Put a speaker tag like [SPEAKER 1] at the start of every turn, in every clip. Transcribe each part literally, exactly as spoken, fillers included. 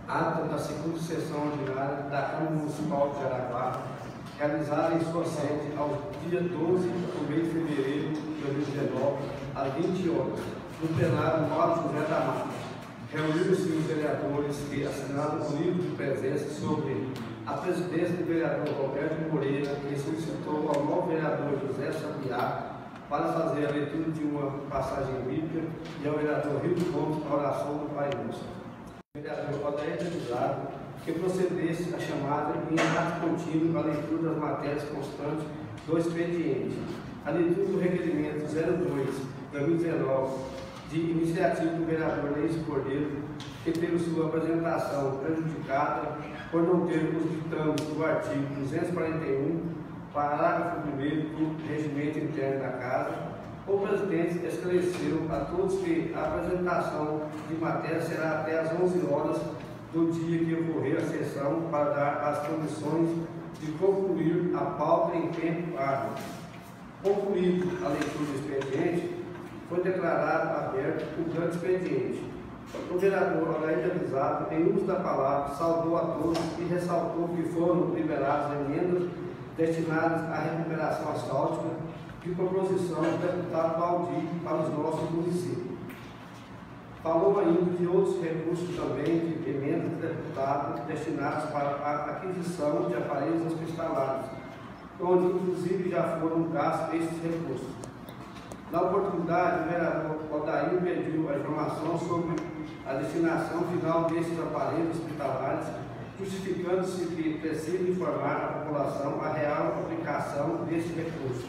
[SPEAKER 1] ata da segunda sessão ordinária da Câmara Municipal de Jaraguá, realizada em sua sede ao dia doze do mês de fevereiro de dois mil e dezenove, às vinte horas, no plenário Mauro José da Mata. Reuniram-se os vereadores que assinaram o livro de presença sobre a presidência do vereador Roberto Moreira, que solicitou ao novo vereador José Sabiá para fazer a leitura de uma passagem bíblica e ao vereador Rio Gomes a oração do Pai Nosso. O vereador Odair avisado que procedesse a chamada em ato contínuo a leitura das matérias constantes do expediente. A leitura do requerimento zero dois de dois mil e dezenove, de iniciativa do vereador Leís Cordeiro, que teve sua apresentação prejudicada por não ter os ditames do artigo duzentos e quarenta e um, parágrafo primeiro do regimento interno da Casa. O presidente esclareceu a todos que a apresentação de matéria será até às onze horas do dia que ocorrer a sessão, para dar as condições de concluir a pauta em tempo hábil. Concluído a leitura do expediente, foi declarado aberto o grande expediente. O vereador Odair avisado, em uso da palavra, saudou a todos e ressaltou que foram liberadas emendas destinadas à recuperação asfáltica de proposição do deputado Valdir para os nossos municípios. Falou ainda de outros recursos também de emendas de deputados destinados para a aquisição de aparelhos hospitalares, onde inclusive já foram gastos esses recursos. Na oportunidade, o vereador Odair pediu a informação sobre a destinação final desses aparelhos hospitalares, justificando-se que precisa informar a população a real aplicação desse recurso.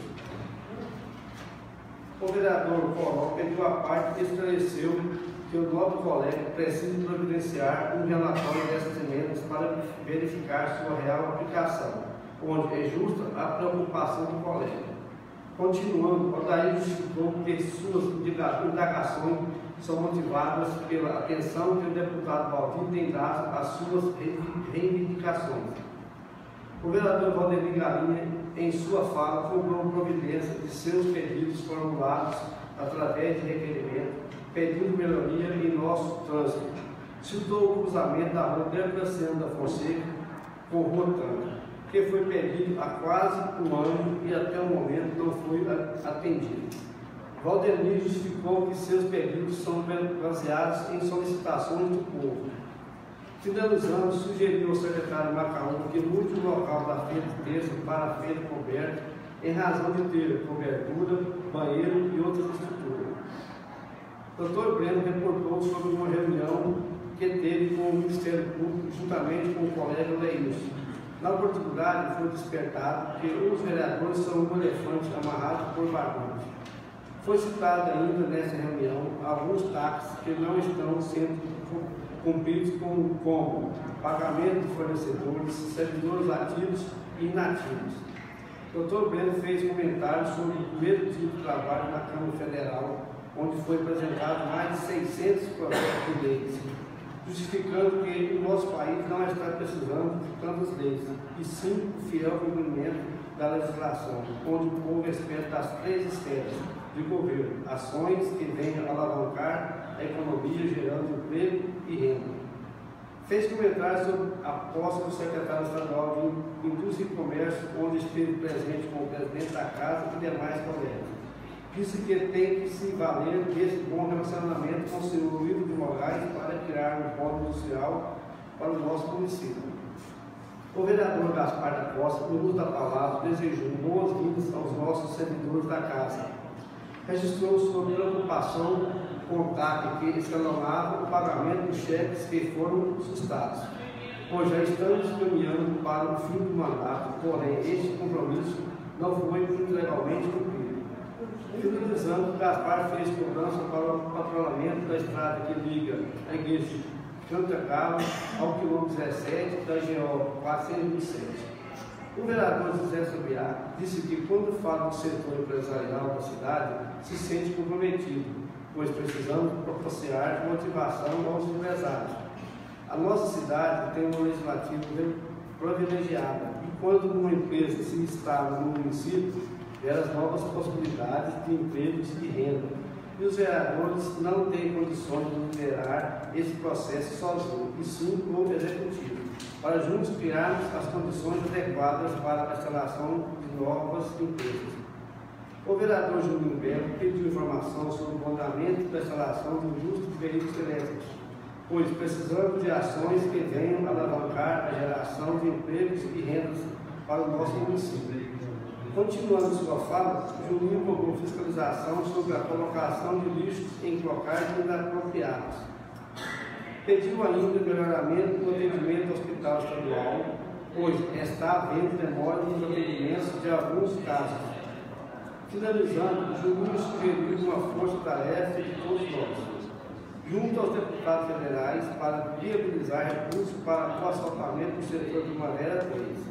[SPEAKER 1] O vereador Coró pediu a parte e esclareceu que o nosso colega precisa providenciar um relatório dessas emendas para verificar sua real aplicação, onde é justa a preocupação do colega. Continuando, Odair justificou que suas indagações são motivadas pela atenção que o deputado Valdir tem dado às suas reivindicações. O vereador Valdemir Galinha, em sua fala, cobrou providência de seus pedidos formulados através de requerimento, pedindo melhoria em nosso trânsito. Citou o cruzamento da rua Deocleciano da Fonseca com Rua Tanca, que foi pedido há quase um ano e até o momento não foi atendido. Valdemir justificou que seus pedidos são baseados em solicitações do povo. Finalizando, sugeriu ao secretário Macaúna que mude o local da feira de terça para a feira coberta, em razão de ter cobertura, banheiro e outras estruturas. doutor Breno reportou sobre uma reunião que teve com o Ministério Público, juntamente com o colega Leilson. Na oportunidade, foi despertado que os vereadores são um elefante amarrado por barbudos. Foi citado ainda nessa reunião alguns taxas que não estão sendo cumpridos com, com pagamento de fornecedores, servidores ativos e inativos. doutor Breno fez comentários sobre o primeiro dia de trabalho na Câmara Federal, onde foi apresentado mais de seiscentos projetos de leis, justificando que o nosso país não está precisando de tantas leis, e sim o fiel cumprimento da legislação, onde o povo espera das três esferas de governo, ações que venham alavancar a economia, gerando emprego e renda. Fez comentários sobre a posse do secretário estadual de Indústria e Comércio, onde esteve presente com o presidente da Casa e demais colegas. Disse que tem que se valer desse bom relacionamento com o senhor Luiz de Moraes para criar um polo industrial para o nosso município. O vereador Gaspar da Costa, no uso da palavra, desejou boas-vindas aos nossos servidores da Casa. Registrou sua preocupação com o C A C que escalonava o pagamento dos cheques que foram sustados, pois já estamos caminhando para o fim do mandato, porém este compromisso não foi legalmente cumprido. Finalizando, Gaspar fez cobrança para o patrulhamento da estrada que liga a igreja de Canta Carlos ao quilômetro dezessete da G O quatrocentos e vinte e sete. O vereador José Sabiá disse que quando fala do setor empresarial da cidade, se sente comprometido, pois precisamos proporcionar motivação aos empresários. A nossa cidade tem uma legislativa privilegiada, e quando uma empresa se instala no município, gera novas possibilidades de empregos e renda, e os vereadores não têm condições de liderar esse processo sozinho, e sim o executivo, para juntos criarmos as condições adequadas para a instalação de novas empresas. O vereador Juninho Belo pediu informação sobre o andamento da instalação de indústria de veículos elétricos, pois precisamos de ações que venham alavancar a geração de empregos e rendas para o nosso município. Continuando sua fala, Juninho cobrou fiscalização sobre a colocação de lixos em locais inapropriados. Pediu ainda melhoramento do atendimento ao hospital estadual, pois está havendo demora nos atendimentos de alguns casos. Finalizando, Juninho sugeriu uma força-tarefa de todos nós, junto aos deputados federais, para viabilizar recursos para o assaltamento do setor de maneira três.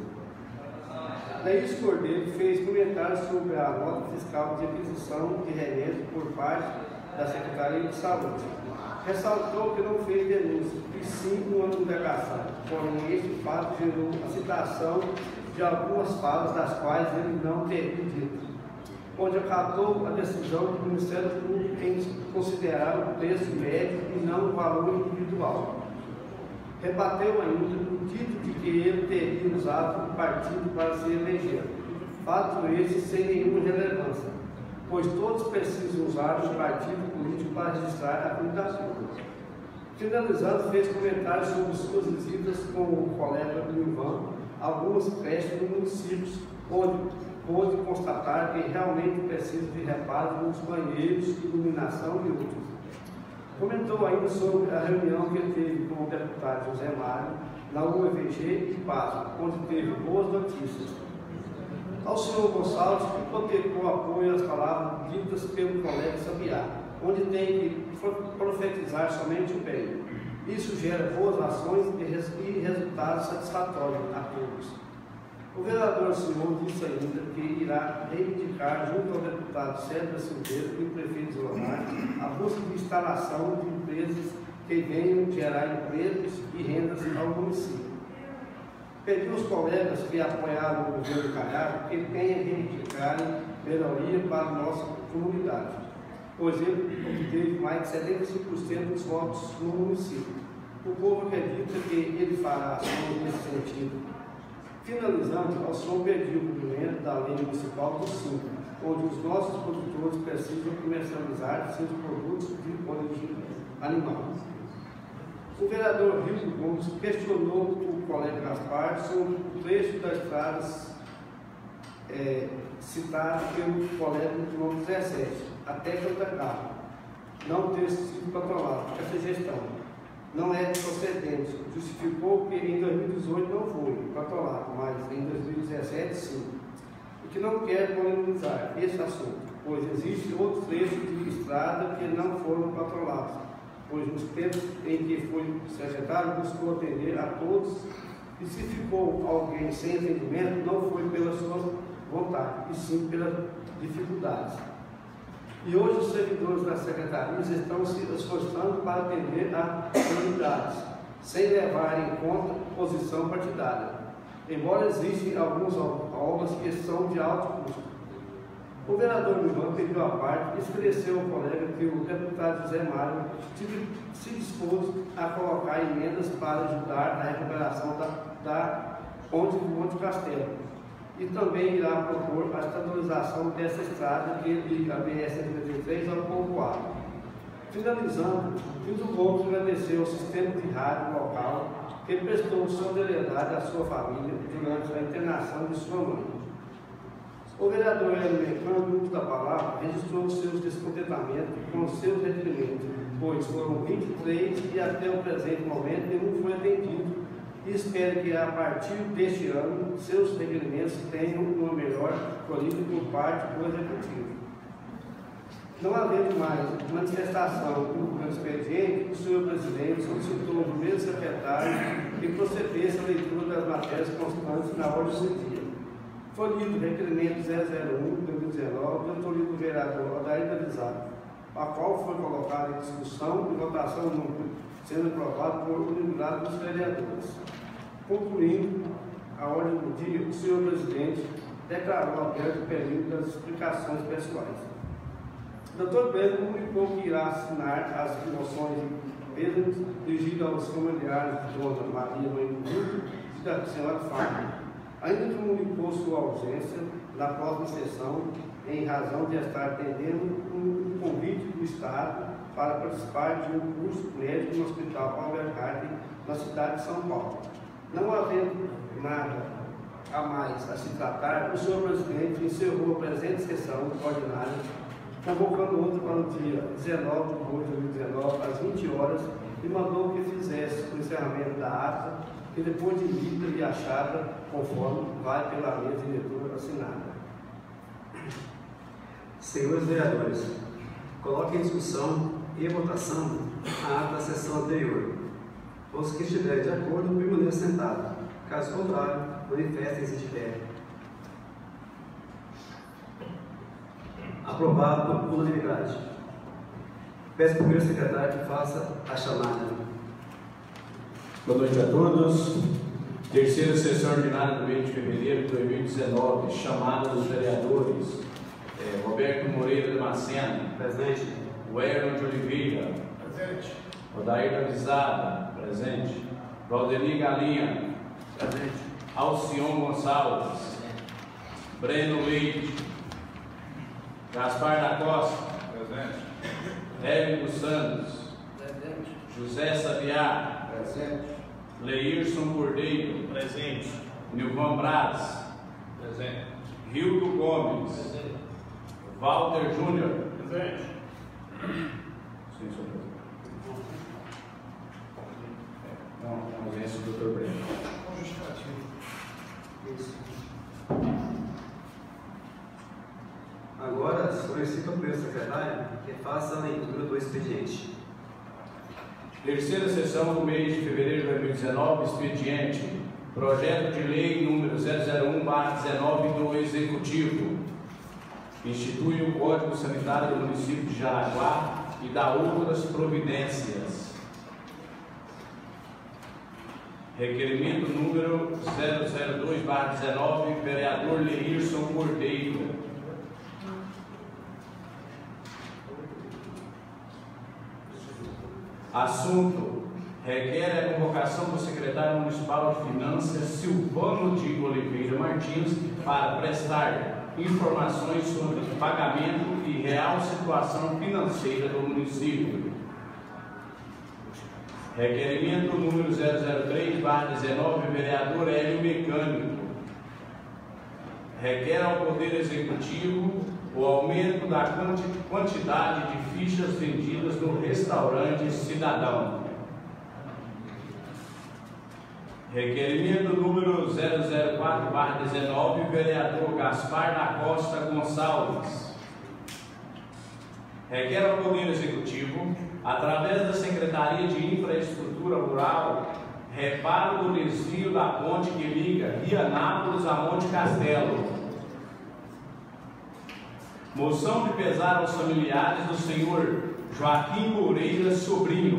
[SPEAKER 1] Leís Cordeiro fez comentários sobre a nota fiscal de aquisição de remédios por parte da Secretaria de Saúde. Ressaltou que não fez denúncia, e sim uma indagação, porém este fato gerou a citação de algumas falas das quais ele não teria dito, onde acatou a decisão do Ministério Público em considerar o preço médio e não o valor individual. Rebateu ainda o dito de que ele teria usado o partido para se eleger, fato esse sem nenhuma relevância, pois todos precisam usar o partido político para registrar a candidatura. Finalizando, fez comentários sobre suas visitas com o colega Ivan, algumas creches no município, onde pôde constatar que realmente precisa de reparos nos banheiros, iluminação e outros. Comentou ainda sobre a reunião que ele teve com o deputado José Mário na U E V G e Paso, onde teve boas notícias. Ao senhor Gonçalves, hipotecou apoio às palavras ditas pelo colega Sabiá, onde tem que profetizar somente o bem. Isso gera boas ações e resultados satisfatórios a todos. O vereador Simão disse ainda que irá reivindicar junto ao deputado Sérgio Silveira e o prefeito Zolomar a busca de instalação de empresas que venham gerar empregos e rendas ao município. Pediu aos colegas que apoiaram o governo Caiado que tenham reivindicarem melhoria para a nossa comunidade, pois ele obteve mais de setenta e cinco por cento dos votos no município. O povo acredita que ele fará ações nesse sentido. Finalizando, ao senhor pediu o cumprimento da lei municipal do cinco, onde os nossos produtores precisam comercializar seus produtos de origem animal. O vereador Rio Gomes questionou o colega Gaspar sobre o trecho das estradas é, citado pelo colega no quilômetro dezessete, até Cantacarro, não ter sido controlado. Essa gestão não é procedente. Justificou que em dois mil e dezoito não foi controlado, mas em dois mil e dezessete sim. E que não quer polemizar esse assunto, pois existe outro trecho de estrada que não foram controlados, pois nos tempos em que foi secretário buscou atender a todos, e se ficou alguém sem atendimento, não foi pela sua vontade, e sim pelas dificuldades. E hoje os servidores das secretarias estão se esforçando para atender a comunidades, sem levar em conta posição partidária, embora existem algumas obras que são de alto custo. O vereador Ivan pediu a parte e esclareceu ao colega que o deputado José Mário se dispôs a colocar emendas para ajudar na recuperação da, da ponte do Monte Castelo, e também irá propor a estabilização dessa estrada que liga a B R cento e trinta e três ao povoado. Finalizando, Hildo Gomes agradeceu ao sistema de rádio local que prestou solidariedade à sua família durante a internação de sua mãe. O vereador Hélio Mercado, no uso da palavra, registrou seus descontentamentos com seus requerimentos, pois foram vinte e três e até o presente momento nenhum foi atendido, e espero que a partir deste ano seus requerimentos tenham uma melhor colhida por parte do Executivo. Não havendo mais manifestação do expediente, o senhor presidente solicitou ao primeiro secretário que procedesse à leitura das matérias constantes na ordem do dia. Foi lido o requerimento zero zero um de dois mil e dezenove, de autoria do vereador Odair Alizado, a qual foi colocada em discussão e votação número, sendo aprovado por unanimidade dos vereadores. Concluindo a ordem do dia, o senhor presidente declarou aberto o período das explicações pessoais. O doutor Pedro comunicou que irá assinar as moções de Pedro dirigidas aos familiares de Dona Maria Noite e da senhora Fábio. Ainda comunicou sua ausência na próxima sessão em razão de estar atendendo um convite do Estado para participar de um curso médico no Hospital Albert Einstein, na cidade de São Paulo. Não havendo nada a mais a se tratar, o senhor presidente encerrou a presente sessão ordinária, convocando outra para o dia dezenove de agosto de dois mil e dezenove, às vinte horas, e mandou que fizesse o encerramento da ata, que depois de lida e achada, conforme vai pela mesa de leitura assinada.
[SPEAKER 2] Senhores vereadores, coloquem em discussão e votação a ata da sessão anterior. Os que estiverem de acordo, permaneçam sentados. Caso contrário, manifestem-se de pé. Aprovado por unanimidade. Peço ao primeiro secretário que faça a chamada.
[SPEAKER 3] Boa noite a todos. Terceira sessão ordinária do mês de fevereiro de dois mil e dezenove. Chamada dos vereadores é, Roberto Moreira de Macena.
[SPEAKER 2] Presente.
[SPEAKER 3] Werner de Oliveira.
[SPEAKER 4] Presente.
[SPEAKER 3] Odair da Visada. Presente. Valdemir Galinha.
[SPEAKER 1] Presente.
[SPEAKER 3] Alcion Gonçalves. Breno Leite. Gaspar da Costa.
[SPEAKER 4] Presente.
[SPEAKER 3] Érico Santos.
[SPEAKER 1] Presente.
[SPEAKER 3] José Sabiá.
[SPEAKER 1] Presente.
[SPEAKER 3] Leirson Cordeiro.
[SPEAKER 4] Presente.
[SPEAKER 3] Nilvan Braz.
[SPEAKER 4] Presente.
[SPEAKER 3] Rildo Gomes.
[SPEAKER 1] Presente.
[SPEAKER 3] Walter Júnior.
[SPEAKER 4] Presente.
[SPEAKER 3] Sim, senhor presidente. Não, não, ausência do doutor Breno.
[SPEAKER 4] Com justificativo.
[SPEAKER 2] Isso. Agora, solicito ao primeiro secretário que faça a leitura do expediente.
[SPEAKER 3] Terceira sessão do mês de fevereiro de dois mil e dezenove, expediente. Projeto de lei número zero zero um barra dezenove do Executivo. Institui o Código Sanitário do município de Jaraguá e dá outras providências. Requerimento número zero zero dois barra dezenove, vereador Leirson Cordeiro. Assunto: requer a convocação do secretário municipal de Finanças, Silvano de Oliveira Martins, para prestar informações sobre pagamento e real situação financeira do município. Requerimento número zero zero três barra dezenove, vereador Hélio Mecânico. Requer ao Poder Executivo o aumento da quantidade de fichas vendidas no restaurante Cidadão. Requerimento número zero zero quatro barra dezenove, vereador Gaspar da Costa Gonçalves. Requer ao Poder Executivo, através da Secretaria de Infraestrutura Rural, reparo do desvio da ponte que liga Rianápolis a Monte Castelo. Moção de pesar aos familiares do senhor Joaquim Moreira Sobrinho.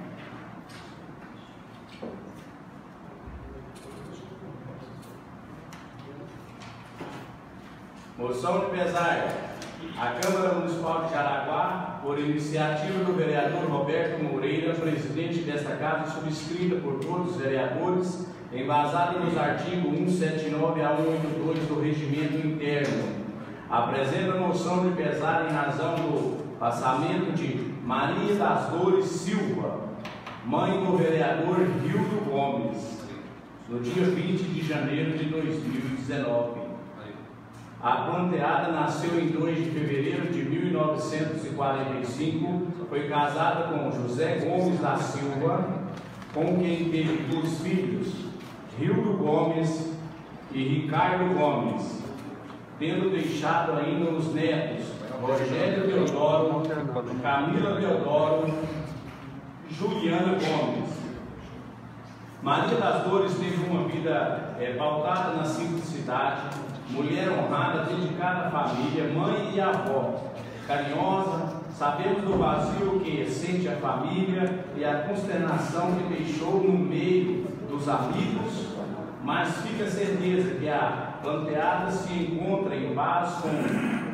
[SPEAKER 3] Moção de pesar à Câmara Municipal de Jaraguá, por iniciativa do vereador Roberto Moreira, presidente desta casa, subscrita por todos os vereadores, embasada nos artigos cento e setenta e nove a cento e oitenta e dois do Regimento Interno. Apresenta a moção de pesar em razão do passamento de Maria das Dores Silva, mãe do vereador Rildo Gomes, no dia vinte de janeiro de dois mil e dezenove. A planteada nasceu em dois de fevereiro de mil novecentos e quarenta e cinco, foi casada com José Gomes da Silva, com quem teve dois filhos, Rildo Gomes e Ricardo Gomes, tendo deixado ainda os netos Rogério Deodoro, Camila Deodoro e Juliana Gomes. Maria das Dores teve uma vida é, pautada na simplicidade, mulher honrada, dedicada à família, mãe e avó, carinhosa. Sabemos do vazio que sente a família e a consternação que deixou no meio dos amigos, mas fica certeza que a planteada se encontra em paz com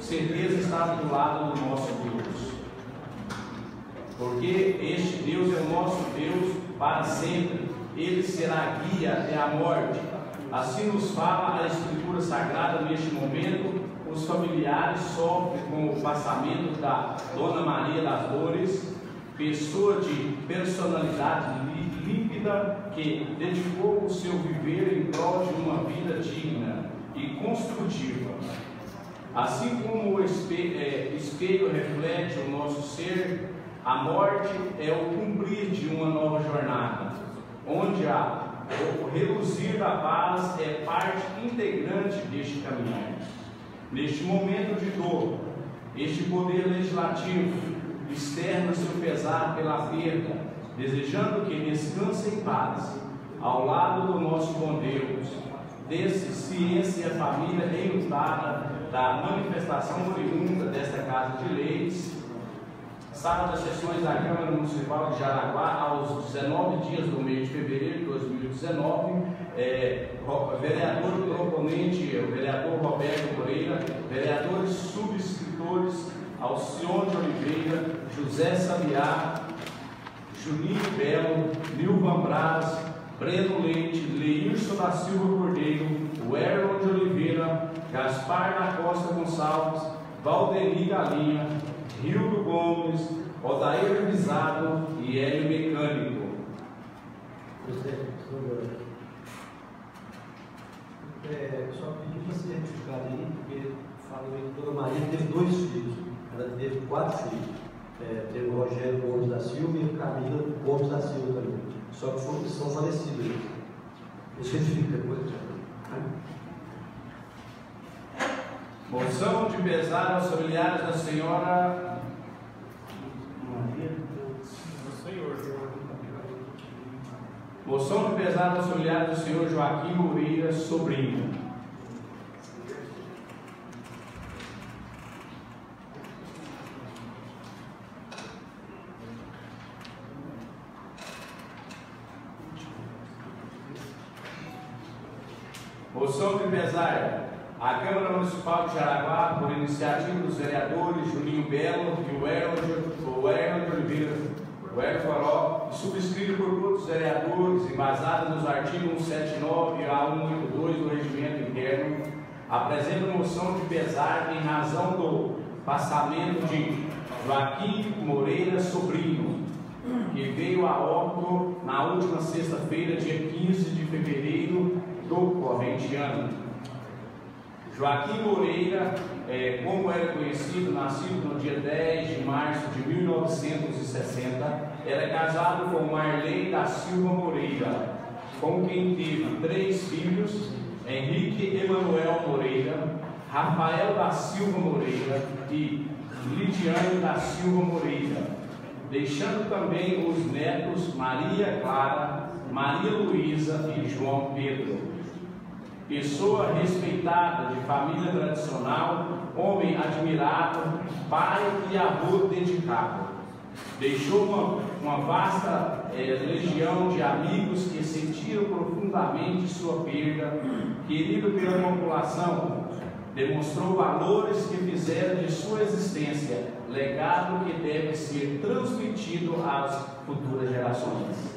[SPEAKER 3] certeza está do lado do nosso Deus. Porque este Deus é o nosso Deus para sempre. Ele será guia até a morte. Assim nos fala a Escritura Sagrada neste momento. Os familiares sofrem com o passamento da Dona Maria das Dores, pessoa de personalidade límpida que dedicou o seu viver em prol de uma vida digna e construtiva. Assim como o espelho, é, espelho reflete o nosso ser, a morte é o cumprir de uma nova jornada, onde a, o reluzir da paz é parte integrante deste caminhar. Neste momento de dor, este poder legislativo externa seu pesar pela perda, desejando que descanse em paz, ao lado do nosso bom Deus, desse ciência e a família enlutada da manifestação oriunda desta Casa de Leis. Sala das sessões da Câmara Municipal de Jaraguá, aos dezenove dias do mês de fevereiro de dois mil e dezenove, é, vereador proponente, o vereador Roberto Moreira, vereadores subscritores, Alcione Oliveira, José Sabiá, Juninho Belo, Nilvan Braz, Breno Leite, Leilson da Silva Cordeiro, Werlon de Oliveira, Gaspar da Costa Gonçalves, Valdemir Galinha, Rildo Gomes, Odair Visado e Hélio Mecânico.
[SPEAKER 2] É, só pedi para ser retificado aí, porque falou que Dona Maria teve dois filhos, ela teve quatro filhos. É, teve o Rogério Gomes da Silva e a Camila Gomes da Silva também. Só que foram, são falecidos. Isso retifica depois.
[SPEAKER 3] Moção de pesar aos familiares da senhora Maria. Moção de pesar aos familiares do senhor Joaquim Moreira Sobrinho. Moção de pesar. A Câmara Municipal de Jaraguá, por iniciativa dos vereadores Juninho Belo e o Werlon de Oliveira, o Werlon Faró, subscrito por todos os vereadores, embasada nos artigos cento e setenta e nove a cento e oitenta e dois do Regimento Interno, apresenta moção de pesar em razão do passamento de Joaquim Moreira Sobrinho, que veio a óbito na última sexta-feira, dia quinze de fevereiro do corrente ano. Joaquim Moreira, é, como era conhecido, nascido no dia dez de março de mil novecentos e sessenta, era casado com Marley da Silva Moreira, com quem teve três filhos: Henrique Emanuel Moreira, Rafael da Silva Moreira e Lidiane da Silva Moreira, deixando também os netos Maria Clara, Maria Luísa e João Pedro. Pessoa respeitada, de família tradicional, homem admirado, pai e avô dedicado. Deixou uma, uma vasta é, legião de amigos que sentiram profundamente sua perda. Querido pela população, demonstrou valores que fizeram de sua existência legado que deve ser transmitido às futuras gerações.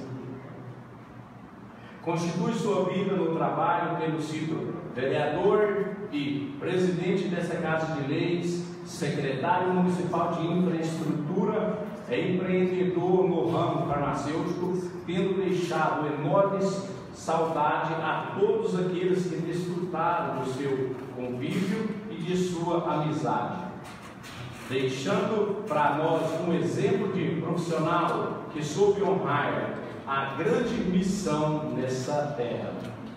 [SPEAKER 3] Constitui sua vida no trabalho, tendo sido vereador e presidente dessa Casa de Leis, secretário municipal de infraestrutura, é empreendedor no ramo farmacêutico, tendo deixado enorme saudade a todos aqueles que desfrutaram do seu convívio e de sua amizade, deixando para nós um exemplo de profissional que soube honrar a grande missão nessa terra.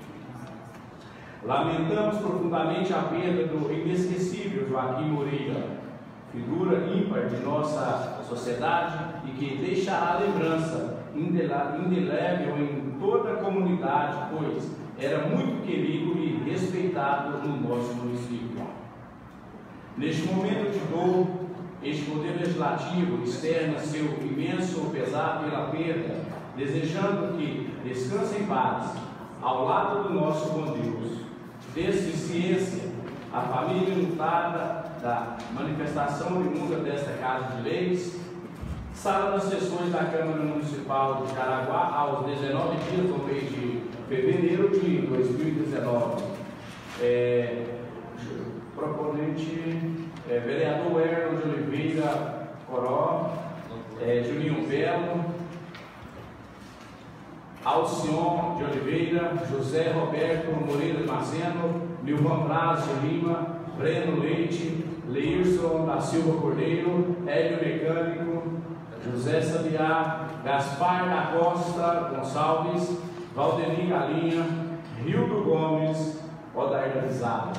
[SPEAKER 3] Lamentamos profundamente a perda do inesquecível Joaquim Moreira, figura ímpar de nossa sociedade e que deixará lembrança indelével em toda a comunidade, pois era muito querido e respeitado no nosso município. Neste momento de dor, este poder legislativo externa seu imenso pesar pela perda, desejando que descanse em paz, ao lado do nosso bom Deus. Desde ciência, a família lutada da manifestação oriunda desta Casa de Leis. Sala das sessões da Câmara Municipal de Jaraguá, aos dezenove dias do mês de fevereiro de dois mil e dezenove. É, proponente, é, vereador Erno de Oliveira Coró, é, Juninho Belo, Alcion de Oliveira, José Roberto Moreira Mazeno, Milvan Braz de Lima, Breno Leite, Leirson da Silva Cordeiro, Hélio Mecânico, José Sabiá, Gaspar da Costa Gonçalves, Valdemir Galinha, Rildo Gomes, Odair da Risada.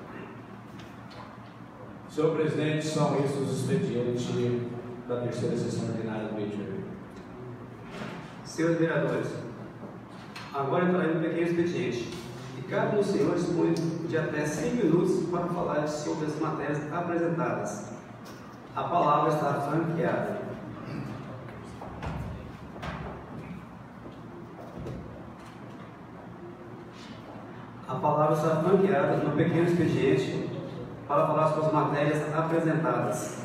[SPEAKER 3] Senhor presidente, são esses os expedientes da terceira sessão ordinária do mês de fevereiro.
[SPEAKER 2] Senhores vereadores, agora entrarei no pequeno expediente. E cada um dos senhores dispõe de até cinco minutos para falar sobre as matérias apresentadas. A palavra está franqueada. A palavra está franqueada no pequeno expediente para falar sobre as matérias apresentadas.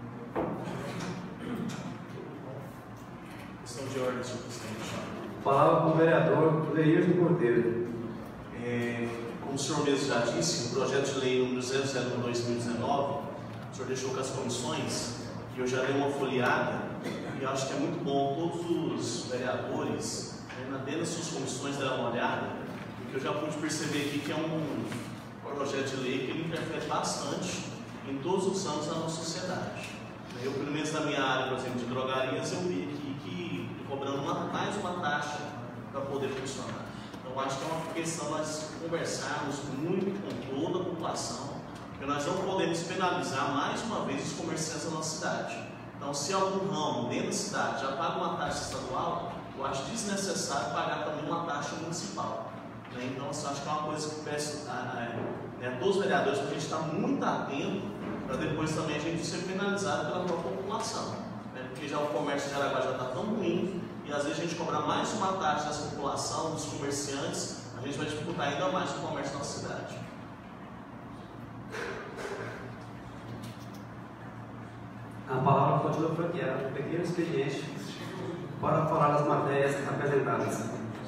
[SPEAKER 5] Questão de ordem, senhor presidente.
[SPEAKER 2] Palavra com o vereador Leirson Cordeiro.
[SPEAKER 5] É, como o senhor mesmo já disse, o projeto de lei número zero zero um barra dois mil e dezenove, o senhor deixou com as comissões, e eu já dei uma folheada, e eu acho que é muito bom todos os vereadores, né, dentro das suas comissões, darem uma olhada, porque eu já pude perceber aqui que é um projeto de lei que ele interfere bastante em todos os âmbitos da nossa sociedade. Eu, pelo menos na minha área, por exemplo, de drogarias, eu vi aqui que cobrando uma, mais uma taxa para poder funcionar. Então, acho que é uma questão nós conversarmos muito com toda a população, porque nós não podemos penalizar mais uma vez os comerciantes da nossa cidade. Então, se algum ramo dentro da cidade já paga uma taxa estadual, eu acho desnecessário pagar também uma taxa municipal. Né? Então, assim, acho que é uma coisa que eu peço a, a, a todos os vereadores para a gente estar muito atento, para depois também a gente ser penalizado pela própria população. Né? Porque já o comércio de Jaraguá já está tão ruim, e às vezes a gente cobrar mais uma taxa dessa população, dos comerciantes, a gente vai dificultar ainda mais o comércio da nossa cidade.
[SPEAKER 2] A palavra continua franqueada, um pequeno expediente para falar das matérias apresentadas.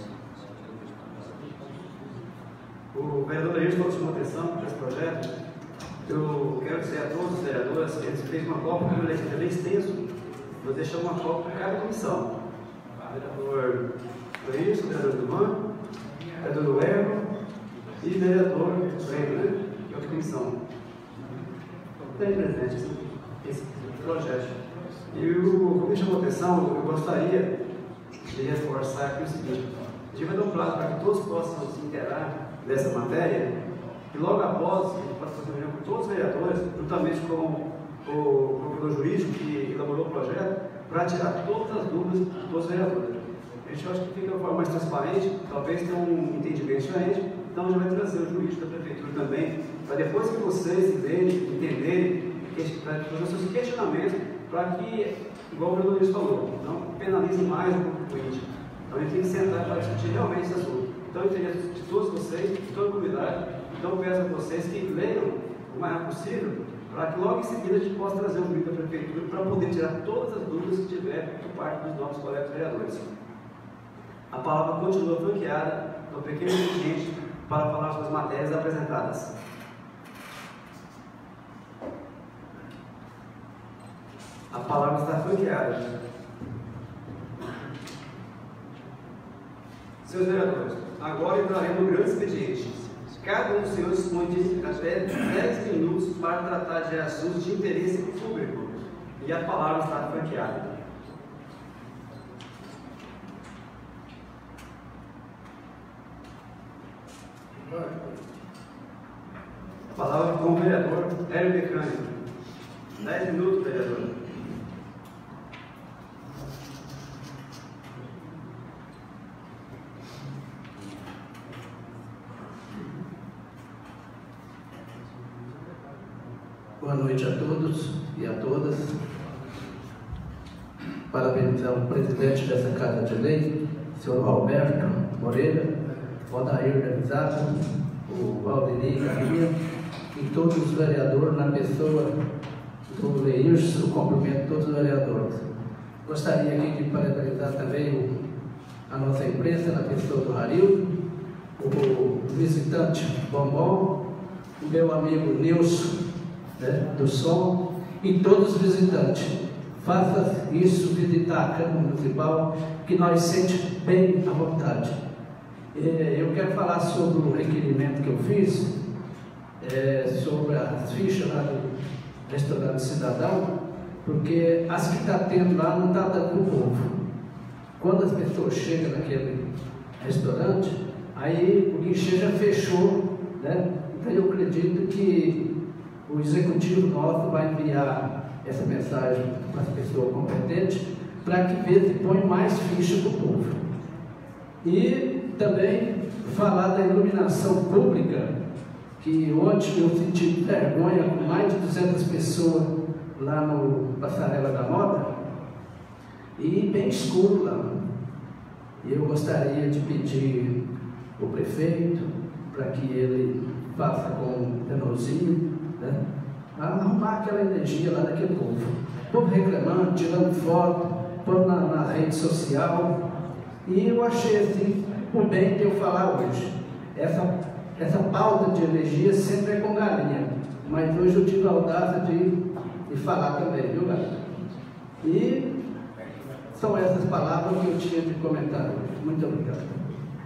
[SPEAKER 2] O vereador Leirson chamou atenção para esse projeto. Eu quero dizer a todos os vereadores que eles fez uma cópia, como ele é bem extenso, nós deixamos uma cópia para cada comissão. O vereador Leirson, o vereador Duvan, o vereador Erno e o vereador Breno, né? Que é outra comissão. Tem presente esse, esse projeto. E o que me chamou atenção, eu gostaria de reforçar aqui o seguinte: a gente vai dar um prazo para que todos possam se inteirar dessa matéria, e logo após, a gente pode fazer uma reunião com todos os vereadores, juntamente com o procurador jurídico que elaborou o projeto, para tirar todas as dúvidas de todos os vereadores. A gente acha que fica de uma forma mais transparente, talvez tenha um entendimento diferente, então a gente vai trazer o jurídico da prefeitura também, para depois que vocês verem, entenderem, para fazer seus questionamentos, para que, igual o vereador Luiz falou, não penalize mais o contribuinte. Então a gente tem que sentar para discutir realmente esse assunto. Então, eu interesse de todos vocês, de toda a comunidade, então eu peço a vocês que leiam o mais rápido possível, para que logo em seguida a gente possa trazer um vídeo da prefeitura para poder tirar todas as dúvidas que tiver por parte dos nossos colegas vereadores. A palavra continua franqueada no pequeno expediente para falar sobre as matérias apresentadas. A palavra está franqueada. Senhores vereadores, agora entraremos no grande expediente. Cada um dos senhores dispõe de até dez minutos para tratar de assuntos de interesse público. E a palavra está franqueada. A palavra com o vereador Hélio Mecânico. dez minutos, vereador.
[SPEAKER 6] Boa noite a todos e a todas. Parabenizar o presidente dessa Casa de Lei, senhor Alberto Moreira, o Odair da Risada, o Valdemir Galinha, e todos os vereadores, na pessoa do Leilson, eu cumprimento todos os vereadores. Gostaria aqui de parabenizar também o, a nossa imprensa, na pessoa do Harildo, o visitante Bombom, o meu amigo Nilson, né, do Som, e todos os visitantes. Faça isso, visitar a Câmara Municipal, que nós sentimos bem à vontade. Eu quero falar sobre o requerimento que eu fiz, é, sobre as fichas lá do Restaurante Cidadão, porque as que está tendo lá não está dando para o povo. Quando as pessoas chegam naquele restaurante, aí o guichê já fechou, né? Então eu acredito que o executivo nosso vai enviar essa mensagem para as pessoas competentes, para que vê se põe mais ficha para o povo. E também falar da iluminação pública, que ontem eu senti vergonha com mais de duzentas pessoas lá no Passarela da Moda, e bem escuro lá. E eu gostaria de pedir o prefeito para que ele faça com um tenorzinho, né, arrumar aquela energia lá daquele povo. O povo reclamando, tirando foto, pondo na, na rede social. E eu achei assim, por bem de eu falar hoje. Essa, essa pauta de energia sempre é com galinha, mas hoje eu tive a audácia de, de falar também, viu, galera? E são essas palavras que eu tinha de comentar hoje. Muito obrigado.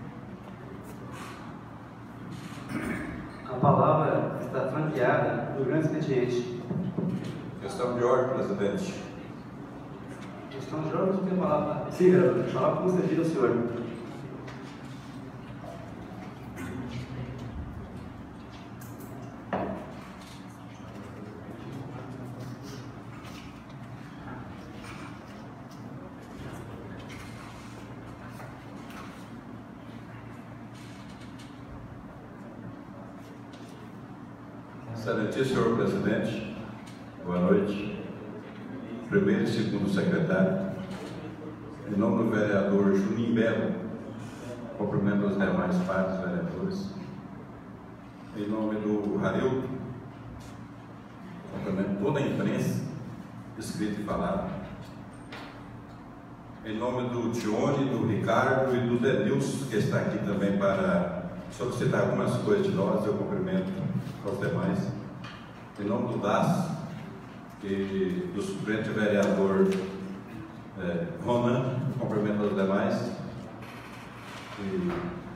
[SPEAKER 2] A palavra está franqueada no grande expediente.
[SPEAKER 7] Questão de ordem, presidente.
[SPEAKER 2] Questão de ordem, tem palavra. Sim, vereador. Palavra concedida ao senhor.
[SPEAKER 7] Excelentíssimo senhor presidente, boa noite. Primeiro e segundo secretário, em nome do vereador Juninho Belo, cumprimento os demais pares vereadores. Em nome do Harildo, cumprimento toda a imprensa, escrita e falada. Em nome do Tione, do Ricardo e do Denilson, que está aqui também para solicitar algumas coisas de nós, eu cumprimento aos demais. Em nome do D A S e do suplente vereador eh, Ronan, cumprimento aos demais. E,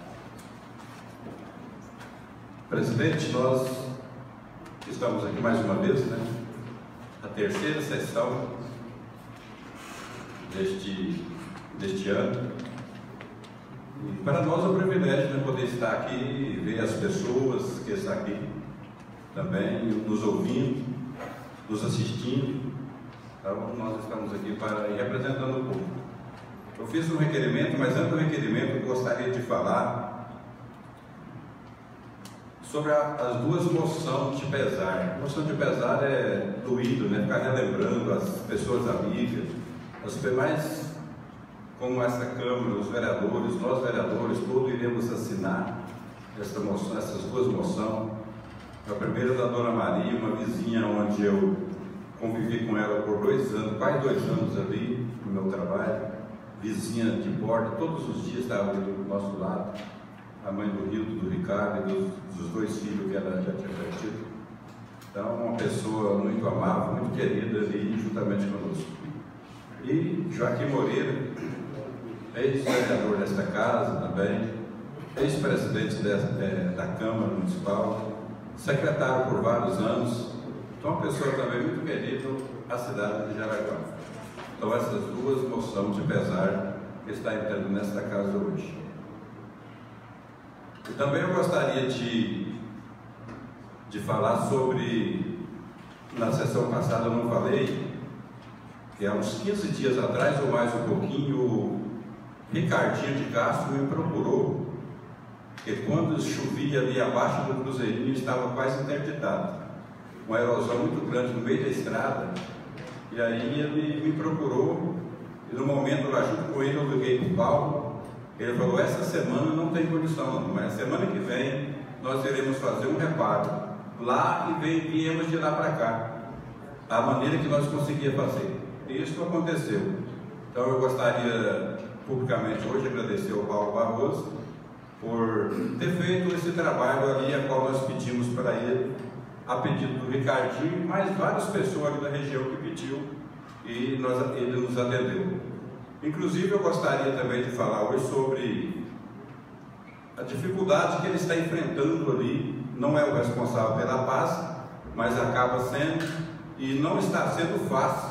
[SPEAKER 7] presidente, nós estamos aqui mais uma vez, né? A terceira sessão deste, deste ano. E para nós é um privilégio, né, poder estar aqui e ver as pessoas que estão aqui também, nos ouvindo, nos assistindo. Então, nós estamos aqui para ir representando o povo. Eu fiz um requerimento, mas antes do requerimento eu gostaria de falar sobre a, as duas moções de pesar. Moção de pesar é doído, né? Ficar relembrando as pessoas amigas, as demais, como essa Câmara, os vereadores, nós vereadores, todos iremos assinar essa moção, essas duas moções. A primeira da Dona Maria, uma vizinha onde eu convivi com ela por dois anos, quase dois anos ali no meu trabalho, vizinha de porta, todos os dias estava ali do nosso lado, a mãe do Rildo, do Ricardo e dos, dos dois filhos que ela já tinha perdido. Então, uma pessoa muito amável, muito querida ali juntamente conosco. E Joaquim Moreira, ex-vereador desta casa também, ex-presidente da, da Câmara Municipal, secretário por vários anos, então uma pessoa também muito querida à cidade de Jaraguá. Então essas duas moções de pesar que está entrando nesta casa hoje. E também eu gostaria de, de falar sobre, na sessão passada eu não falei, que há uns quinze dias atrás, ou mais um pouquinho, o Ricardinho de Castro me procurou, porque quando chovia ali abaixo do Cruzeirinho estava quase interditado, uma erosão muito grande no meio da estrada, e aí ele me procurou, e no momento lá junto com ele eu liguei para o Paulo, ele falou, essa semana não tem condição não, mas semana que vem nós iremos fazer um reparo, lá e veio, viemos de lá para cá, a maneira que nós conseguíamos fazer. E isso aconteceu. Então eu gostaria publicamente hoje agradecer ao Paulo Barroso por ter feito esse trabalho ali, a qual nós pedimos para ele, a pedido do Ricardinho e mais várias pessoas ali da região que pediu, e nós, ele nos atendeu. Inclusive eu gostaria também de falar hoje sobre a dificuldade que ele está enfrentando ali. Não é o responsável pela paz, mas acaba sendo, e não está sendo fácil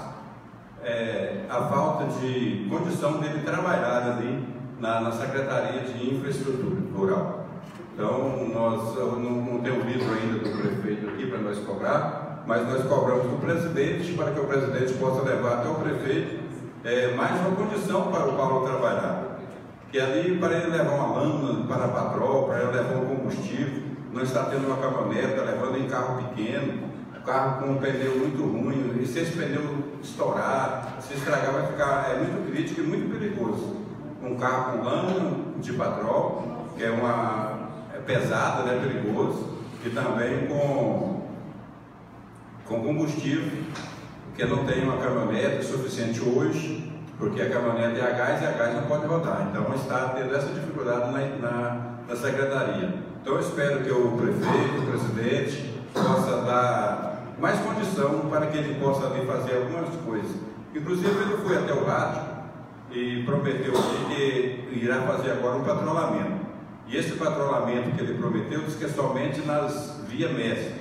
[SPEAKER 7] é, a falta de condição dele trabalhar ali na, na Secretaria de Infraestrutura Rural. Então, nós não, não temos livro ainda do prefeito aqui para nós cobrar, mas nós cobramos do presidente para que o presidente possa levar até o prefeito é, mais uma condição para o Paulo trabalhar. Que ali, para ele levar uma lâmina para a patroa, para ele levar um combustível, não está tendo uma caminhoneta, levando em carro pequeno, carro com um pneu muito ruim, e se esse pneu estourar, se estragar, vai ficar é muito crítico e muito perigoso. Um carro com lâmina de patrol, que é uma é pesada, né, perigoso, e também com, com combustível, que não tem uma caminhonete suficiente hoje, porque a caminhonete é a gás e a gás não pode rodar. Então está tendo essa dificuldade na, na, na secretaria. Então eu espero que o prefeito, o presidente, possa dar mais condição para que ele possa ali fazer algumas coisas. Inclusive ele foi até o rádio e prometeu que irá fazer agora um patrulhamento. E esse patrulhamento que ele prometeu diz que é somente nas vias mestres.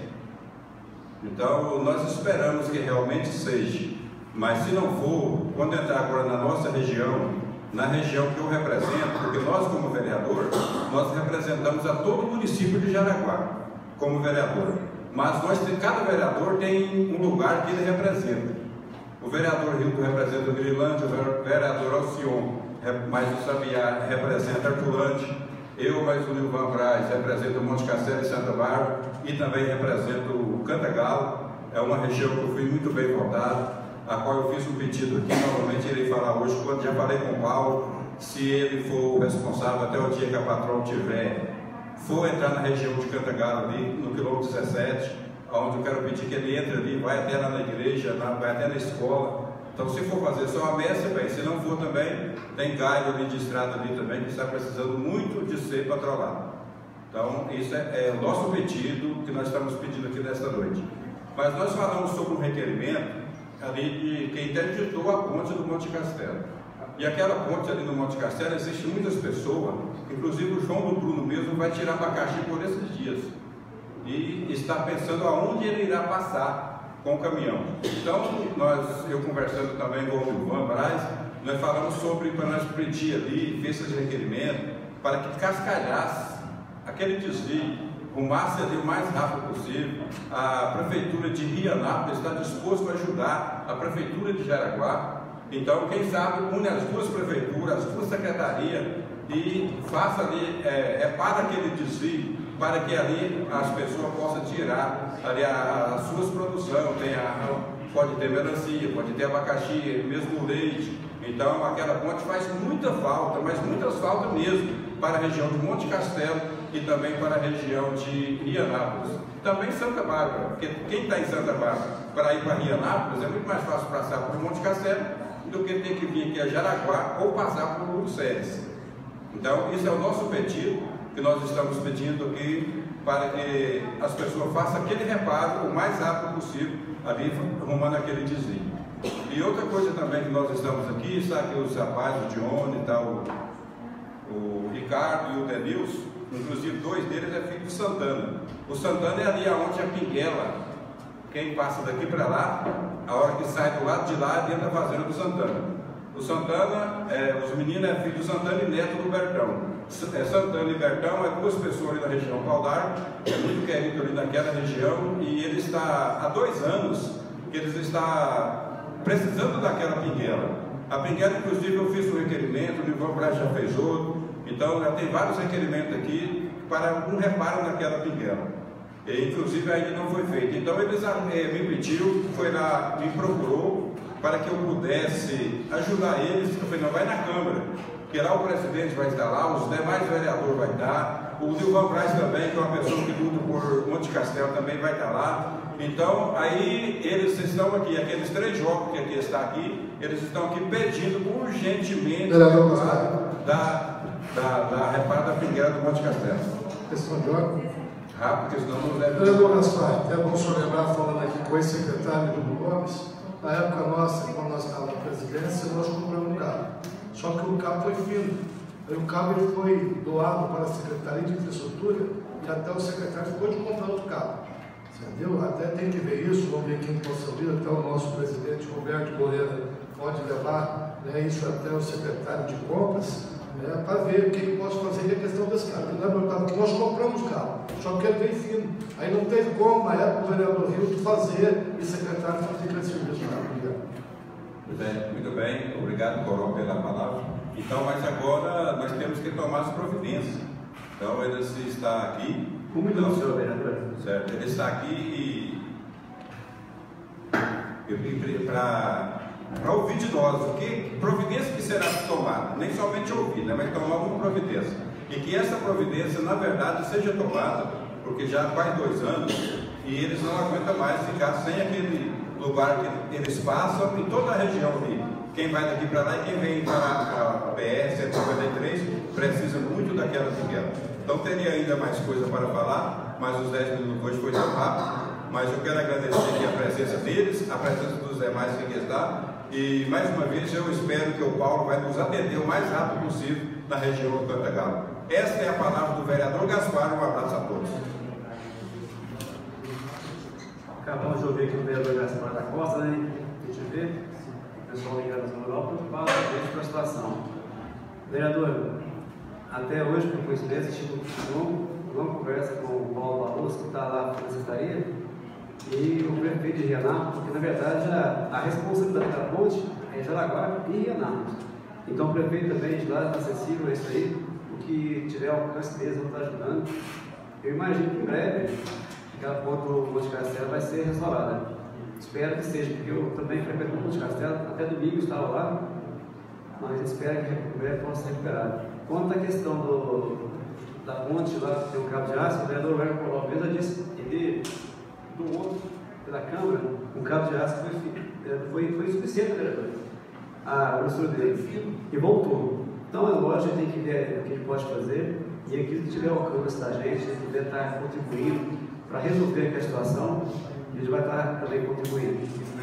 [SPEAKER 7] Então nós esperamos que realmente seja. Mas se não for, quando entrar agora na nossa região, na região que eu represento, porque nós como vereador, nós representamos a todo o município de Jaraguá, como vereador. Mas nós, cada vereador tem um lugar que ele representa. O vereador Rildo representa o Grilândia, o vereador Alcion, mais o Sabiá, representa Arturante, eu mais o Nilvan Braz, represento o Monte Castelo e Santa Bárbara, e também represento o Cantagalo. É uma região que eu fui muito bem votado, a qual eu fiz um pedido aqui, novamente irei falar hoje, quando já falei com o Paulo, se ele for o responsável até o dia que a patrão tiver, for entrar na região de Cantagalo ali, no quilômetro dezessete, onde eu quero pedir que ele entre ali, vai até lá na igreja, na, vai até na escola. Então se for fazer só a messa, bem, se não for também, tem Caio ali de estrada ali também, que está precisando muito de ser patrolado. Então isso é, é o nosso pedido, que nós estamos pedindo aqui nesta noite. Mas nós falamos sobre um requerimento ali de quem interditou a ponte do Monte Castelo. E aquela ponte ali no Monte Castelo, existem muitas pessoas, inclusive o João do Bruno mesmo vai tirar abacaxi por esses dias. E está pensando aonde ele irá passar com o caminhão. Então, nós, eu conversando também com o Nilvan Braz, nós falamos sobre, para nós pedir ali, ver esse requerimento, para que cascalhasse aquele desvio, arrumasse ali o mais rápido possível. A Prefeitura de Rianápolis está disposto a ajudar a Prefeitura de Jaraguá. Então, quem sabe, une as duas prefeituras, as duas secretarias e faça ali, é, é para aquele desvio, para que ali as pessoas possam tirar ali as suas produções. Tem a, pode ter melancia, pode ter abacaxi, mesmo leite. Então, aquela ponte faz muita falta, mas muitas falta mesmo, para a região de Monte Castelo e também para a região de Rianápolis. Também Santa Bárbara, porque quem está em Santa Bárbara para ir para Rianápolis é muito mais fácil passar por Monte Castelo do que ter que vir aqui a Jaraguá ou passar por Uruceres. Então, isso é o nosso pedido, que nós estamos pedindo aqui, para que as pessoas façam aquele reparo o mais rápido possível, ali arrumando aquele desvio. E outra coisa também que nós estamos aqui, está aqui os rapazes, o Dione, tá, o, o Ricardo e o Denilson, inclusive dois deles é filho de Santana. O Santana é ali onde a Pinguela, quem passa daqui para lá, a hora que sai do lado de lá é dentro da fazenda do Santana. O Santana, é, os meninos é filho do Santana e neto do Bertão. É, Santana e Bertão é duas pessoas ali na região Paudar, é muito querido ali naquela região, e ele está há dois anos que eles estão precisando daquela pinguela. A pinguela, inclusive, eu fiz um requerimento, o Nilvan Braz já fez outro, então já tem vários requerimentos aqui para um reparo naquela pinguela. E, inclusive ainda não foi feito. Então eles é, me pediu, foi lá, me procurou para que eu pudesse ajudar eles. Eu falei, não, vai na Câmara, que lá o presidente vai estar lá, os demais vereadores vai estar, o Nilvan Braz também, que é uma pessoa que luta por Monte Castelo, também vai estar lá. Então, aí eles estão aqui, aqueles três jogos que aqui estão aqui, eles estão aqui pedindo urgentemente da, da, da, da reparo da Figueira do Monte Castelo.
[SPEAKER 8] Questão de ordem?
[SPEAKER 7] Rápido, porque senão não deve...
[SPEAKER 8] Vereador Gaspar, é bom o senhor lembrar, falando aqui com o ex-secretário Bruno Gomes, na época nossa, quando nós estávamos na presidência, nós compramos um cabo. Só que o cabo foi fino. Aí o cabo ele foi doado para a Secretaria de Infraestrutura e até o secretário ficou de comprar outro cabo. Entendeu? Até tem que ver isso, vamos ver quem possa vir, até o nosso presidente Roberto Moreira pode levar, né, isso até o secretário de compras, né, para ver o que ele pode fazer e a questão desse carro. Porque nós compramos carro, só que ele veio fino. Aí não teve como, na época, o vereador Rio fazer e o secretário fazer aquele serviço.
[SPEAKER 7] Muito bem, muito bem, obrigado, Coron, pela palavra. Então, mas agora nós temos que tomar as providências. Então, ele está aqui.
[SPEAKER 2] Um minuto, senhor vereador.
[SPEAKER 7] Certo, ele está aqui para ouvir de nós o que providência que será tomada, nem somente ouvir, né, mas tomar uma providência. E que essa providência, na verdade, seja tomada, porque já faz dois anos e eles não aguentam mais ficar sem aquele lugar que eles passam em toda a região ali. Quem vai daqui para lá e quem vem para a B R cento e cinquenta e três precisa muito daquela Figueira. Então teria ainda mais coisa para falar, mas os dez minutos hoje foi tão rápido. Mas eu quero agradecer aqui a presença deles, a presença dos demais que aqui está. E mais uma vez eu espero que o Paulo vai nos atender o mais rápido possível na região do Cantagalo. Esta é a palavra do vereador Gaspar. Um abraço a todos.
[SPEAKER 2] Acabamos de ouvir aqui o vereador Gaspar da Costa, né? A gente vê o pessoal ligado na Europa preocupado com a situação. Vereador, até hoje, por coincidência, tive uma longa conversa com o Paulo Barroso, que está lá na secretaria, e o prefeito de Rianápolis, porque na verdade a, a responsabilidade da ponte é em Jaraguá e Rianápolis. Então o prefeito também de lá está acessível a isso aí, o que tiver alcance mesmo está ajudando. Eu imagino que em breve aquela ponte do Monte Castelo vai ser restaurada. Espero que seja, porque eu também frequento o Monte Castelo, até domingo estava lá, mas espero que em breve possa ser recuperado. Quanto à questão do, da ponte lá, tem um cabo de aço, o vereador Werner Colof já disse, ele doou pela Câmara um cabo de aço que foi, foi, foi suficiente, vereador, a grossura dele, e voltou. Então é lógico, tem que ver o que ele pode fazer, e aquilo que tiver alcance da gente, ele puder estar contribuindo para resolver a situação, ele vai estar também contribuindo.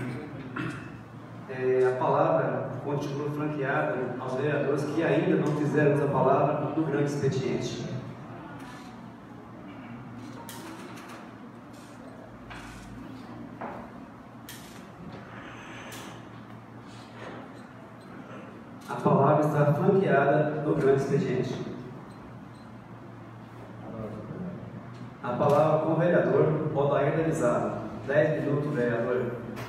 [SPEAKER 2] É, a palavra continua franqueada aos vereadores que ainda não fizeram a palavra do grande expediente. A palavra está franqueada do grande expediente. A palavra com o vereador Odair Denizado. dez minutos, vereador.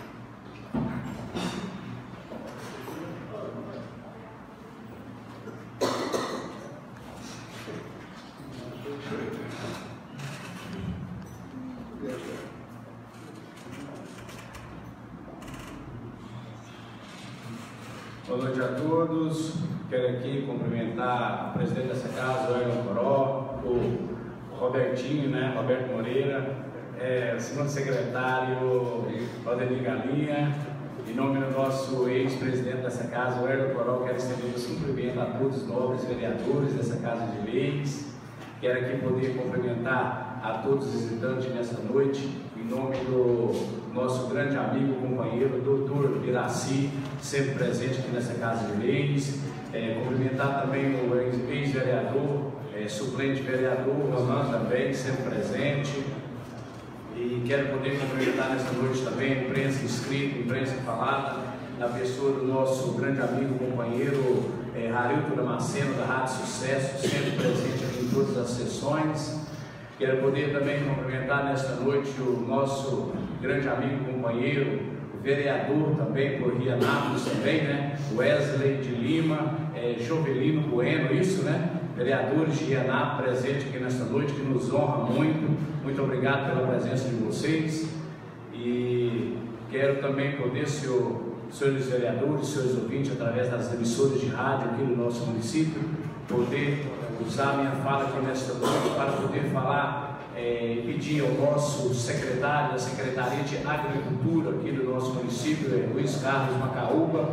[SPEAKER 3] Boa noite a todos. Quero aqui cumprimentar o presidente dessa casa, o Elton Coró, o Robertinho, né, Roberto Moreira, é, o segundo secretário, Valdemir Galinha. Em nome do nosso ex-presidente dessa casa, o Elton Coró, quero estender o cumprimento a todos os nobres vereadores dessa Casa de Leis. Quero aqui poder cumprimentar a todos os visitantes nessa noite, em nome do nosso grande amigo, companheiro, doutor Iraci, sempre presente aqui nessa Casa de Leis. É, cumprimentar também o ex-vereador, é, suplente vereador, Ronan também, sempre presente. E quero poder cumprimentar nessa noite também a imprensa escrita, a imprensa falada, na pessoa do nosso grande amigo, companheiro é, Harilton Damasceno, da Rádio Sucesso, sempre presente aqui em todas as sessões. Quero poder também cumprimentar nesta noite o nosso grande amigo, companheiro, vereador também por Rianápolis também, né? Wesley de Lima, é, Jovelino Bueno, isso, né? Vereadores de Rianápolis presentes aqui nesta noite, que nos honra muito. Muito obrigado pela presença de vocês. E quero também poder, senhor senhores vereadores, senhores ouvintes, através das emissoras de rádio aqui no nosso município, poder usar a minha fala aqui nesta noite para poder falar, é, pedir ao nosso secretário da Secretaria de Agricultura aqui do nosso município, é, Luiz Carlos Macaúba,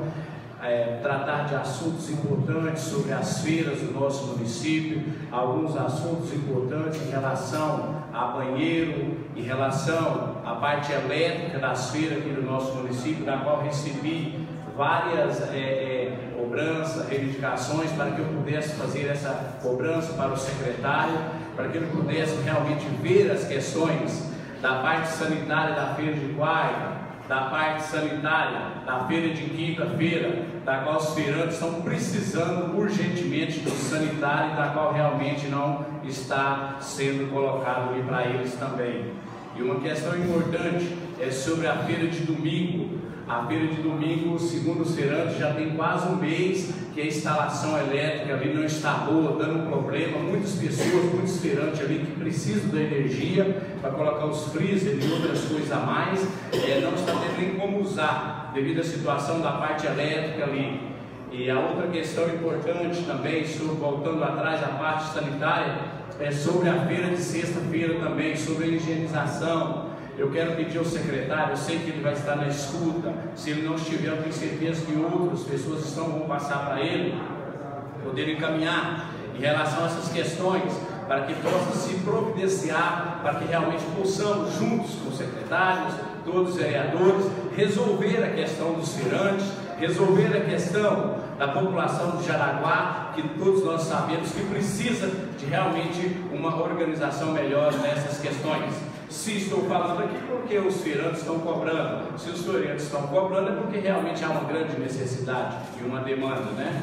[SPEAKER 3] É, tratar de assuntos importantes sobre as feiras do nosso município, alguns assuntos importantes em relação a banheiro, em relação à parte elétrica das feiras aqui do nosso município, na qual recebi várias é, é, cobranças, reivindicações para que eu pudesse fazer essa cobrança para o secretário, para que ele pudesse realmente ver as questões da parte sanitária da feira de quarta, da parte sanitária, da feira de quinta-feira, da qual os feirantes estão precisando urgentemente do sanitário, da qual realmente não está sendo colocado ali para eles também. E uma questão importante é sobre a feira de domingo. A feira de domingo, segundo os feirantes, já tem quase um mês que a instalação elétrica ali não está boa, dando problema. Muitas pessoas, muitos feirantes ali que precisam da energia para colocar os freezer e outras coisas a mais, é, não está tendo nem como usar, devido à situação da parte elétrica ali. E a outra questão importante também, sobre, voltando atrás à parte sanitária, é sobre a feira de sexta-feira também, sobre a higienização. Eu quero pedir ao secretário, eu sei que ele vai estar na escuta, se ele não estiver, eu tenho certeza que outras pessoas estão, vão passar para ele, poder encaminhar em relação a essas questões, para que possa se providenciar, para que realmente possamos, juntos com os secretários, todos os vereadores, resolver a questão dos feirantes, resolver a questão da população de Jaraguá, que todos nós sabemos que precisa de realmente uma organização melhor nessas questões. Se estou falando aqui porque os feirantes estão cobrando, se os feirantes estão cobrando é porque realmente há uma grande necessidade e uma demanda, né?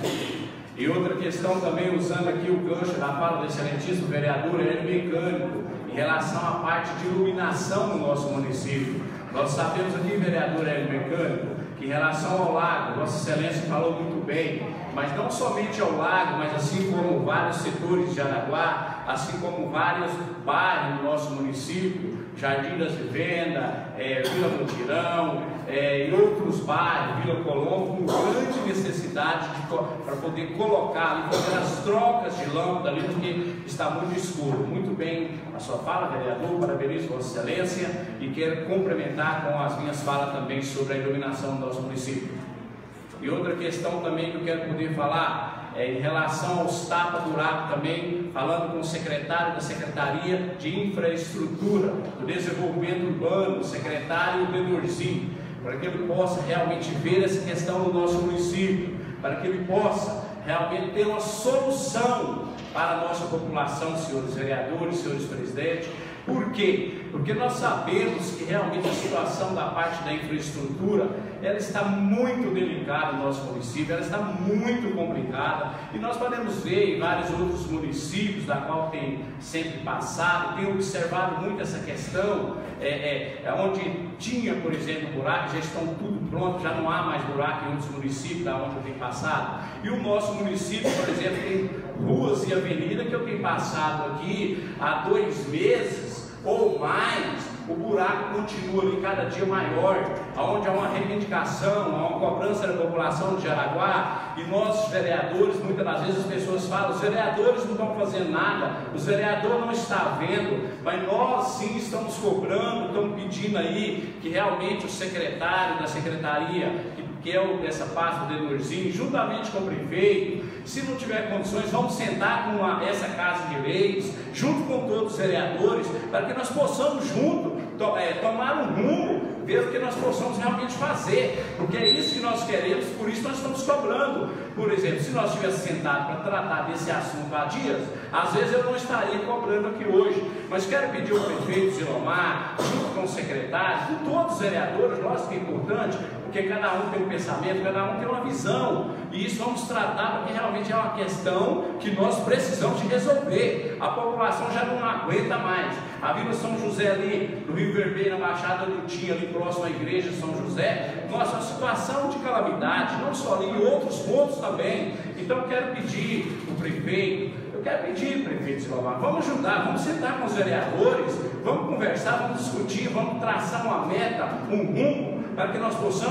[SPEAKER 3] E outra questão também, usando aqui o gancho da fala do excelentíssimo vereador Hélio Mecânico, em relação à parte de iluminação no nosso município. Nós sabemos aqui, vereador Hélio Mecânico, que em relação ao lago, Vossa Excelência falou muito bem, mas não somente ao lago, mas assim como vários setores de Jaraguá, assim como vários bairros do nosso município, Jardim das Vivendas, é, Vila Mutirão, é, e outros bairros, Vila Colombo, com grande necessidade para poder colocar ali, fazer as trocas de lâmpada ali, porque está muito escuro. Muito bem a sua fala, vereador, parabenizo Vossa Excelência e quero complementar com as minhas falas também sobre a iluminação do nosso município. E outra questão também que eu quero poder falar é em relação aos tapa-buraco também, falando com o secretário da Secretaria de Infraestrutura, do Desenvolvimento Urbano, o secretário Benurzinho, para que ele possa realmente ver essa questão no nosso município, para que ele possa realmente ter uma solução para a nossa população, senhores vereadores, senhores presidentes. Por quê? Porque nós sabemos que realmente a situação da parte da infraestrutura, ela está muito delicada no nosso município, ela está muito complicada, e nós podemos ver em vários outros municípios, da qual tem sempre passado, tem observado muito essa questão, é, é, é onde tinha, por exemplo, buraco, já estão tudo pronto, já não há mais buraco em outros municípios, da onde eu tenho passado, e o nosso município, por exemplo, tem ruas e avenidas que eu tenho passado aqui há dois meses, ou mais, o buraco continua ali cada dia maior, onde há uma reivindicação, há uma cobrança da população de Jaraguá, e nós, vereadores, muitas das vezes as pessoas falam, os vereadores não estão fazendo nada, os vereadores não estão vendo, mas nós sim estamos cobrando, estamos pedindo aí que realmente o secretário da secretaria, que que é o, essa pasta do Ednorzinho, juntamente com o prefeito, se não tiver condições, vamos sentar com a, essa Casa de Leis, junto com todos os vereadores, para que nós possamos junto to, é, tomar um rumo, ver o que nós possamos realmente fazer, porque é isso que nós queremos, por isso nós estamos cobrando. Por exemplo, se nós estivéssemos sentados para tratar desse assunto há dias, às vezes eu não estaria cobrando aqui hoje, mas quero pedir ao prefeito Zilomar, junto com o secretário, com todos os vereadores, lógico que é importante, porque cada um tem um pensamento, cada um tem uma visão, e isso vamos tratar porque realmente é uma questão que nós precisamos de resolver. A população já não aguenta mais. A Vila São José ali, no Rio Vermelho, na Baixada do Tinha, ali próximo à igreja de São José, nossa, uma situação de calamidade, não só ali, em outros pontos também. Então eu quero pedir o prefeito, eu quero pedir, prefeito Silomar, vamos ajudar, vamos sentar com os vereadores, vamos conversar, vamos discutir, vamos traçar uma meta, um rumo, para que nós possamos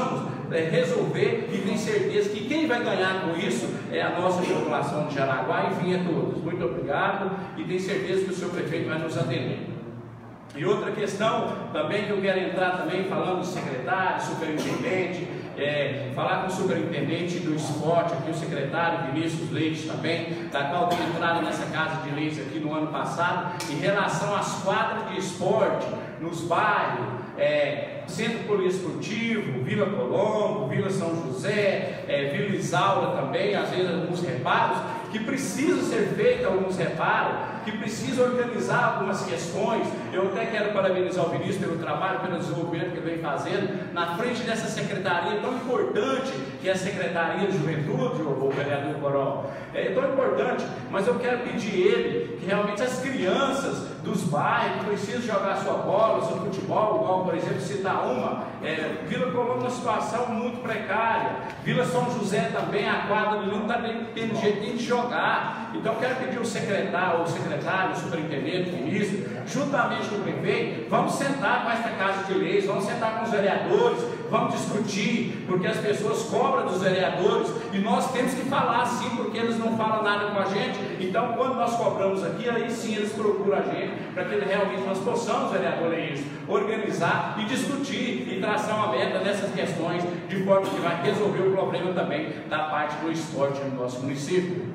[SPEAKER 3] é, resolver, e tenho certeza que quem vai ganhar com isso é a nossa população de Jaraguá, enfim, é todos. Muito obrigado, e tenho certeza que o senhor prefeito vai nos atender. E outra questão também que eu quero entrar também, falando do secretário, superintendente, é, falar com o superintendente do esporte aqui, o secretário Vinícius Leite também, da qual tem entrado nessa casa de leis aqui no ano passado, em relação às quadras de esporte nos bairros, é, Centro Poliesportivo, Vila Colombo, Vila São José, é, Vila Isaura também, às vezes alguns reparos, que precisa ser feito alguns reparos, que precisa organizar algumas questões. Eu até quero parabenizar o Vinícius pelo trabalho, pelo desenvolvimento que ele vem fazendo na frente dessa secretaria tão importante, que é a Secretaria de Juventude, o vereador Corol. É tão importante, mas eu quero pedir ele que realmente as crianças dos bairros que precisam jogar sua bola, seu futebol, igual, por exemplo, citar uma, é, Vila Colombo numa situação muito precária, Vila São José também, a quadra ali não está tendo jeito nem de jogar. Então eu quero pedir ao secretário, o secretário, o superintendente, o ministro, juntamente com o prefeito, vamos sentar com esta casa de leis, vamos sentar com os vereadores, vamos discutir, porque as pessoas cobram dos vereadores, e nós temos que falar sim, porque eles não falam nada com a gente. Então quando nós cobramos aqui, aí sim eles procuram a gente, para que realmente nós possamos, vereadores, organizar e discutir e traçar uma meta nessas questões, de forma que vai resolver o problema também da parte do esporte no nosso município.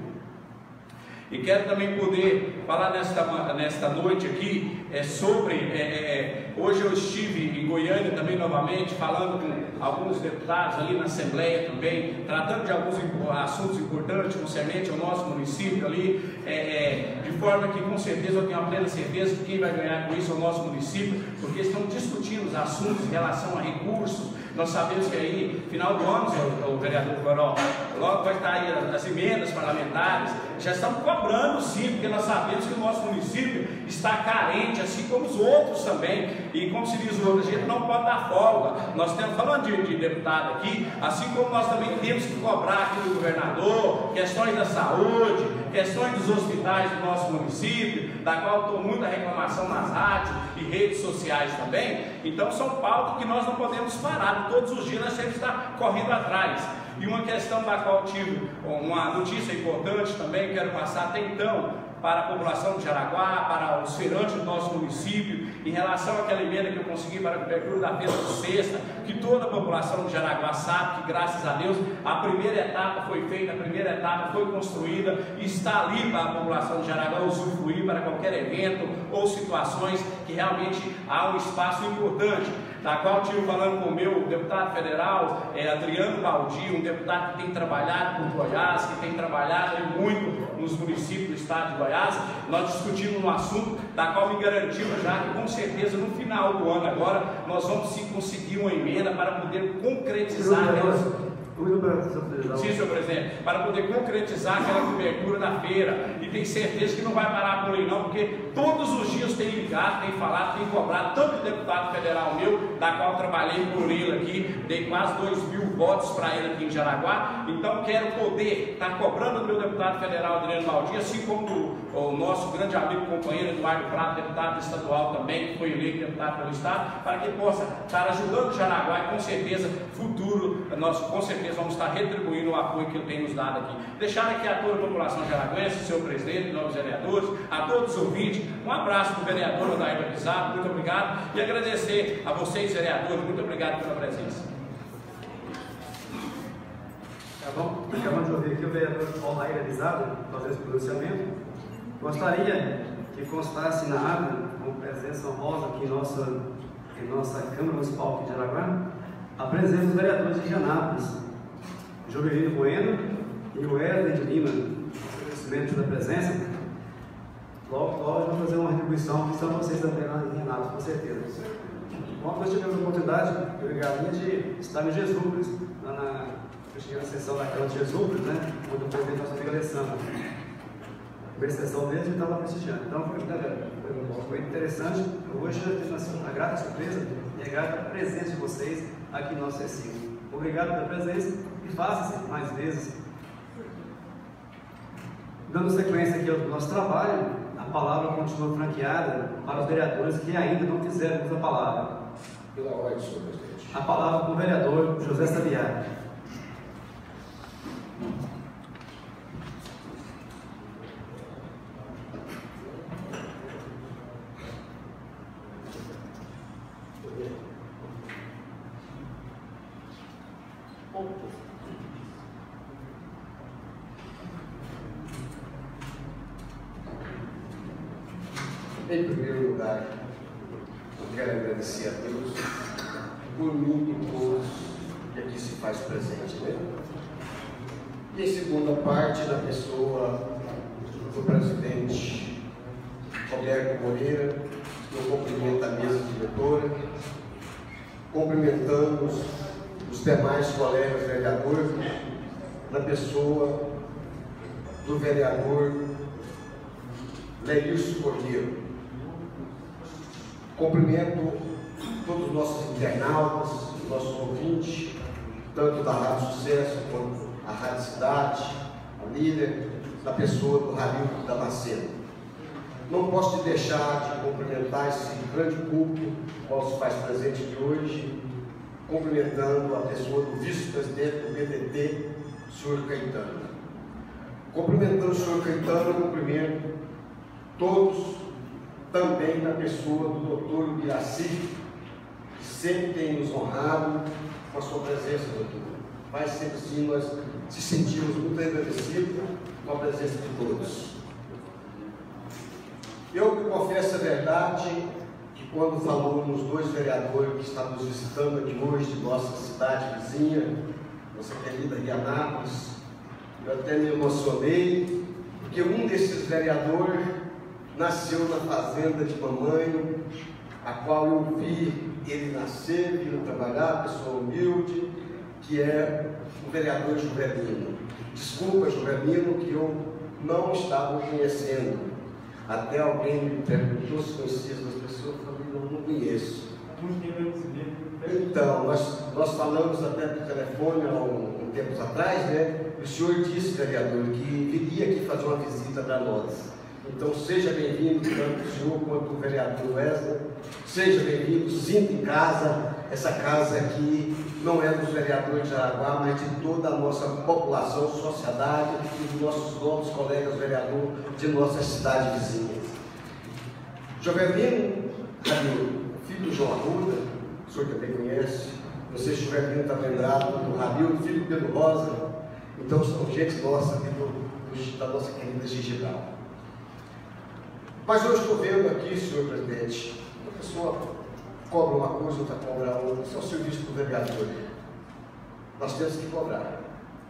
[SPEAKER 3] E quero também poder falar nesta, nesta noite aqui é, sobre, é, é, hoje eu estive em Goiânia também novamente, falando com alguns deputados ali na Assembleia também, tratando de alguns assuntos importantes concernentes ao nosso município ali, é, é, de forma que com certeza eu tenho a plena certeza que quem vai ganhar com isso é o nosso município, porque estão discutindo os assuntos em relação a recursos. Nós sabemos que aí, final do ano, o, o vereador Corol, logo vai estar aí as emendas parlamentares, já estamos cobrando sim, porque nós sabemos que o nosso município está carente, assim como os outros também, e como se diz o outro, a gente não pode dar folga. Nós estamos falando de, de deputado aqui, assim como nós também temos que cobrar aqui do governador, questões da saúde, questões dos hospitais do nosso município, da qual estou muita reclamação nas rádios e redes sociais também. Então são pautas que nós não podemos parar, todos os dias nós temos que estar correndo atrás. E uma questão da qual tive uma notícia importante também, quero passar até então para a população de Jaraguá, para os feirantes do nosso município, em relação àquela emenda que eu consegui para a cobertura da feira de sexta, que toda a população de Jaraguá sabe que, graças a Deus, a primeira etapa foi feita, a primeira etapa foi construída e está ali para a população de Jaraguá usufruir para qualquer evento ou situações que realmente há um espaço importante, da qual estive falando com o meu deputado federal, é, Adriano Baldi, um deputado que tem trabalhado por Goiás, que tem trabalhado muito nos municípios do estado de Goiás. Nós discutimos um assunto da qual me garantiu já que com certeza no final do ano agora nós vamos sim conseguir uma emenda para poder concretizar aquelas... Sim, senhor presidente, para poder concretizar aquela cobertura da feira, e tem certeza que não vai parar por aí não, porque todos os dias tem ligado, tem falado, tem cobrado, tanto o deputado federal meu, da qual trabalhei por ele aqui, dei quase dois mil votos para ele aqui em Jaraguá. Então quero poder estar cobrando do meu deputado federal Adriano Baldi, assim como do o nosso grande amigo e companheiro Eduardo Prado, deputado estadual também, que foi eleito deputado pelo estado, para que possa estar ajudando Jaraguá, e com certeza futuro, nós com certeza vamos estar retribuindo o apoio que ele tem nos dado aqui. Deixar aqui a toda a população jaraguense, senhor presidente, novos vereadores, a todos os ouvintes, um abraço para o vereador Odair Pizarro, muito obrigado, e agradecer a vocês, vereadores, muito obrigado pela presença.
[SPEAKER 2] Tá bom? Acabamos de ouvir aqui o vereador Odair Pizarro fazer esse pronunciamento. Gostaria que constasse na ata, com presença honrosa aqui em nossa, em nossa Câmara Municipal de Jaraguá, a presença dos vereadores de Anápolis, Jovelino Bueno e o Wesley de Lima, agradecimento da presença. Logo, logo vamos fazer uma retribuição, que são vocês também lá em Renato, com certeza. Ontem nós tivemos a oportunidade, eu e a Galinha, de estar em Jesúpolis, lá na, na sessão da Câmara de Jesúpolis, né, onde o presidente nosso amigo Alessandro, a primeira sessão dele, ele estava prestigiando. Então foi, foi, foi interessante. Hoje eu tenho uma grata surpresa e é grata a presença de vocês aqui no nosso recinto. Obrigado pela presença e faça-se mais vezes. Dando sequência aqui ao nosso trabalho, a palavra continua franqueada para os vereadores que ainda não fizeram uso da palavra.
[SPEAKER 9] Pela ordem, senhor presidente.
[SPEAKER 2] A palavra com o vereador José Sabiá.
[SPEAKER 9] Em primeiro lugar, eu quero agradecer a Deus por mim e por todos que aqui se faz presente, né? E em segunda parte, na pessoa do presidente Roberto Moreira, eu cumprimento a mesa diretora, cumprimentamos os demais colegas vereadores, na pessoa do vereador Leilson Cordeiro. Cumprimento todos os nossos internautas, nossos ouvintes, tanto da Rádio Sucesso quanto a Rádio Cidade, a líder, da pessoa do Ramiro Damasceno. Não posso te deixar de cumprimentar esse grande público qual se faz presente de hoje, cumprimentando a pessoa do vice-presidente do B D T, senhor Caetano. Cumprimentando o senhor Caetano, cumprimento todos, também na pessoa do doutor Biraci, que sempre tem nos honrado com a sua presença, doutor. Faz sempre assim, nós se sentimos muito agradecidos com a presença de todos. Eu que confesso a verdade, que quando falou nos dois vereadores que estão nos visitando aqui hoje, de nossa cidade vizinha, nossa querida Rianápolis, eu até me emocionei, porque um desses vereadores nasceu na fazenda de mamãe, a qual eu vi ele nascer, vi ele trabalhar, pessoa humilde, que é o vereador Juvelino. Desculpa, Juvelino, que eu não estava o conhecendo. Até alguém me perguntou se conhecia as pessoas, eu falei, não, não conheço. Então, nós, nós falamos até por telefone há um, um tempo atrás, né? O senhor disse, vereador, que viria aqui fazer uma visita para nós. Então, seja bem-vindo, tanto o senhor quanto o vereador Wesley. Seja bem-vindo, sinta em casa. Essa casa aqui não é dos vereadores de Jaraguá, mas de toda a nossa população, sociedade e dos nossos novos colegas vereadores de nossa cidade vizinha. Jovelino, filho do João Arruda, o senhor também conhece. Não sei se o Jovelino está lembrado do Ramiro, filho do Pedro Rosa. Então, são gente nossa aqui do, do, da nossa querida Gigigal. Mas eu estou vendo aqui, senhor presidente, uma pessoa cobra uma coisa, outra cobra outra. Isso é o serviço do vereador. Nós temos que cobrar.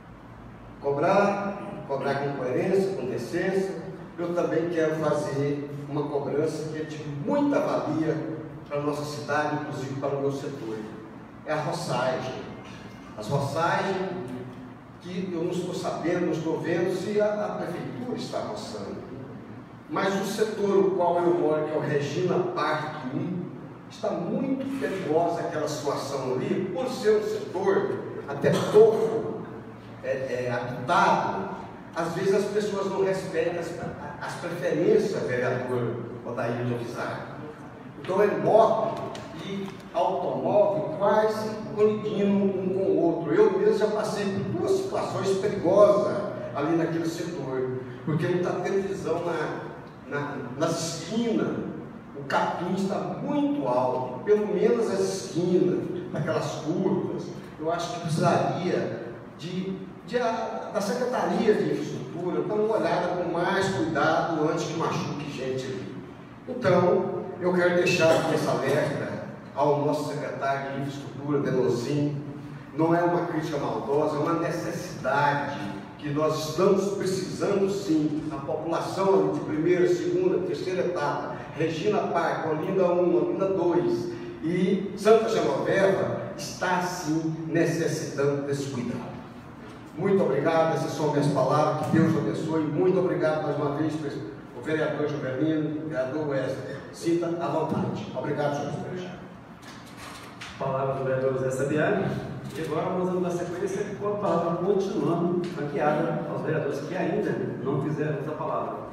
[SPEAKER 9] Cobrar, cobrar com coerência, com decência. Eu também quero fazer uma cobrança que é de muita valia para a nossa cidade, inclusive para o meu setor. É a roçagem. As roçagens que eu não estou sabendo, não estou vendo se a, a prefeitura está roçando. Mas o setor no qual eu moro, que é o Regina Parque um, está muito perigosa aquela situação ali, por ser um setor até pouco é, é, habitado. Às vezes as pessoas não respeitam as, as preferências, vereador Odair de Aguizar. Então é moto e automóvel quase colidindo um com o outro. Eu mesmo já passei por duas situações perigosas ali naquele setor, porque não está tendo visão na Na, nas esquinas, o capim está muito alto, pelo menos as esquinas, aquelas curvas. Eu acho que precisaria de, de a, da Secretaria de Infraestrutura dar uma olhada com mais cuidado antes que machuque gente ali. Então, eu quero deixar aqui essa alerta ao nosso secretário de Infraestrutura, Denozinho. Não é uma crítica maldosa, é uma necessidade que nós estamos precisando sim, a população de primeira, segunda, terceira etapa, Regina Parque, Olinda um, Olinda dois e Santa Genoveva está sim necessitando desse cuidado. Muito obrigado, essas são minhas palavras, que Deus abençoe. Muito obrigado mais uma vez, o vereador Jovelino, o vereador Wesley. Sinta à vontade. Obrigado, senhor presidente.
[SPEAKER 2] Palavra do vereador José Sabiá. E agora nós vamos dar sequência com a palavra continuando franqueada aos vereadores que ainda não fizeram essa palavra.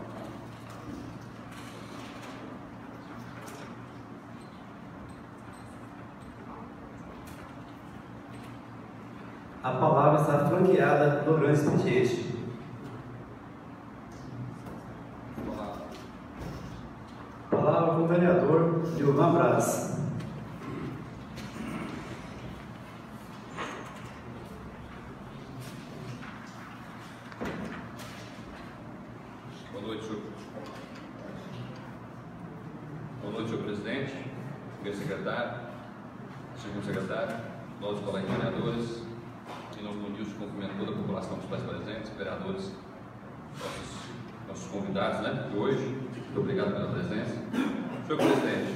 [SPEAKER 2] A palavra está franqueada no grande expediente. Palavra com o vereador Gilvan Braz.
[SPEAKER 10] Boa noite, senhor. Boa noite, senhor presidente, primeiro secretário, segundo secretário, nós, colegas vereadores, em nome do Nilson, cumprimento toda a população dos pais presentes, vereadores, nossos, nossos convidados, né, de hoje. Muito obrigado pela presença. Senhor presidente,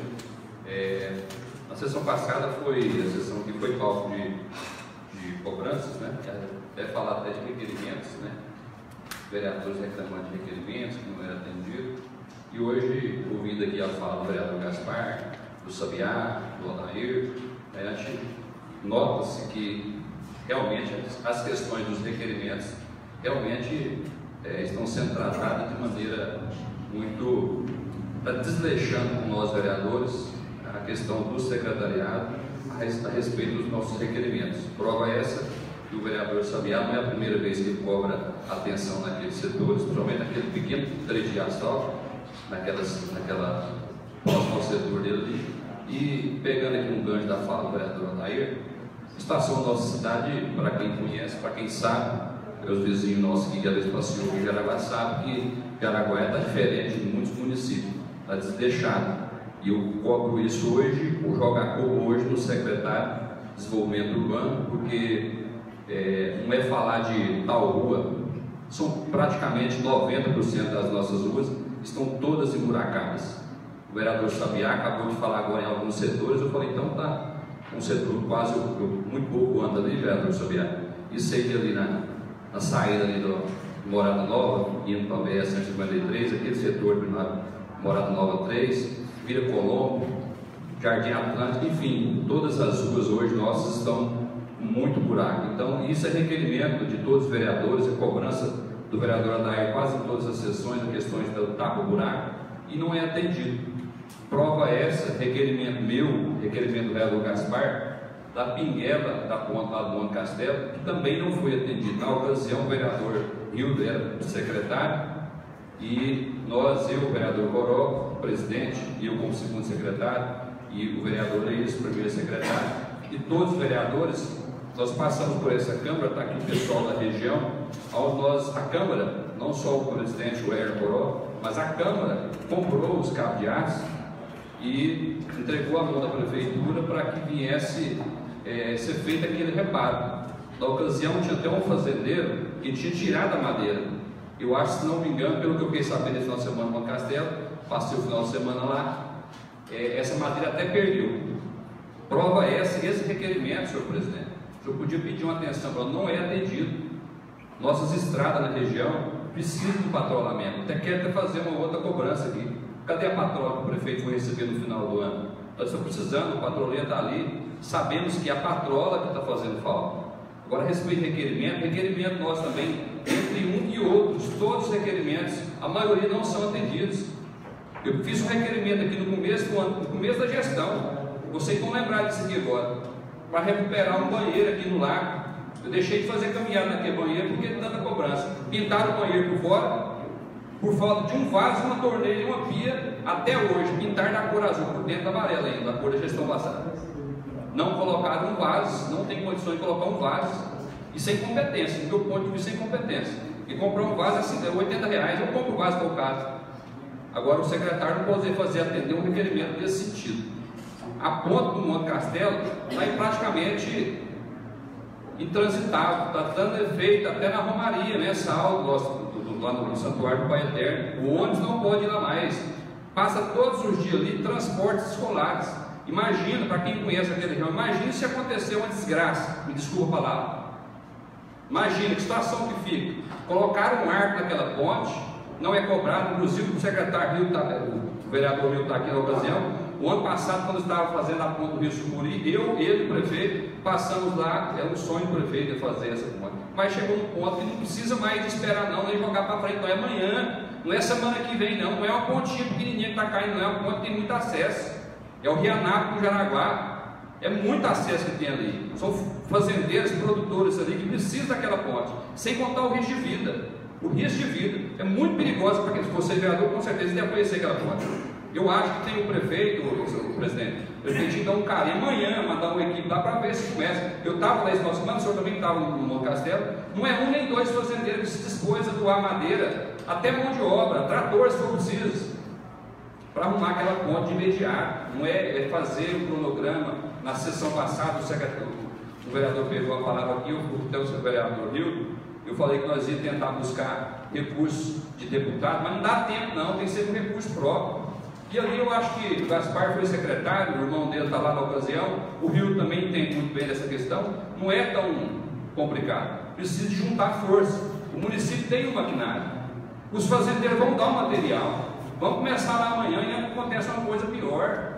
[SPEAKER 10] é, a sessão passada foi a sessão que foi palco de, de cobranças, né, até falar até de requerimentos, né, vereadores reclamando de requerimentos que não eram atendidos. E hoje, ouvindo aqui a fala do vereador Gaspar, do Sabiá, do Odair, né, a gente nota-se que realmente as questões dos requerimentos realmente é, estão sendo tratadas de maneira muito, está desleixando com nós vereadores a questão do secretariado a, res, a respeito dos nossos requerimentos. Prova essa que o vereador Sabiá não é a primeira vez que ele cobra atenção naqueles setores, principalmente naquele pequeno trecho de asfalto, naquelas, naquela próximo setor dele ali. E pegando aqui um gancho da fala do vereador Odair, a situação da nossa cidade, para quem conhece, para quem sabe, os vizinhos nossos que já passeou em Jaraguá sabem que Jaraguá está diferente de muitos municípios, está desleixado. E eu cobro isso hoje, ou jogo a culpa hoje no secretário de Desenvolvimento Urbano, porque é, não é falar de tal rua, são praticamente noventa por cento das nossas ruas estão todas emburacadas. O vereador Sabiá acabou de falar agora em alguns setores, eu falei, então tá, um setor quase, eu, muito pouco anda ali, vereador Sabiá, e sei ali na, na saída ali do Morada Nova, indo para a B S cento e cinquenta e três, aquele setor primário, Morada Nova três, Vila Colombo, Jardim Atlântico, enfim, todas as ruas hoje nossas estão muito buraco. Então, isso é requerimento de todos os vereadores, é cobrança do vereador Odair quase em todas as sessões, em questões do tapa-buraco, e não é atendido. Prova essa, requerimento meu, requerimento do vereador Gaspar, da Pinguela, da ponta lá do Monte Castelo, que também não foi atendido. Na ocasião, o vereador Hildo era secretário, e nós, eu, o vereador Coró, presidente, e eu como segundo secretário, e o vereador Leis, primeiro secretário, e todos os vereadores, nós passamos por essa Câmara, está aqui o pessoal da região, onde nós, a Câmara, não só o presidente, o Hélio Coró, mas a Câmara comprou os cabos de aço e entregou a mão da Prefeitura para que viesse é, ser feito aquele reparo. Na ocasião, tinha até um fazendeiro que tinha tirado a madeira. Eu acho, se não me engano, pelo que eu fiquei sabendo esse final de semana no Castelo, passei o final de semana lá, é, essa madeira até perdeu. Prova essa, esse requerimento, senhor presidente. O senhor podia pedir uma atenção para não é atendido. Nossas estradas na região precisam do patrulhamento. Até quero até fazer uma outra cobrança aqui. Cadê a patrola que o prefeito foi receber no final do ano? Nós estamos precisando, o patrulheiro está ali. Sabemos que é a patrola que está fazendo falta. Agora, a respeito de requerimento, requerimento nós também, entre um e outros, todos os requerimentos, a maioria não são atendidos. Eu fiz um requerimento aqui no começo do ano, no começo da gestão. Vocês vão lembrar disso aqui agora, para recuperar um banheiro aqui no lago. Eu deixei de fazer caminhada naquele banheiro porque tanta cobrança. Pintaram o banheiro por fora, por falta de um vaso, uma torneira e uma pia, até hoje. Pintaram da cor azul, por dentro da amarela ainda, da cor da gestão passada. Não colocaram um vaso, não tem condições de colocar um vaso. Isso é incompetência, do meu ponto de vista é incompetência. E comprar um vaso assim, é oitenta reais, eu compro o vaso para o caso. Agora o secretário não pode fazer atender um requerimento nesse sentido. A ponta do Monte Castelo está praticamente intransitável, está dando efeito até na Romaria, né? Saldo, lá no Santuário do Pai Eterno. O ônibus não pode ir lá mais. Passa todos os dias ali transportes escolares. Imagina, para quem conhece aquele região, imagina se acontecer uma desgraça, me desculpa a palavra. Imagina que situação que fica. Colocaram um arco naquela ponte, não é cobrado, inclusive o secretário Rio, tá, o vereador Rio está aqui na ocasião. O ano passado, quando estava fazendo a ponte do Rio Sucuri, eu, ele, o prefeito, passamos lá, é um sonho do prefeito de fazer essa ponte. Mas chegou um ponto que não precisa mais de esperar não, nem jogar para frente, não é amanhã, não é semana que vem não, não é uma pontinha pequenininha que está caindo, não é uma ponte que tem muito acesso. É o Rio Anápolis do Jaraguá. É muito acesso que tem ali. São fazendeiros, produtores ali que precisam daquela ponte, sem contar o risco de vida. O risco de vida é muito perigoso para quem você, vereador, com certeza deve conhecer aquela ponte. Eu acho que tem o prefeito, o, o presidente, o prefeito dá um carinho amanhã, mandar uma equipe lá para ver se começa. Eu estava lá esse final de semana, o senhor também estava no, no Castelo. Não é um nem dois fazendeiros que se dispôs a doar madeira, até mão de obra, trator se for preciso, para arrumar aquela ponte de imediato. Não é, é fazer o cronograma. Na sessão passada, o, secretário, o vereador pegou a palavra aqui, até o vereador Rio, eu falei que nós íamos tentar buscar recursos de deputado, mas não dá tempo não, tem que ser um recurso próprio. E ali eu acho que o Gaspar foi secretário, o irmão dele está lá na ocasião, o Rio também entende muito bem dessa questão, não é tão complicado, precisa juntar força. O município tem o maquinário, os fazendeiros vão dar o material, vamos começar lá amanhã e antes que aconteça uma coisa pior.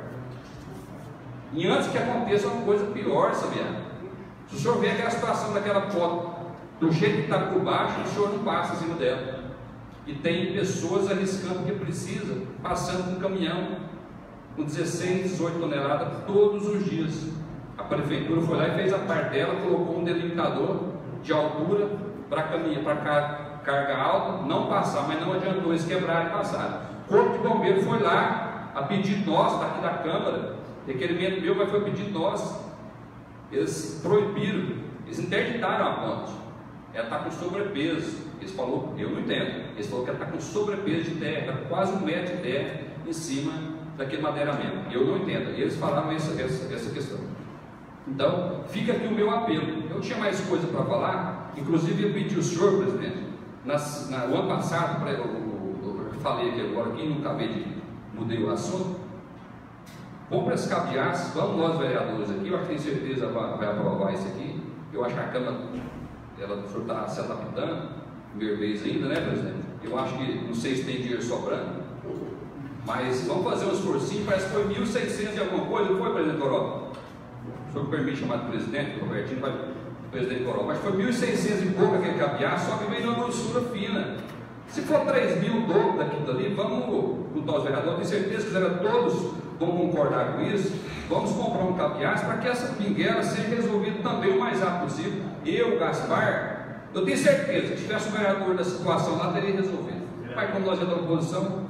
[SPEAKER 10] E antes que aconteça uma coisa pior, sabia? Se o senhor vê aquela situação daquela foto, do jeito que está por baixo, o senhor não passa acima dela. E tem pessoas arriscando porque precisa, passando com um caminhão com dezesseis, dezoito toneladas todos os dias. A prefeitura foi lá e fez a parte dela, colocou um delimitador de altura para caminhar, para car carga alta, não passar, mas não adiantou eles quebrarem e passarem. O Corpo de Bombeiro foi lá a pedido nosso, daqui da Câmara, requerimento meu, mas foi pedido nosso. Eles proibiram, eles interditaram a ponte. Ela está com sobrepeso. Eles falaram, eu não entendo. Eles falaram que ela está com sobrepeso de terra, está quase um metro de terra em cima daquele madeiramento. Eu não entendo. E eles falaram essa, essa, essa questão. Então, fica aqui o meu apelo. Eu tinha mais coisa para falar, inclusive eu pedi ao senhor, presidente, nas, na, o ano passado, pra, eu, eu, eu falei aqui agora, quem não acabei de mudei o assunto. Vamos para esse cabeaço, vamos nós vereadores aqui, eu acho que tenho certeza vai, vai aprovar isso aqui. Eu acho que a Câmara, ela está se adaptando, primeira vez ainda, né, presidente? Eu acho que, não sei se tem dinheiro sobrando, mas vamos fazer um esforcinho, parece que foi mil e seiscentos e alguma coisa, não foi, presidente Coral? O senhor permite chamar de presidente, o Robertinho vai, presidente Coral, mas foi mil e seiscentos e pouco aquele cabeaço, só que veio numa grossura fina. Se for três mil dobro daquilo dali, vamos juntar os vereadores, tenho certeza que era todos vão concordar com isso, vamos comprar um capiaço para que essa pinguela seja resolvida também o mais rápido possível. Eu, Gaspar, eu tenho certeza que se tivesse um vereador da situação lá, teria resolvido. Mas como nós é da oposição...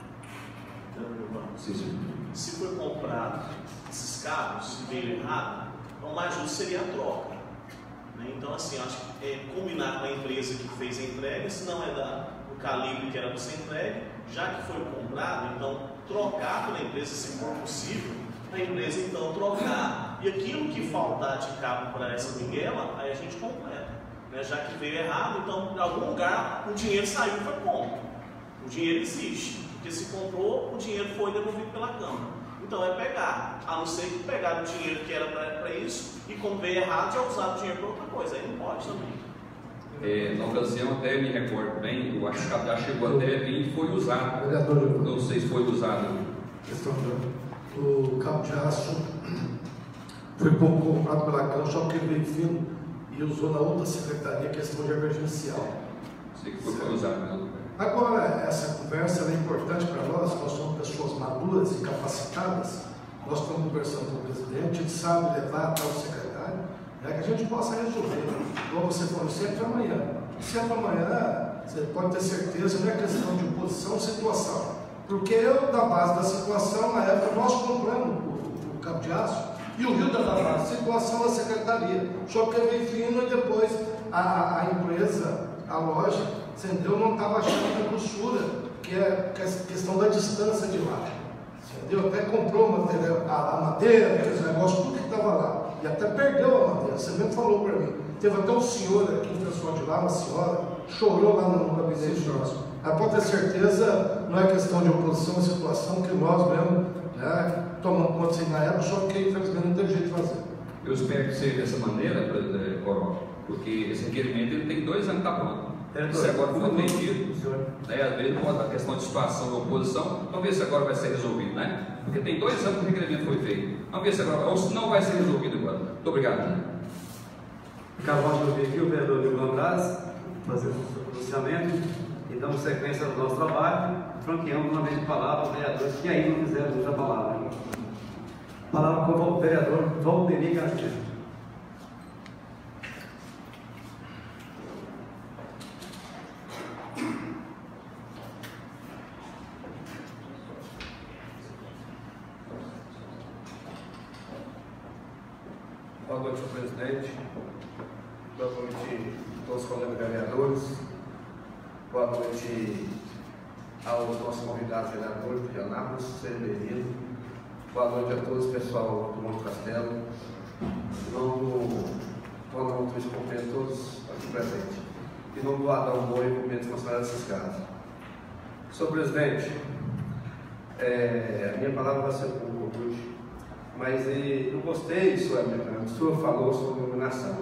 [SPEAKER 5] Sim, sim. Se for comprado esses carros, se veio errado, o mais justo seria a troca. Né? Então, assim, acho que é combinar com a empresa que fez a entrega, se não é da, do calibre que era para ser entregue, já que foi comprado, então trocar pela empresa, se for possível, a empresa então trocar, e aquilo que faltar de cabo para essa pinguela, aí a gente completa, né? Já que veio errado, então em algum lugar o dinheiro saiu e foi compro. O dinheiro existe, porque se comprou, o dinheiro foi devolvido pela Câmara. Então é pegar, a não ser que pegar o dinheiro que era para isso, e como veio errado, já usar o dinheiro para outra coisa, aí não pode também.
[SPEAKER 10] É, na ocasião, até me recordo bem, eu acho que o capital chegou até vir e foi usado. Não sei se foi usado.
[SPEAKER 8] O cabo de aço foi pouco comprado pela Câmara, só que ele veio fino e usou na outra secretaria, questão de emergencial.
[SPEAKER 10] Sei que foi, foi usado, né?
[SPEAKER 8] Agora, essa conversa é importante para nós, nós somos pessoas maduras e capacitadas, nós estamos conversando com o presidente, ele sabe levar até o secretário, é que a gente possa resolver, como você falou, sempre amanhã. Sempre amanhã, você pode ter certeza, não é questão de posição, situação. Porque eu, da base da situação, na época, nós compramos o, o cabo de aço, e o Rio da base da situação da secretaria. Só que veio fino e depois a, a empresa, a loja, entendeu? Não estava achando a grossura, que é, que é a questão da distância de lá. Entendeu? Até comprou material, a, a madeira, aqueles negócios, tudo que estava lá. E até perdeu a madeira, você mesmo falou para mim. Teve até um senhor aqui, um pessoal de lá, uma senhora, chorou lá no gabinete nosso. Ela pode ter certeza, não é questão de oposição, é situação que nós mesmo, né, tomamos conta assim na época, só que infelizmente não teve jeito de fazer.
[SPEAKER 10] Eu espero que seja dessa maneira, Coral, porque esse requerimento ele tem dois anos que está pronto. Se agora for atendido, né, às vezes pode a questão de situação da oposição, vamos ver se agora vai ser resolvido, né? Porque tem dois anos que o requerimento foi feito. Vamos ver se agora, ou se não vai ser resolvido agora. Muito obrigado.
[SPEAKER 2] Acabamos de ouvir aqui o vereador Nilvan Braz fazer o pronunciamento e damos sequência ao nosso trabalho, franqueamos uma vez de palavra aos vereadores que ainda não quiseram usar a palavra. palavra com o vereador Valdemir Garcia.
[SPEAKER 1] Boa noite, senhor presidente. Boa noite a todos os colegas vereadores. Boa noite ao nosso convidado vereador de Anápolis, seja bem-vindo. Boa noite a todos, pessoal do Monte Castelo. Em nome do Ronaldo Luiz Companheiro, todos aqui presentes. Em nome do Adão Boi, Companheiro Funcionário dessas casas. Senhor presidente, é, a minha palavra vai ser pouco hoje, mas eh, eu gostei, senhor, o senhor falou sobre iluminação.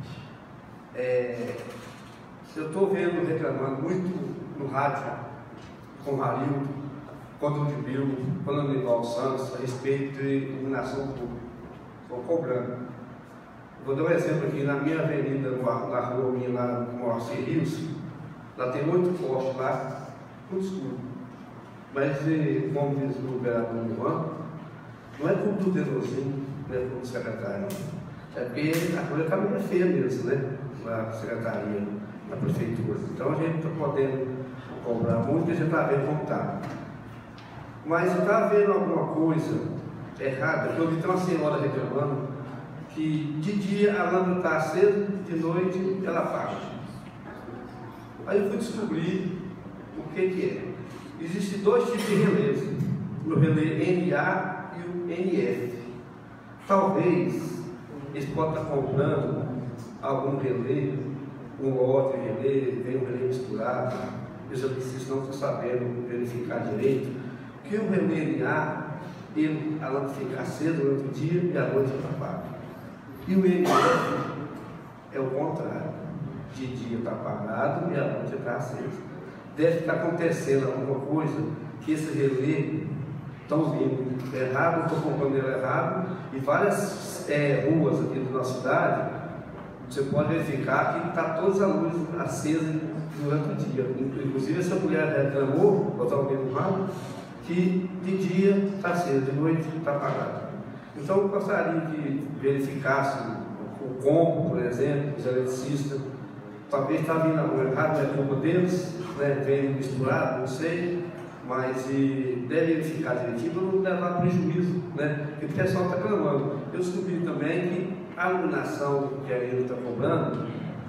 [SPEAKER 1] É, eu estou vendo, reclamando muito no rádio, com o Harildo, quando o Dibilo, quando o Nival Santos, a respeito de iluminação pública. Estou cobrando. Vou dar um exemplo aqui, na minha avenida, na rua minha, lá no Moacir Rios, lá tem oito postes lá, tudo escuro. Mas, como diz o vereador Ivan, não é culpa do Dedozinho, não é culpa do secretário, é porque a coisa está meio feia mesmo, né? Na secretaria, na prefeitura. Então a gente está podendo cobrar muito e a gente está vendo como está. Mas está vendo alguma coisa errada, que eu vi uma senhora reclamando que de dia a lâmpada está acesa, de noite ela apaga. Aí eu fui descobrir o que, que é. Existem dois tipos de relés, o relé N A e o N F. Talvez eles possam estar comprando algum relé, um lote de relé, vem um relé misturado. Eu já disse, não estou sabendo verificar direito, que o relé N A, ele, a lâmpada fica acesa durante o dia e à noite ela apaga. E o N F é o contrário, de dia está apagado e à noite está acesa. Deve estar acontecendo alguma coisa que esse relé estão vindo errado, estou comprando ele errado, e várias é, ruas aqui da nossa cidade, você pode verificar que está todas as luzes acesas durante o dia. Inclusive essa mulher reclamou, eu estava vendo no rádio, que de dia está acesa, de noite está apagado. Então eu gostaria que verificasse o combo, por exemplo, os eletricistas, talvez está vindo a rua errada, não é culpa deles, né? Vem misturado, não sei, mas e, deve verificar direitinho para não levar prejuízo, né? Porque o pessoal está clamando. Eu descobri também que a iluminação que a ele está cobrando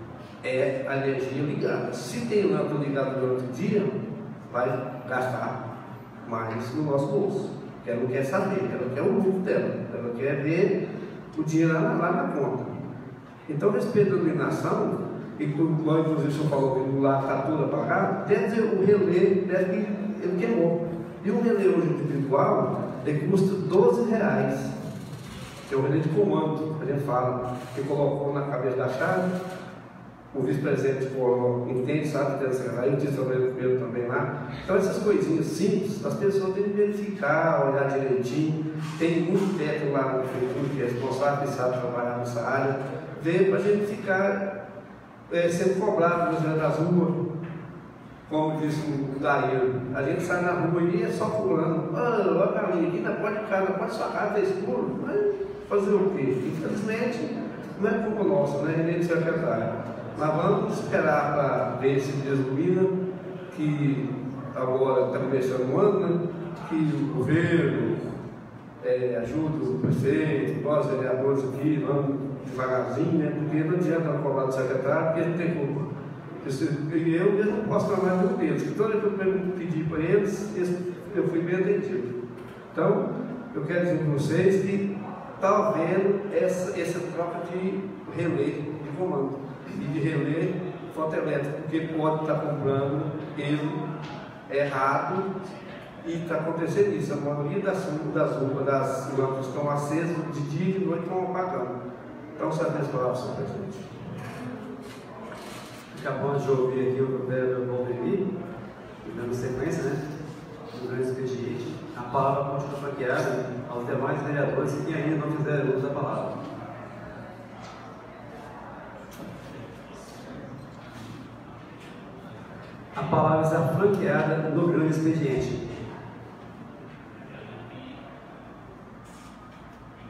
[SPEAKER 1] é a energia ligada. Se tem lâmpada ligada durante o dia, vai gastar mais no nosso bolso. Ela não quer saber, ela quer o lucro dela, ela quer ver o dinheiro lá, lá na conta. Então, a respeito da iluminação, e quando inclusive o senhor falou que o lá está tudo apagado, deve dizer, o relé deve que ele queimou. E o relé hoje individual, ele custa doze reais. Que é o relé de comando, a gente fala, que colocou na cabeça da chave, o vice-presidente entende, sabe, que tem secretário, eu disse também, também lá. Então essas coisinhas simples, as pessoas têm que verificar, olhar direitinho. Tem muito técnico lá no prefeitura que é responsável, que sabe trabalhar nessa área, ver para a gente ficar é, sendo cobrado nas das ruas, como disse o Daíro. A gente sai na rua e é só fulano. Ah, olha para mim, aqui na porta de casa, na porta de sua casa está escuro. Mas fazer o quê? Infelizmente, não é culpa nossa, né? Nem de secretário. Mas vamos esperar para ver se ilumina, que agora está começando o ano, né? Que o governo é, ajuda o prefeito, nós vereadores aqui, vamos devagarzinho, né? Porque não adianta cobrar do secretário, porque ele tem culpa. E eu mesmo não posso falar mais deles. Então eu pedi para eles, eu fui bem atendido. Então, eu quero dizer para vocês que está havendo essa, essa troca de relé de comando e de relé fotoelétrico, porque pode estar comprando ele errado e está acontecendo isso. A maioria das das roupas, das lâmpadas estão acesas de dia e de noite, estão apagando. Então, sabe as palavras, senhor presidente.
[SPEAKER 2] Acabamos de ouvir aqui o vereador Valdemir, dando sequência, né? Do grande expediente. A palavra continua franqueada aos demais vereadores que ainda não fizeram uso da palavra. A palavra está franqueada no grande expediente.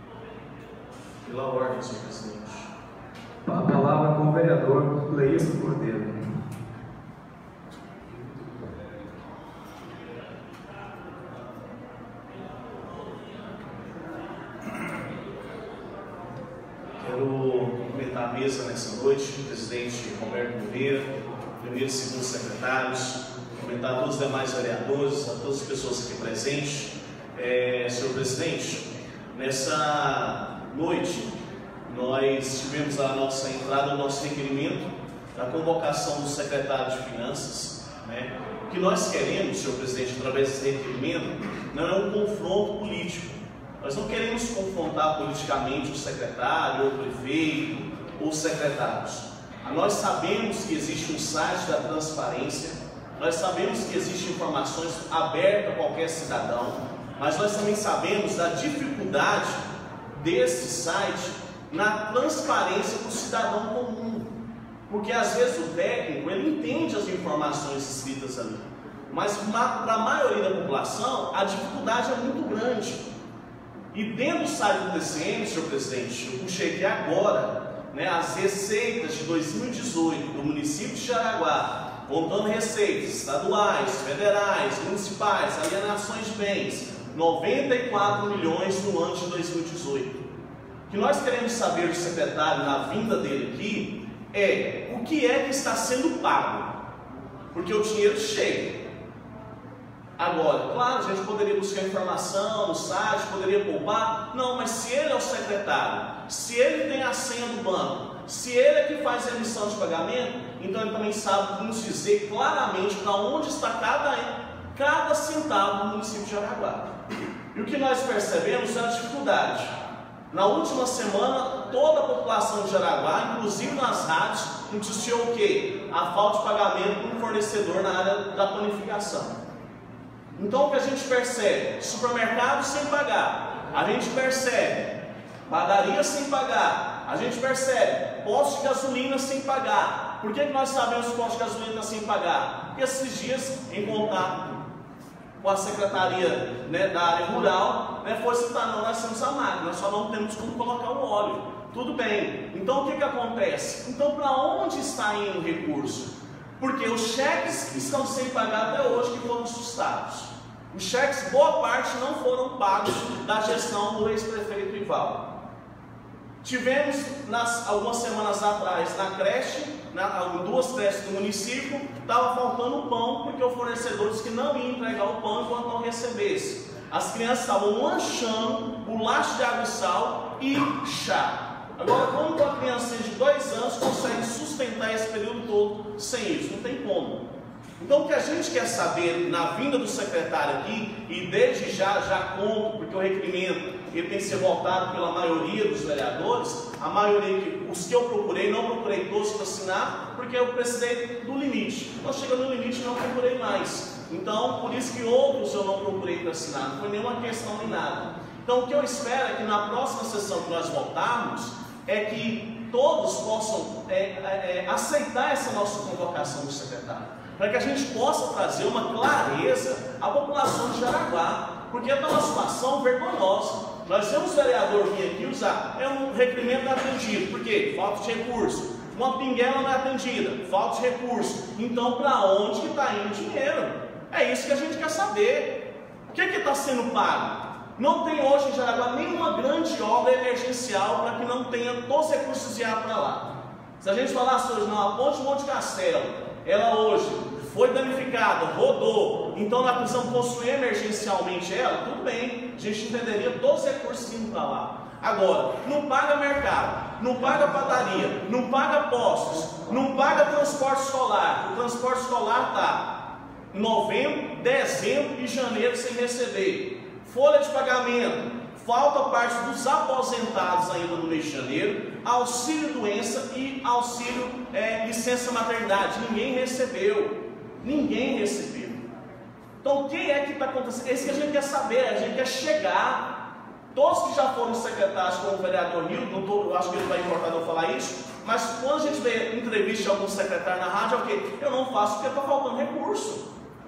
[SPEAKER 5] Pela ordem, senhor presidente.
[SPEAKER 2] A palavra com o vereador Leilson Cordeiro.
[SPEAKER 5] Quero cumprimentar a mesa nessa noite, o presidente Roberto Moreira, primeiro e segundo secretários, cumprimentar a todos os demais vereadores, a todas as pessoas aqui presentes. É, senhor presidente, nessa noite nós tivemos a nossa entrada, o nosso requerimento da convocação do secretário de Finanças, né? O que nós queremos, senhor presidente, através desse requerimento, não é um confronto político. Nós não queremos confrontar politicamente o secretário, ou o prefeito, ou os secretários. Nós sabemos que existe um site da transparência, nós sabemos que existem informações abertas a qualquer cidadão, mas nós também sabemos da dificuldade desse site na transparência para o cidadão comum. Porque às vezes o técnico, ele entende as informações escritas ali, mas para a maioria da população, a dificuldade é muito grande. E dentro do site do T C M, senhor presidente, eu puxei aqui agora, né, as receitas de dois mil e dezoito do município de Jaraguá, contando receitas estaduais, federais, municipais, alienações de bens, noventa e quatro milhões no ano de dois mil e dezoito. O que nós queremos saber do secretário na vinda dele aqui é o que é que está sendo pago, porque o dinheiro chega. Agora, claro, a gente poderia buscar informação no site, poderia poupar. Não, mas se ele é o secretário, se ele tem a senha do banco, se ele é que faz a emissão de pagamento, então ele também sabe nos dizer claramente para onde está cada, cada centavo do município de Jaraguá. E o que nós percebemos é a dificuldade. Na última semana, toda a população de Jaraguá, inclusive nas rádios, noticiou o quê? A falta de pagamento de um fornecedor na área da panificação. Então o que a gente percebe? Supermercado sem pagar, a gente percebe padaria sem pagar, a gente percebe posto de gasolina sem pagar. Por que, que nós sabemos que o posto de gasolina está sem pagar? Porque esses dias, em contato com a Secretaria, né, da área rural, né, foi citar, não, nós temos a máquina, nós só não temos como colocar o óleo. Tudo bem, então o que, que acontece? Então para onde está indo o recurso? Porque os cheques estão sem pagar até hoje, que foram sustados. Os cheques, boa parte, não foram pagos da gestão do ex-prefeito Ivaldo. Tivemos, nas, algumas semanas atrás, na creche, na, duas creches do município, estava faltando pão, porque o fornecedor disse que não ia entregar o pão enquanto não recebesse. As crianças estavam lanchando, bolacha de água e sal e chá. Agora, como uma criança de dois anos consegue sustentar esse período todo sem isso? Não tem como. Então, o que a gente quer saber na vinda do secretário aqui, e desde já, já conto, porque o requerimento ele tem que ser votado pela maioria dos vereadores, a maioria, os que eu procurei, não procurei todos para assinar, porque eu precisei do limite. Nós chegamos no limite e não procurei mais. Então, por isso que outros eu não procurei para assinar, não foi nenhuma questão nem nada. Então, o que eu espero é que na próxima sessão que nós votarmos, é que todos possam é, é, aceitar essa nossa convocação do secretário, para que a gente possa trazer uma clareza à população de Jaraguá, porque está uma situação vergonhosa. Nós vemos o vereador vir aqui usar, é um requerimento não atendido, por quê? Falta de recurso. Uma pinguela não é atendida, falta de recurso. Então, para onde que está indo o dinheiro? É isso que a gente quer saber. O que está sendo pago? Não tem hoje em Jaraguá nenhuma grande obra emergencial para que não tenha todos os recursos desviados para lá. Se a gente falasse hoje, não, a ponte de Monte Castelo, ela hoje foi danificada, rodou, então nós precisamos construir emergencialmente ela, tudo bem, a gente entenderia todos os recursos indo para lá. Agora, não paga mercado, não paga padaria, não paga postos, não paga transporte escolar. O transporte escolar está novembro, dezembro e janeiro sem receber. Folha de pagamento, falta parte dos aposentados ainda no mês de janeiro, auxílio doença e auxílio é, licença maternidade, ninguém recebeu, ninguém recebeu. Então quem é que está acontecendo? Esse que a gente quer saber, a gente quer chegar, todos que já foram secretários como o vereador Nilton, não tô, eu acho que ele vai importar eu falar isso, mas quando a gente vê entrevista de algum secretário na rádio, é o quê? Eu não faço porque está faltando recurso.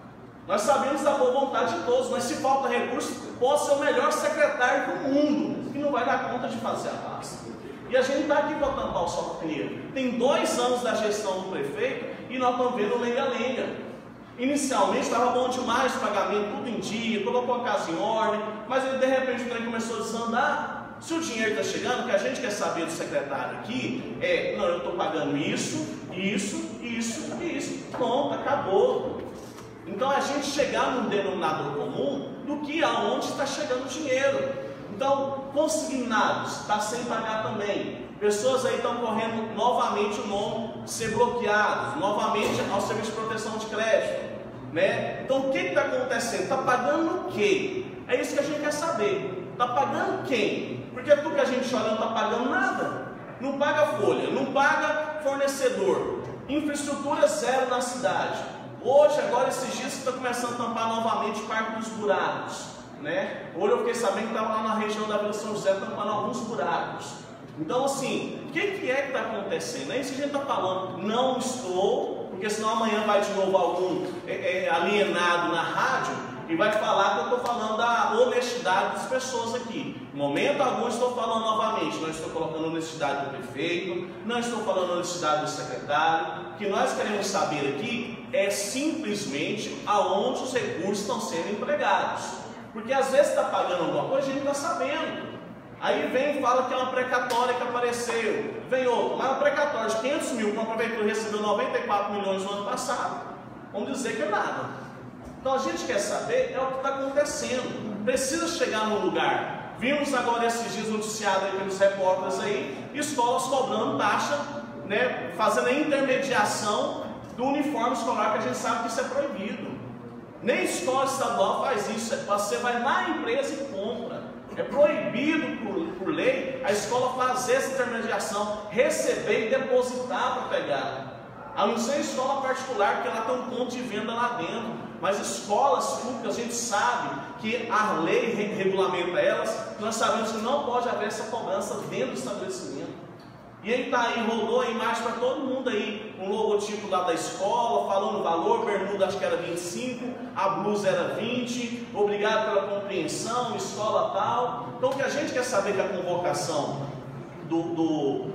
[SPEAKER 5] Nós sabemos da boa vontade de todos, mas se falta recurso, pode ser o melhor secretário do mundo, que não vai dar conta de fazer a pasta. E a gente está aqui para tampar o sol da peneira. Tem dois anos da gestão do prefeito e nós estamos vendo lenga-lenga. Inicialmente estava bom demais o pagamento, tudo em dia, colocou a casa em ordem, mas aí, de repente o trem começou a desandar. Se o dinheiro está chegando, o que a gente quer saber do secretário aqui é: não, eu estou pagando isso, isso, isso e isso. Pronto, acabou. Então a gente chegar num denominador comum do que aonde está chegando o dinheiro. Então, consignados, está sem pagar também. Pessoas aí estão correndo novamente o nome de ser bloqueados, novamente ao serviço de proteção de crédito, né? Então, o que está acontecendo? Está pagando o quê? É isso que a gente quer saber. Está pagando quem? Porque tudo que a gente olha não está pagando nada. Não paga folha, não paga fornecedor. Infraestrutura zero na cidade. Hoje, agora, esses dias, está começando a tampar novamente parte dos buracos. Né? Hoje eu fiquei sabendo que estava lá na região da Vila São José tampando alguns buracos. Então, assim, o que, que é que está acontecendo? É isso que a gente está falando. Não estou, porque senão amanhã vai de novo algum é, é, alienado na rádio e vai falar que eu estou falando da honestidade das pessoas aqui. Em momento algum estou falando novamente, não estou colocando honestidade do prefeito, não estou falando honestidade do secretário. O que nós queremos saber aqui é simplesmente aonde os recursos estão sendo empregados. Porque às vezes está pagando alguma coisa e a gente não está sabendo. Aí vem e fala que é uma precatória que apareceu. Vem outro, mas uma precatória de quinhentos mil, que a prefeitura recebeu noventa e quatro milhões no ano passado. Vamos dizer que é nada. Então a gente quer saber é o que está acontecendo. Precisa chegar num lugar. Vimos agora esses dias noticiado aí pelos repórteres aí, escolas cobrando taxa, né, fazendo a intermediação do uniforme escolar, que a gente sabe que isso é proibido. Nem escola estadual faz isso. Você vai na empresa e compra. É proibido por, por lei a escola fazer essa intermediação, receber e depositar para pegar. A não ser escola particular, porque ela tem um ponto de venda lá dentro. Mas escolas públicas, a gente sabe que a lei regulamenta elas. Nós sabemos que não pode haver essa cobrança dentro do estabelecimento. E ele está aí, rodou a imagem para todo mundo aí, um logotipo lá da escola, falando o valor, bermuda acho que era vinte e cinco, a blusa era vinte, obrigado pela compreensão, escola tal. Então o que a gente quer saber que a convocação do, do,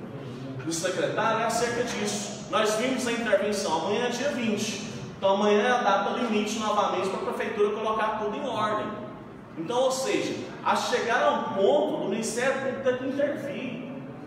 [SPEAKER 5] do secretário é acerca disso. Nós vimos a intervenção, amanhã é dia vinte, então amanhã é a data limite novamente para a prefeitura colocar tudo em ordem. Então, ou seja, a chegar a um ponto do Ministério Público ter que intervir.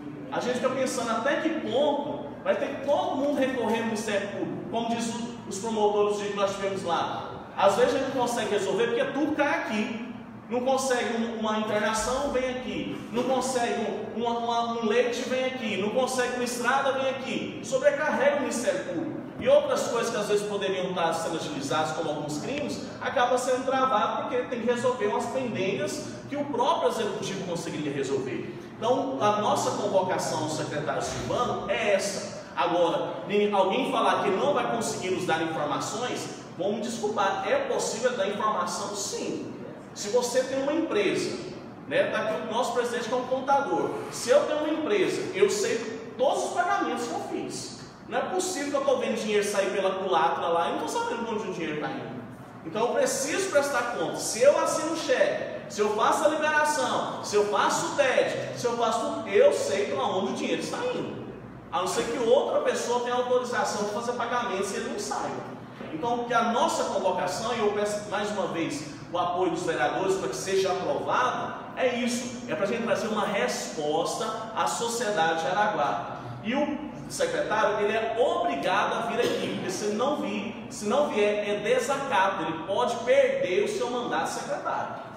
[SPEAKER 5] A gente fica pensando até que ponto vai ter que todo mundo recorrer ao Ministério Público, como diz os promotores que nós tivemos lá. Às vezes a gente não consegue resolver porque tudo cai aqui. Não consegue uma internação, vem aqui. Não consegue um, uma, uma, um leite, vem aqui. Não consegue uma estrada, vem aqui. Sobrecarrega o Ministério Público. E outras coisas que às vezes poderiam estar sendo agilizadas, como alguns crimes, acaba sendo travado porque tem que resolver umas pendências que o próprio executivo conseguiria resolver. Então, a nossa convocação ao secretário Silvano é essa. Agora, alguém falar que não vai conseguir nos dar informações, vamos desculpar, é possível dar informação sim. Se você tem uma empresa, né, tá aqui o nosso presidente que é um contador, se eu tenho uma empresa, eu sei todos os pagamentos que eu fiz. Não é possível que eu estou vendo dinheiro sair pela culatra lá e não estou sabendo onde o dinheiro está indo. Então eu preciso prestar conta. Se eu assino o cheque, se eu faço a liberação, se eu faço o T E D, se eu faço tudo, eu sei para onde o dinheiro está indo. A não ser que outra pessoa tenha autorização de fazer pagamento se ele não saiba. Então, que a nossa convocação, e eu peço mais uma vez o apoio dos vereadores para que seja aprovado, é isso. É para a gente trazer uma resposta à sociedade de Araguá. E o secretário, ele é obrigado a vir aqui, porque se não vir, se não vier, é desacato, ele pode perder o seu mandato de secretário.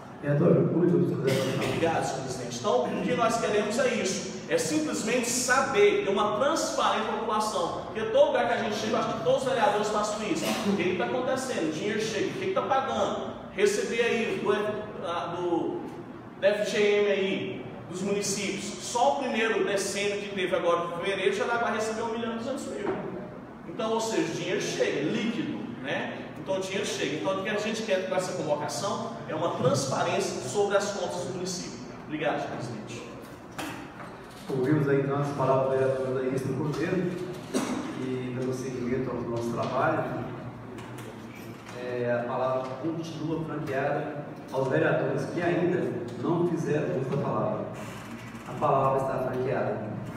[SPEAKER 5] Obrigado, senhor presidente. Então, o que nós queremos é isso, é simplesmente saber, ter uma transparência da população, porque todo lugar que a gente chega, eu acho que todos os vereadores façam isso. O que está acontecendo? O dinheiro chega, o que está pagando? Receber aí do, do, do F G M aí, dos municípios, só o primeiro decênio que teve agora em fevereiro já dá para receber um milhão e duzentos mil. Então, ou seja, o dinheiro chega, líquido, né? Então o dinheiro chega. Então o que a gente quer com essa convocação é uma transparência sobre as contas do município. Obrigado, senhor presidente.
[SPEAKER 2] Ouvimos aí então as palavras do vereador Daílson Cordeiro e dando seguimento ao nosso trabalho. É, é, a palavra continua franqueada aos vereadores que ainda não fizeram uso da palavra. A palavra está franqueada.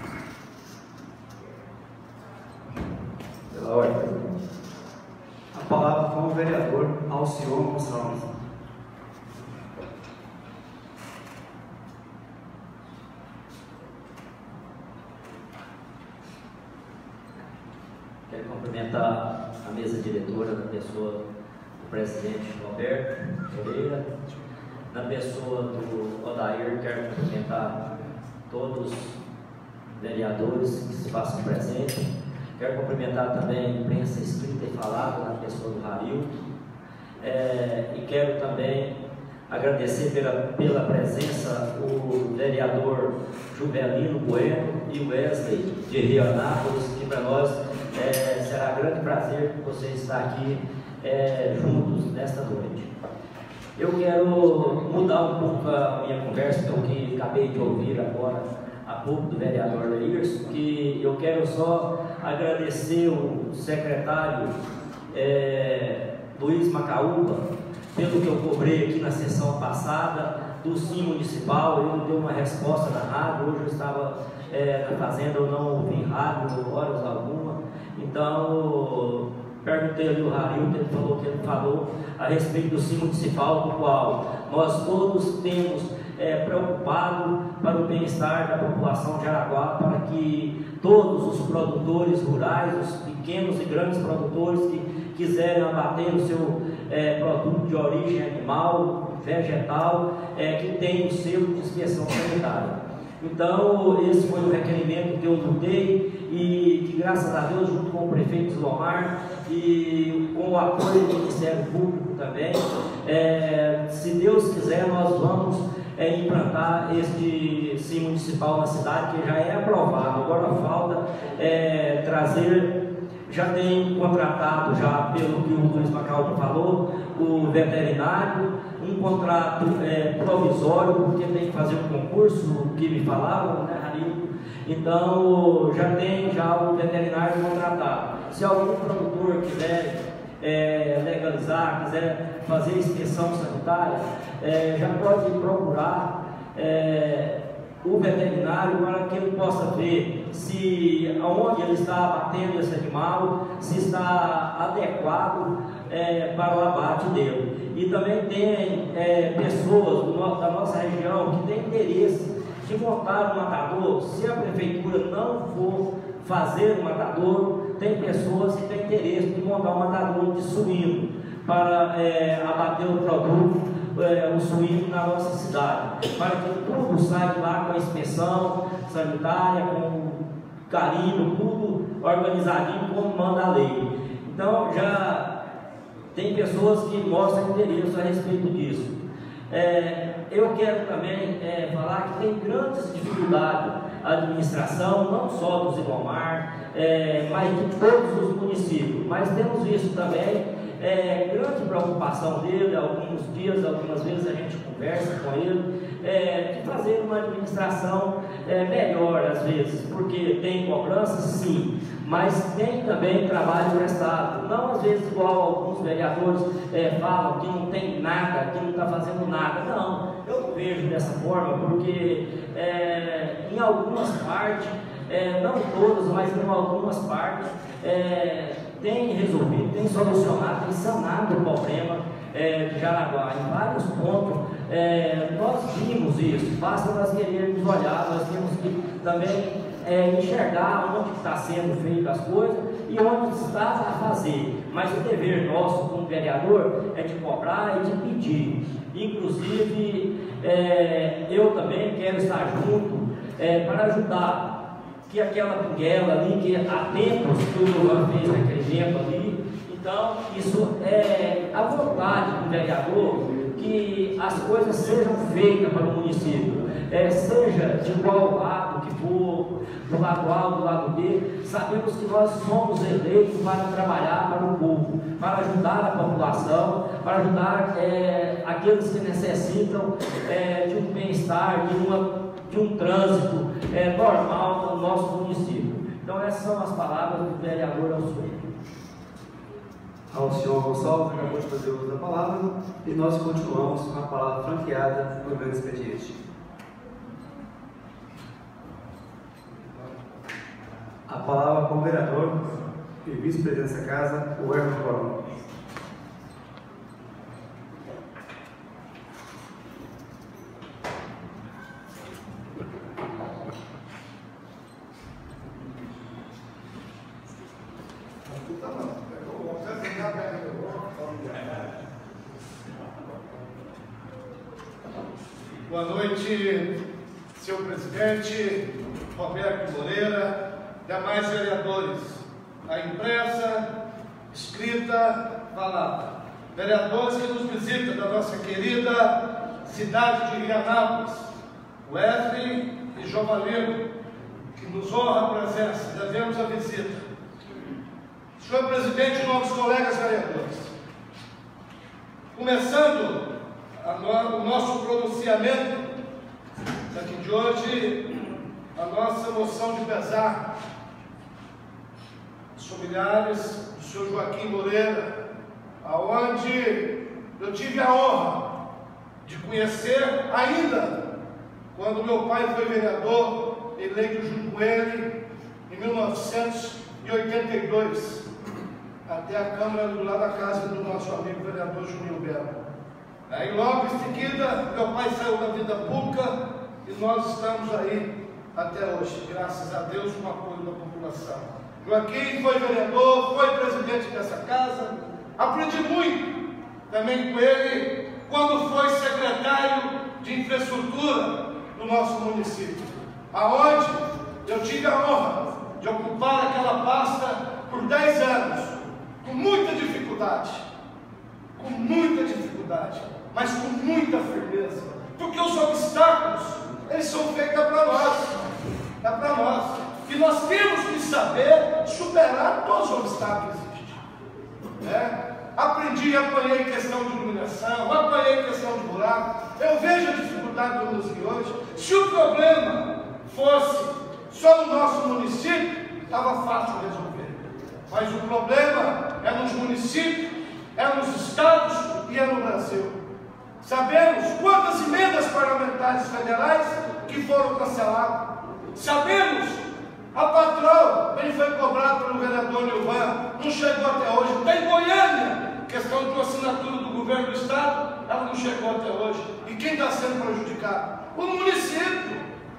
[SPEAKER 2] Pela ordem. A palavra com o vereador Alcione Gonçalves.
[SPEAKER 11] Quero cumprimentar a mesa diretora na pessoa do presidente Roberto Pereira, na pessoa do Odair. Quero cumprimentar todos os vereadores que se façam presentes. Quero cumprimentar também a imprensa escrita e falada, na pessoa do Harildo. É, e quero também agradecer pela, pela presença o vereador Juvelino Bueno e o Wesley de Rio Anápolis, que para nós é, será um grande prazer você estar aqui é, juntos nesta noite. Eu quero mudar um pouco a minha conversa, do que acabei de ouvir agora há pouco do vereador Leirson, que eu quero só agradecer o secretário é, Luiz Macaúba pelo que eu cobrei aqui na sessão passada do Sim Municipal. Ele deu uma resposta na rádio. Hoje eu estava é, na fazenda, eu não ouvi rádio horas alguma, então perguntei ali o Harildo, ele falou que ele falou a respeito do Sim Municipal, do qual nós todos temos é, preocupado para o bem-estar da população de Araguá, para que todos os produtores rurais, os pequenos e grandes produtores que quiserem abater o seu é, produto de origem animal, vegetal, é, que tenham o selo de inspeção sanitária. Então, esse foi o requerimento que eu lutei e que, graças a Deus, junto com o prefeito Zilomar e com o apoio do Ministério Público também, é, se Deus quiser, nós vamos é, implantar este Sim Municipal na cidade, que já é aprovado. Agora falta é, trazer, já tem contratado, já pelo que o Luiz Macaúba falou, o veterinário, um contrato é, provisório, porque tem que fazer um concurso, que me falavam, né, Harildo? Então, já tem já o veterinário contratado. Se algum produtor quiser é, legalizar, quiser fazer inspeção sanitária, é, já pode procurar é, o veterinário para que ele possa ver se aonde ele está abatendo esse animal, se está adequado é, para o abate dele. E também tem é, pessoas do nosso, da nossa região que têm interesse de montar um matador. Se a prefeitura não for fazer um matador, tem pessoas que têm interesse de montar um matador de suíno para é, abater o produto, é, o suíno na nossa cidade, para que tudo saia de lá com a inspeção sanitária, com carimbo, tudo organizadinho como manda a lei. Então já tem pessoas que mostram interesse a respeito disso. É, eu quero também é, falar que tem grandes dificuldades a administração, não só do Zilomar, é, mas de todos os municípios. Mas temos visto também é, grande preocupação dele, alguns dias, algumas vezes a gente conversa com ele, é, de fazer uma administração é, melhor às vezes, porque tem cobrança, sim, mas tem também trabalho prestado. Não às vezes igual alguns vereadores é, falam que não tem nada, que não está fazendo nada. Não, eu não vejo dessa forma, porque é, em algumas partes, é, não todas, mas em algumas partes, é, tem resolvido, tem solucionado, tem sanado o problema é, de Jaraguá. Em vários pontos, é, nós vimos isso, basta nós querermos olhar, nós temos que também É, enxergar onde está sendo feito as coisas e onde está a fazer. Mas o dever nosso como vereador é de cobrar e de pedir. Inclusive, é, eu também quero estar junto é, para ajudar que aquela pinguela ali, que há tempos que o Luan fez requerimento ali, então isso é a vontade do vereador que as coisas sejam feitas para o município. É, seja de qual lado que for, do lado A ou do lado B, sabemos que nós somos eleitos para trabalhar para o povo, para ajudar a população, para ajudar é, aqueles que necessitam é, de um bem-estar, de, uma, de um trânsito é, normal no nosso município. Então essas são as palavras do vereador Alcione.
[SPEAKER 2] ao senhor Gonçalves, que acabou de fazer uso da palavra, e nós continuamos com a palavra franqueada no grande expediente. A palavra com o vereador e vice-presidente dessa casa, o Herman Coronel.
[SPEAKER 8] Boa noite, senhor presidente, Roberto Moreira, demais vereadores, a impressa, escrita, falada, vereadores que nos visitam da nossa querida cidade de Rianápolis, Wesley e Jovalino, que nos honra a presença, devemos a visita. Senhor presidente e novos colegas vereadores, começando no, o nosso pronunciamento daqui de hoje, a nossa moção de pesar dos familiares do senhor Joaquim Moreira, aonde eu tive a honra de conhecer ainda quando meu pai foi vereador, eleito junto com ele em mil novecentos e oitenta e dois, até a Câmara do lado da casa do nosso amigo vereador Juninho Belo. Aí logo em seguida, meu pai saiu da vida pública e nós estamos aí até hoje, graças a Deus, com o apoio da população. Joaquim foi vereador, foi presidente dessa casa, aprendi muito também com ele quando foi secretário de infraestrutura do nosso município, aonde eu tive a honra de ocupar aquela pasta por dez anos, com muita dificuldade, com muita dificuldade, mas com muita firmeza, porque os obstáculos, eles são feitos para nós, é para nós, e nós temos que saber superar todos os obstáculos que existem, né? Aprendi e apanhei questão de iluminação, apanhei questão de buraco, eu vejo a dificuldade do músico hoje. Se o problema fosse só no nosso município, estava fácil de resolver, mas o problema é nos municípios, é nos estados e é no Brasil. Sabemos quantas emendas parlamentares federais que foram canceladas. Sabemos a patrão, ele foi cobrado pelo vereador Nilvan, não chegou até hoje. Tem Goiânia, questão de uma assinatura do governo do estado, ela não chegou até hoje. E quem está sendo prejudicado? O município.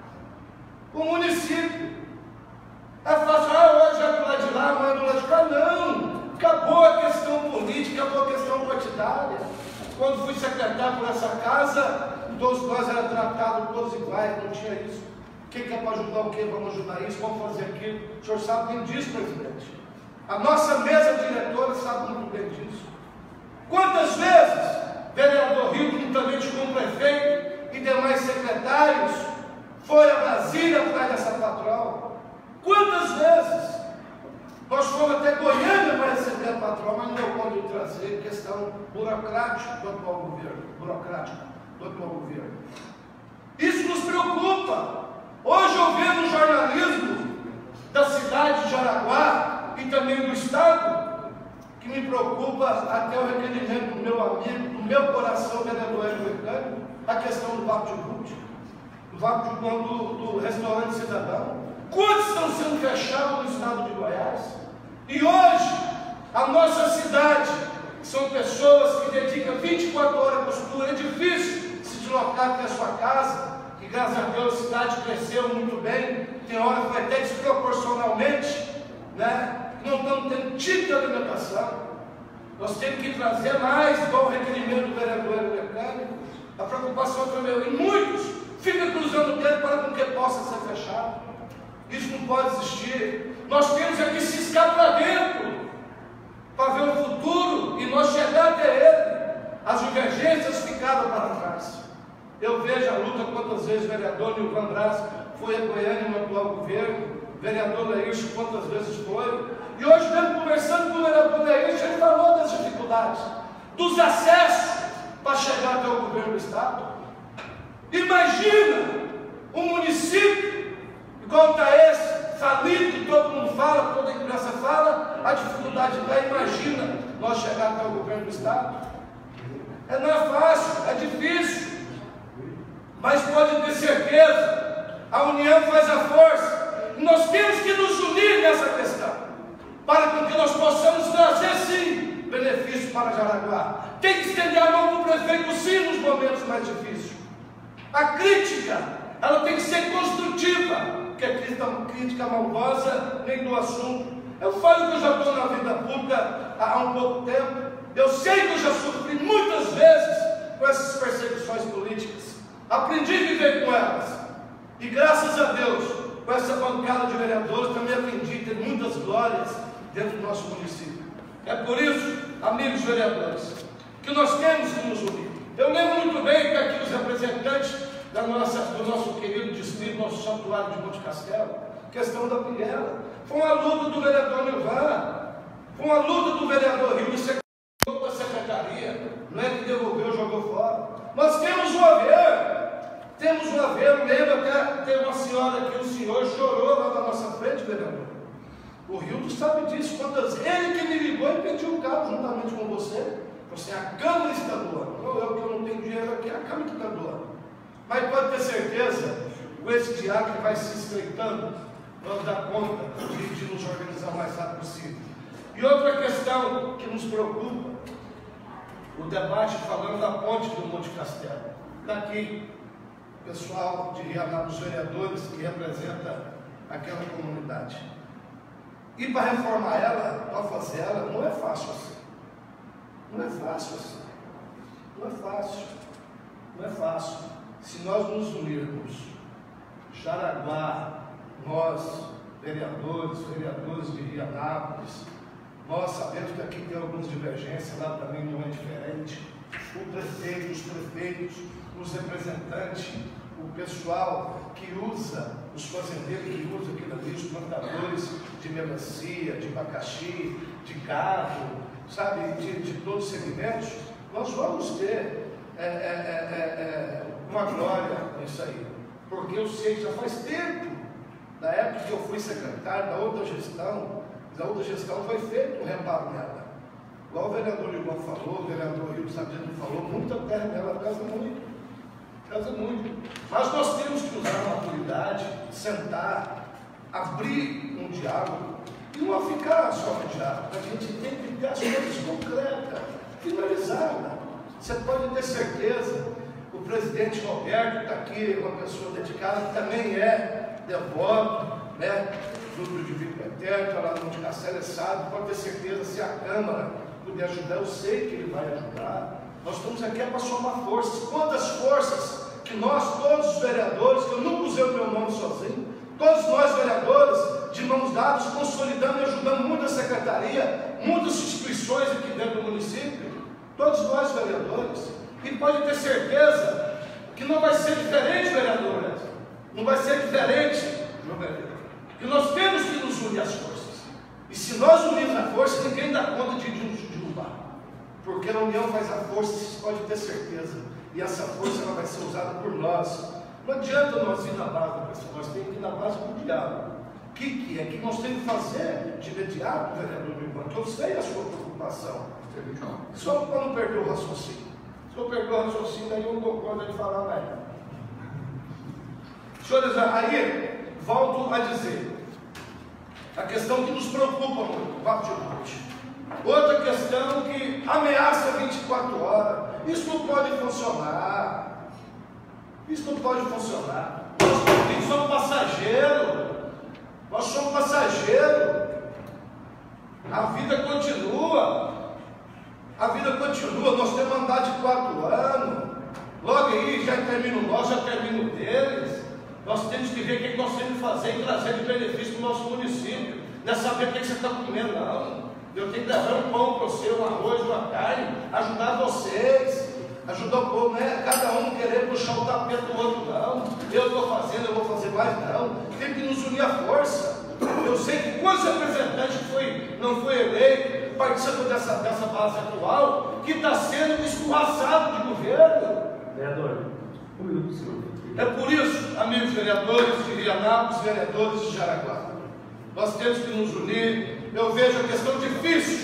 [SPEAKER 8] O município. É fácil, ah, hoje é do lado de lá, amanhã é do lado de cá. Não. Acabou a questão política, acabou a questão partidária. Quando fui secretário por essa casa, todos nós éramos tratados todos iguais, não tinha isso. Quem quer para ajudar o quê? Vamos ajudar isso, vamos fazer aquilo. O senhor sabe bem disso, presidente. A nossa mesa diretora sabe muito bem disso. Quantas vezes, vereador Rio, juntamente com o prefeito e demais secretários, foi a Brasília atrás dessa patrão? Quantas vezes? Nós fomos até Goiânia para receber a patrão, mas não deu conta de trazer, questão burocrática do atual governo. Burocrática do atual governo. Isso nos preocupa. Hoje eu vejo no jornalismo da cidade de Jaraguá e também do estado, que me preocupa até o requerimento do meu amigo, do meu coração, vereador Hélio, a questão do Vapo de Ruth, do Vapo de do, do restaurante cidadão. Quantos estão sendo fechados no estado de Goiás? E hoje, a nossa cidade, são pessoas que dedicam vinte e quatro horas à costura, é difícil se deslocar até a sua casa, que graças a Deus a cidade cresceu muito bem, tem hora que vai até desproporcionalmente, né? Não estamos tendo tipo de alimentação. Nós temos que trazer mais, igual o requerimento do vereador mecânico, a preocupação também. E muitos ficam cruzando o dedo para com que possa ser fechado. Isso não pode existir. Nós temos é que ciscar para dentro, para ver o futuro e nós chegar até ele. As divergências ficaram para trás. Eu vejo a luta quantas vezes o vereador Nilvan Braz foi a Goiânia no atual governo, o vereador Leílcio quantas vezes foi. E hoje, mesmo conversando com o vereador Leílcio, ele falou das dificuldades, dos acessos para chegar até o governo do estado. Imagina um município igual está esse, falido, que todo mundo fala, toda a imprensa fala, a dificuldade está. Imagina nós chegar até o governo do Estado? É, não é fácil, é difícil. Mas pode ter certeza, a união faz a força. E nós temos que nos unir nessa questão, para que nós possamos trazer, sim, benefício para Jaraguá. Tem que estender a mão para o prefeito, sim, nos momentos mais difíceis. A crítica, ela tem que ser construtiva, porque a crítica maldosa nem do assunto. Eu falo que eu já estou na vida pública há um pouco tempo. Eu sei que eu já sofri muitas vezes com essas perseguições políticas. Aprendi a viver com elas. E graças a Deus, com essa bancada de vereadores, também aprendi a ter muitas glórias dentro do nosso município. É por isso, amigos vereadores, que nós temos que nos unir. Eu lembro muito bem que aqui os representantes da nossa, do nosso querido distrito, nosso santuário de Monte Castelo, questão da Pinguela, foi uma luta do vereador Nilvan, foi uma luta do vereador Rio, isso é com a secretaria, não é que devolveu, jogou fora. Nós temos o haver, temos o haver. Eu lembro até, tem uma senhora aqui, um senhor chorou lá na nossa frente, vereador. O Rildo sabe disso, quantas ele que me ligou e pediu o carro juntamente com você. Você, a Câmara está doando, não eu que eu não tenho dinheiro aqui, a Câmara que está doando. Mas pode ter certeza, com esse diálogo que vai se estreitando, nós dar conta de, de nos organizar o mais rápido possível. E outra questão que nos preocupa, o debate falando da ponte do Monte Castelo. Daqui, pessoal de Rianá, os vereadores que representam aquela comunidade. E para reformar ela, para fazer ela, não é fácil assim. Não é fácil assim. Não é fácil. Não é fácil. Se nós nos unirmos, Jaraguá, nós, vereadores, vereadores de Rianápolis, nós sabemos que aqui tem algumas divergências, lá também não é diferente. O prefeito, os prefeitos, os representantes, o pessoal que usa, os fazendeiros que usam aquilo ali, os plantadores de melancia, de abacaxi, de gado, sabe, de, de todos os segmentos, nós vamos ter é, é, é, é, uma glória nisso aí. Porque eu sei que já faz tempo, da época que eu fui secretário da outra gestão, da outra gestão foi feito um reparo nela. Igual o vereador Ligão falou, o vereador Rio Sabino falou, muita terra nela casa muito. Casa muito. Mas nós temos que usar a maturidade, sentar, abrir um diálogo e não ficar só no diálogo. A gente tem que ter as coisas concretas, finalizadas. Você pode ter certeza, o presidente Roberto está aqui, uma pessoa dedicada, que também é devoto, né? Grupo de Vico Eterno, está lá no Monte Castelo, sabe, pode ter certeza, se a Câmara puder ajudar, eu sei que ele vai ajudar. Nós estamos aqui para somar forças. Quantas forças que nós, todos os vereadores, que eu nunca usei o meu nome sozinho, todos nós vereadores, de mãos dadas, consolidando e ajudando muita secretaria, muitas instituições aqui dentro do município, todos nós vereadores, e pode ter certeza que não vai ser diferente, vereadores, não vai ser diferente, meu vereador, que nós temos que nos unir às forças, e se nós unirmos a força, ninguém dá conta de nos derrubar, porque a união faz a força, isso pode ter certeza, e essa força ela vai ser usada por nós. Não adianta nós ir na base da pessoa, nós temos que ir na base do diálogo. O que, que é que nós temos que fazer de imediato, vereador Milton? Que eu sei a sua preocupação. Só para não perder o raciocínio. Se eu perder o raciocínio, aí eu não dou conta de falar mais. Senhores, aí volto a dizer, a questão que nos preocupa muito, o papo de noite. Outra questão que ameaça vinte e quatro horas. Isso não pode funcionar. Isso não pode funcionar. Nós somos passageiros. Nós somos passageiros. A vida continua. A vida continua. Nós temos mandato de quatro anos. Logo aí já termina o nosso, já termina o deles. Nós temos que ver o que nós temos que fazer e trazer de benefício para o nosso município. Não é saber o que você está comendo, não. Eu tenho que levar um pão para você, um arroz, uma carne, ajudar vocês, ajudar o povo, não é cada um querer puxar o tapete do outro, não. Eu estou fazendo, eu vou fazer mais, não. Tem que nos unir à força. Eu sei que quantos representantes foi, não foi eleito, participam dessa, dessa base atual, que está sendo escorraçado de governo.
[SPEAKER 11] Vereador, um minuto, senhor.
[SPEAKER 8] É por isso, amigos vereadores de Rianápolis, vereadores de Jaraguá, nós temos que nos unir. Eu vejo a questão difícil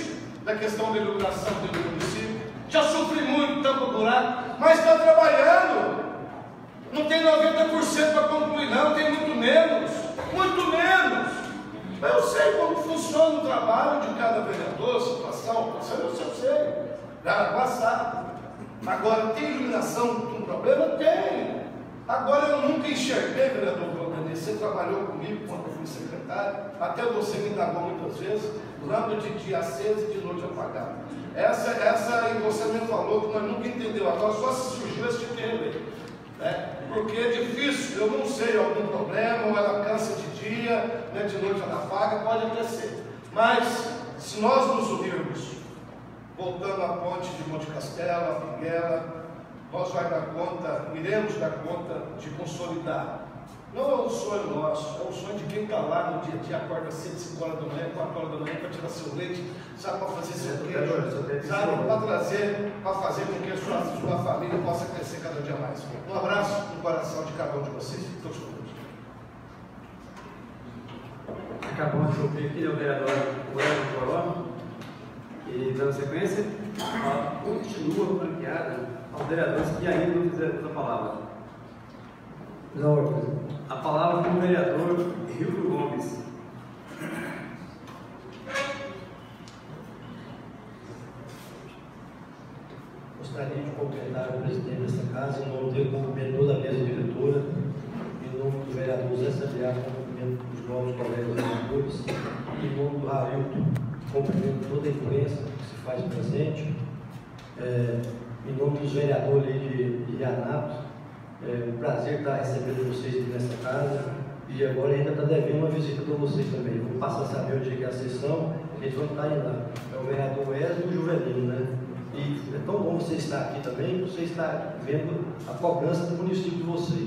[SPEAKER 8] da questão da educação dentro do município. Já sofri muito, tampa buraco, mas está trabalhando. Não tem noventa por cento para concluir, não, tem muito menos, muito menos. Mas eu sei como funciona o trabalho de cada vereador, situação, eu sei, eu sei. Já sabe. Agora, tem iluminação um problema? Tem. Agora, eu nunca enxerguei, vereador Claudio, você trabalhou comigo quando eu fui secretário, até você me indagou muitas vezes, lâmpada de dia acesa e de noite apagada. Essa, essa, e você me falou que nós nunca entendeu, agora só se surgiu esse entender, né? Porque é difícil, eu não sei, algum problema, ou ela cansa de dia, né, de noite ela apaga, pode até ser. Mas, se nós nos unirmos, voltando à ponte de Monte Castelo, a Pinguela, nós vamos dar conta, iremos dar conta de consolidar. Não é um sonho nosso, é um sonho de quem está lá no dia a dia, acorda cedo, cinco horas da manhã, quatro horas da manhã para tirar seu leite, sabe, para fazer seu queijo, sabe, para trazer, para fazer com que a sua, sua família possa crescer cada dia mais. Um abraço no coração de cada um de vocês e todos todos.
[SPEAKER 2] Acabamos de ouvir aqui o vereador Wellington Coró. E, dando sequência, ela continua franqueada aos vereadores que ainda não fizeram a palavra.
[SPEAKER 6] Não,
[SPEAKER 2] a palavra para o vereador Hildo Gomes.
[SPEAKER 12] Gostaria de cumprimentar o presidente desta casa, em nome dele, cumprimento toda a mesa diretora, em nome do vereador Zé Sabiá, cumprimento os novos colegas vereadores, em nome do Railton, cumprimento toda a imprensa que se faz presente, é, em nome dos vereadores de, de Anápolis, é um prazer estar recebendo vocês aqui nesta casa, e agora ainda está devendo uma visita para vocês também. Vou passar a saber onde é que é a sessão, eles vão estar indo lá. É o vereador Wesley e o Juvelino, né? E é tão bom você estar aqui também, você está vendo a cobrança do município de vocês.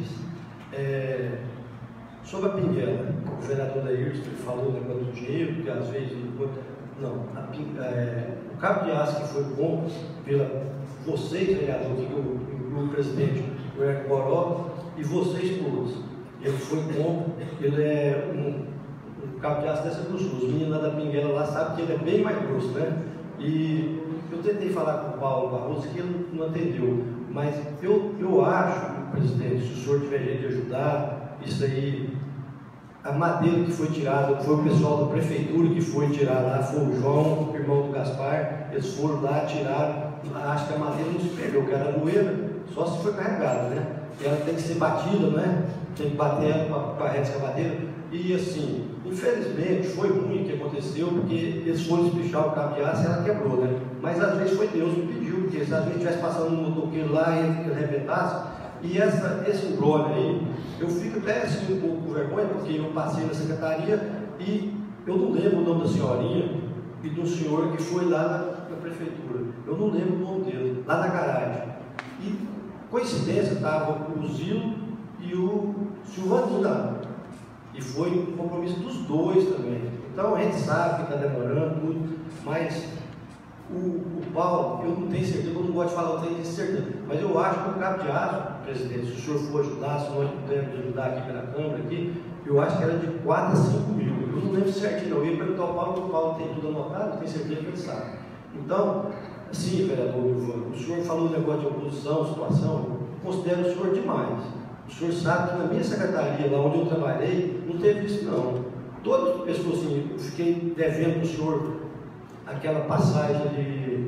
[SPEAKER 12] É, sobre a Pinguela, o vereador da I R S falou né, quanto dinheiro, que às vezes. Não, a, é, o cabo de aço que foi bom pela vocês, vereadores, que o, o presidente, o Eric Boró, e vocês todos. Ele foi bom, ele é um, um cabo de aço dessa grossura. Os meninos lá da Pinguela lá sabem que ele é bem mais grosso, né? E eu tentei falar com o Paulo Barroso que ele não atendeu, mas eu, eu acho, presidente, se o senhor tiver jeito de ajudar, isso aí, a madeira que foi tirada, foi o pessoal da prefeitura que foi tirar lá, foi o João, o irmão do Gaspar, eles foram lá, tiraram, acho que a madeira não se perdeu, que era doeira, só se foi carregada, né? E ela tem que ser batida, né? Tem que bater ela para a reta escavadeira. E assim, infelizmente, foi ruim o que aconteceu, porque eles foram espichar o cabo de aço e ela quebrou, né? Mas às vezes foi Deus que pediu, porque se às vezes estivesse passando um motoqueiro lá e ele arrebentasse, e essa, esse embrolho aí, eu fico até assim, um pouco com vergonha, porque eu passei na secretaria e eu não lembro o nome da senhorinha e do senhor que foi lá na, na prefeitura. Eu não lembro o nome dele, lá na garagem. E, coincidência, estava o Zilo e o Silvaninho lá. E foi um compromisso dos dois também. Então a gente sabe que está demorando muito, mas o, o Paulo, eu não tenho certeza, eu não gosto de falar, eu tenho certeza, mas eu acho que o cabo de aço, presidente, se o senhor for ajudar, se nós pudermos ajudar aqui pela Câmara, aqui, eu acho que era de quatro a cinco mil. Eu não lembro certinho, não. Eu ia perguntar ao Paulo, porque o Paulo tem tudo anotado, eu tenho certeza que ele sabe. Então, sim, vereador, o senhor falou um negócio de oposição, situação, eu considero o senhor demais. O senhor sabe que na minha secretaria, lá onde eu trabalhei, não teve isso não. Todas as pessoas assim, eu fiquei devendo para o senhor aquela passagem de,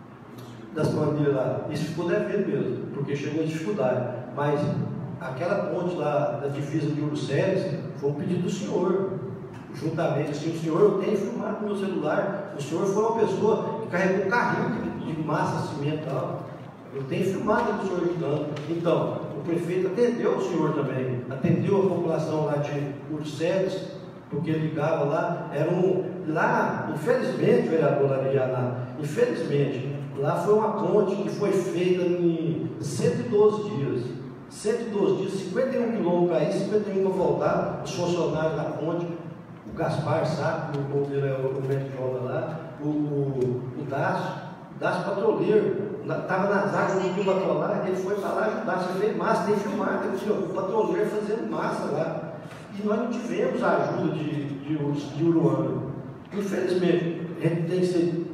[SPEAKER 12] das pandilhas lá. Isso ficou devendo mesmo, porque chegou a dificuldade. Mas aquela ponte lá da divisa de Uruceres foi um pedido do senhor. Juntamente, assim, o senhor, eu tenho filmado no meu celular, o senhor foi uma pessoa que carregou um carrinho de massa, cimento e tal. Eu tenho filmado o senhor ajudando. Então, o prefeito atendeu o senhor também, atendeu a população lá de Uruceres, porque ligava lá, era um, lá, infelizmente, vereador lá de Aná, infelizmente, lá foi uma ponte que foi feita em cento e doze dias, cento e doze dias, cinquenta e um quilômetros para ir, cinquenta e um para voltar, os funcionários da ponte, o Gaspar, sabe, o irmão dele é o médico joga lá, o, o, o Dácio, o Dácio patrulheiro, estava nas águas, não tinha patrolar, ele foi para lá ajudar, você fez massa, tem filmado, o patrulheiro fazendo massa lá. E nós não tivemos a ajuda de, de, de Uruano. Infelizmente, a gente tem que ser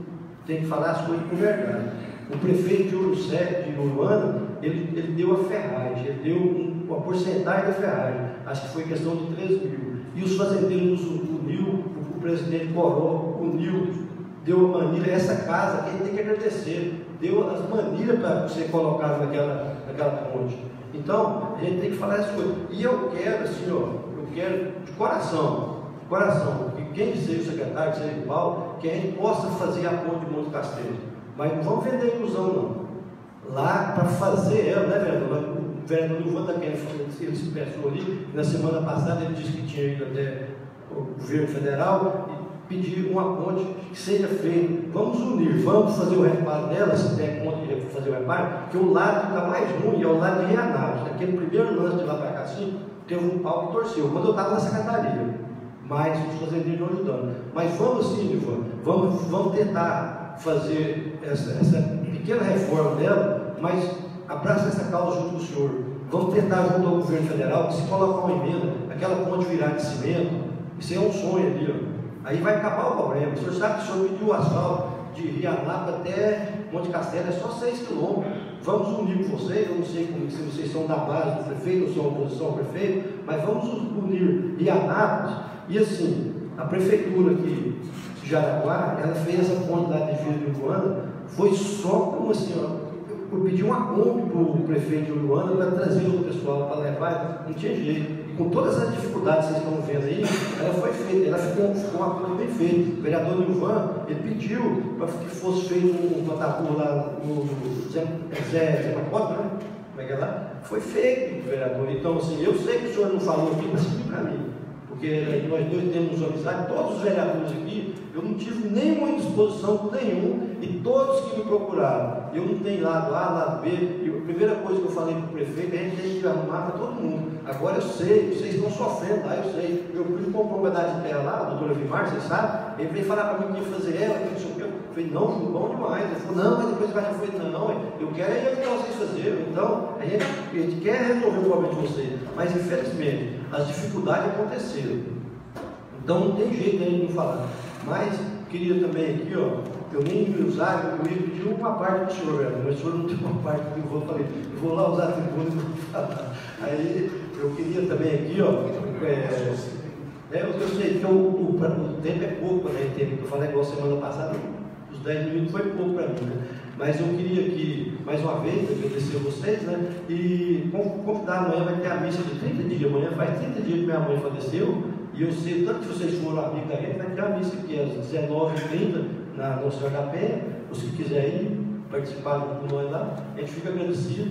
[SPEAKER 12] tem que falar as coisas com verdade. O prefeito de Urucé, de Uruana, ele, ele deu a ferragem, ele deu um, uma porcentagem da ferragem, acho que foi questão de três mil. E os fazendeiros uniu, o, o presidente Coró uniu, deu a manilha, essa casa, quem tem que agradecer, deu as manilhas para ser colocado naquela, naquela ponte. Então, a gente tem que falar essas coisas. E eu quero, assim, ó, eu quero de coração, de coração, que quem seja o secretário, que seja o Paulo, que a gente possa fazer a ponte de Monte Castelo. Mas não vamos vender ilusão, não. Lá, para fazer ela, né, vereador? O vereador Nilvan está querendo fazer, ele se pensou ali, na semana passada ele disse que tinha ido até o governo federal e pedir uma ponte que seja feita. Vamos unir, vamos fazer o reparo dela, se der conta de fazer o reparo, porque o lado que está mais ruim é o lado de Rianápolis. Naquele primeiro lance de lá para cá, assim, teve um pau que torceu, quando eu estava na secretaria, mas os fazendeiros não ajudando. Mas vamos sim, Nilvan, vamos, vamos tentar fazer essa, essa pequena reforma dela, mas abraça essa causa junto com o senhor. Vamos tentar junto ao governo federal, que se colocar uma emenda, aquela ponte virar de cimento, isso é um sonho ali, ó. Aí vai acabar o problema. O senhor sabe que o senhor pediu o asfalto de Rianápolis até Monte Castelo, é só seis quilômetros. Vamos unir com vocês, eu não sei como, se vocês são da base do prefeito ou são oposição ao prefeito, mas vamos unir Rianápolis. E assim, a prefeitura aqui de Jaraguá, ela fez essa ponte da divisa de Uruana, foi só como assim, ó, eu pedi uma Kombi para o prefeito de Uruana para trazer o pessoal para levar, não tinha jeito. E com todas as dificuldades que vocês estão vendo aí, ela foi feita, ela ficou, ficou uma coisa bem feita. O vereador Nilvan, ele pediu para que fosse feito um plataforma lá no Zé, Zé Macota, né? Como é que é lá? Foi feito, vereador. Então, assim, eu sei que o senhor não falou aqui, mas sim para mim. Porque nós dois temos amizade, todos os vereadores aqui, eu não tive nenhuma indisposição com nenhum, e todos que me procuraram, eu não tenho lado A, lado B, e a primeira coisa que eu falei para o prefeito é que a gente tem que arrumar para todo mundo. Agora eu sei, vocês estão sofrendo lá, eu sei. Meu primo comprou uma pedaço de terra lá, a doutora Vimar, vocês sabem, ele veio falar para mim que ia fazer ela, que não sei o que, eu falei, não, foi bom demais. Ele falou, não, mas depois vai fazer, não, eu quero é ajudar vocês a fazer. Então, a gente, a gente quer resolver o problema de vocês, mas infelizmente, as dificuldades aconteceram. Então não tem jeito de a gente não falar. Mas queria também aqui, ó, eu nem me usar, eu ia pedir uma parte do senhor, velho, mas o senhor não tem uma parte que eu vou falei, eu vou lá usar a tribuna e vou falar. Aí eu queria também aqui, ó, é, é, eu sei que o, o, o tempo é pouco, né? Tempo que eu falei igual semana passada, os dez minutos foi pouco para mim, né? Mas eu queria aqui, mais uma vez, agradecer a vocês, né? E convidar, amanhã vai ter a missa de trinta dias, amanhã faz trinta dias que minha mãe faleceu, e eu sei, tanto que vocês foram amigos da gente, vai ter a missa aqui às dezenove e trinta na Nossa Senhora da Penha, os que quiserem ir, participar com nós lá, a gente fica agradecido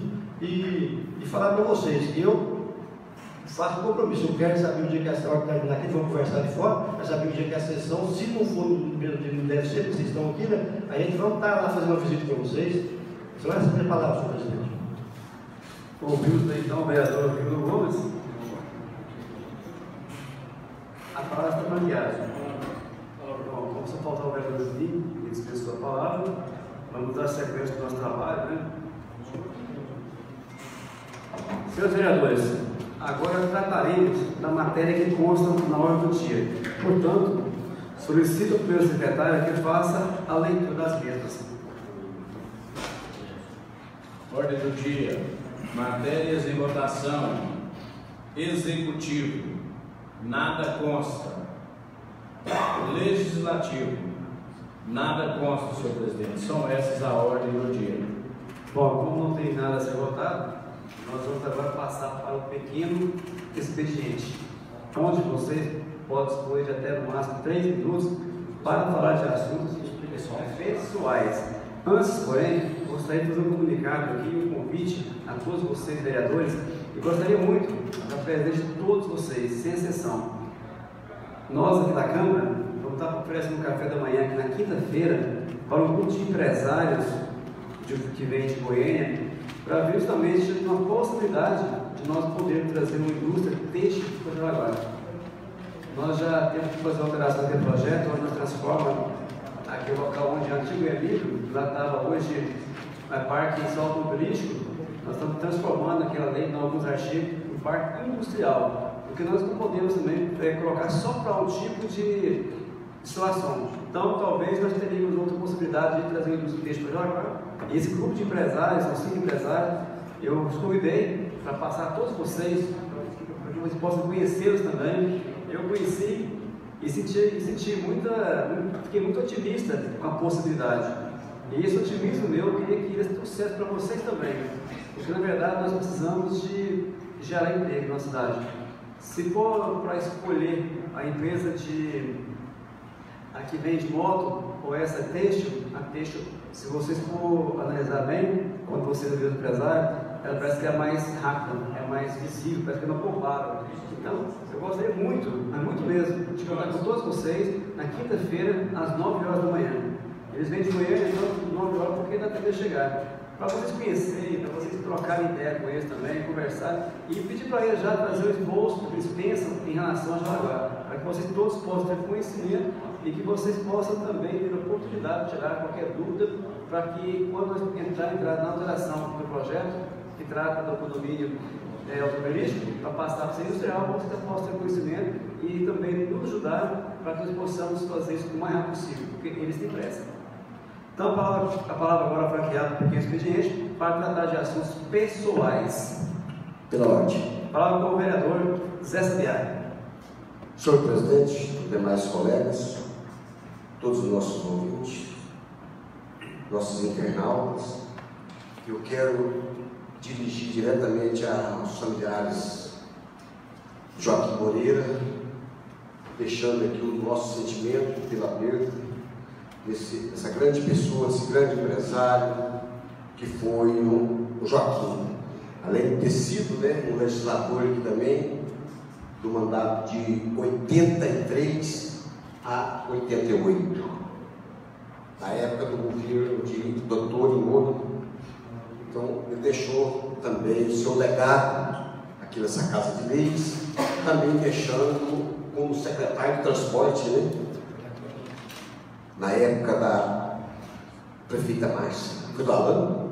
[SPEAKER 12] e, e falar para vocês que eu faço um compromisso, eu quero saber o dia que essa hora terminar aqui, vamos conversar de fora, quero saber o dia que a sessão, se não for no primeiro dia, não deve ser, porque vocês estão aqui, né? A gente vai estar lá fazendo uma visita para vocês. Você vai receber a palavra, senhor presidente.
[SPEAKER 2] Ouvimos então o vereador Rio Gomes. A palavra está mangueada. Bom, como só faltar o vereador Juninho, ele dispensou a palavra, vamos dar sequência do nosso trabalho, né? Senhores vereadores, agora trataremos da matéria que consta na ordem do dia. Portanto, solicito ao primeiro secretário que faça a leitura das mesas.
[SPEAKER 3] Ordem do dia. Matérias em votação. Executivo. Nada consta. Legislativo. Nada consta, senhor presidente. São essas a ordem do dia.
[SPEAKER 2] Bom, como não tem nada a ser votado, nós vamos agora passar para o pequeno expediente, onde vocês podem dispor de até no máximo três minutos para falar de assuntos pessoais. Antes, porém, gostaria de fazer um comunicado aqui, um convite a todos vocês, vereadores, e gostaria muito, da presença de todos vocês, sem exceção. Nós aqui da Câmara vamos estar oferecendo um café da manhã aqui na quinta-feira para um grupo de empresários de, que vem de Goiânia, para ver justamente uma possibilidade de nós podermos trazer uma indústria têxtil para Jaraguá. Nós já temos que fazer uma alteração daquele projeto, onde nós transformamos aquele local onde é antigo Emílio, lá estava hoje a parque automobilístico, nós estamos transformando aquela lei em alguns artigos em parque industrial, porque nós não podemos também é, colocar só para um tipo de instalações. Então, talvez nós teríamos outra possibilidade de trazer o indústria têxtil para Jaraguá. E esse grupo de empresários, são cinco empresários, eu os convidei para passar a todos vocês, para que vocês possam conhecê-los também. Eu conheci e senti, e senti muita, fiquei muito otimista com a possibilidade. E esse otimismo meu, eu queria que desse sucesso para vocês também. Porque, na verdade, nós precisamos de gerar emprego na cidade. Se for para escolher a empresa de a que vende moto ou essa têxtil, a têxtil, se vocês for analisar bem, quando vocês viram o empresário, ela parece que é mais rápida, é mais visível, parece que não pouparam. Então, eu gostaria muito, mas muito mesmo, de contar com todos vocês na quinta-feira, às nove horas da manhã. Eles vêm de manhã e entram às nove horas porque ainda tem que chegar. Para vocês conhecerem, para vocês trocarem ideia com eles também, conversar e pedir para eles já trazer o esboço do que eles pensam em relação a Jaraguá, para que vocês todos possam ter conhecimento e que vocês possam também ter a oportunidade de tirar qualquer dúvida, para que quando nós entrar, entrar na alteração do projeto, que trata do condomínio é, automobilístico, para passar para ser industrial, vocês possam ter conhecimento e também nos ajudar para que nós possamos fazer isso o mais rápido possível, porque eles têm pressa. Então, a palavra, a palavra agora franqueada para o pequeno expediente para tratar de assuntos pessoais.
[SPEAKER 13] Pela ordem.
[SPEAKER 2] A palavra com o vereador Zé Sabiá.
[SPEAKER 13] Senhor presidente, demais colegas, todos os nossos ouvintes, nossos internautas, eu quero dirigir diretamente aos familiares Joaquim Moreira, deixando aqui o nosso sentimento pela perda Desse, dessa grande pessoa, desse grande empresário que foi o, o Joaquim. Além de ter sido, né, um legislador aqui também, do mandato de oitenta e três a oitenta e oito, na época do governo de doutor Imono. Então, ele deixou também o seu legado aqui nessa Casa de Leis, também deixando como secretário de transporte, né? Na época da prefeita Márcia. Foi do Alan?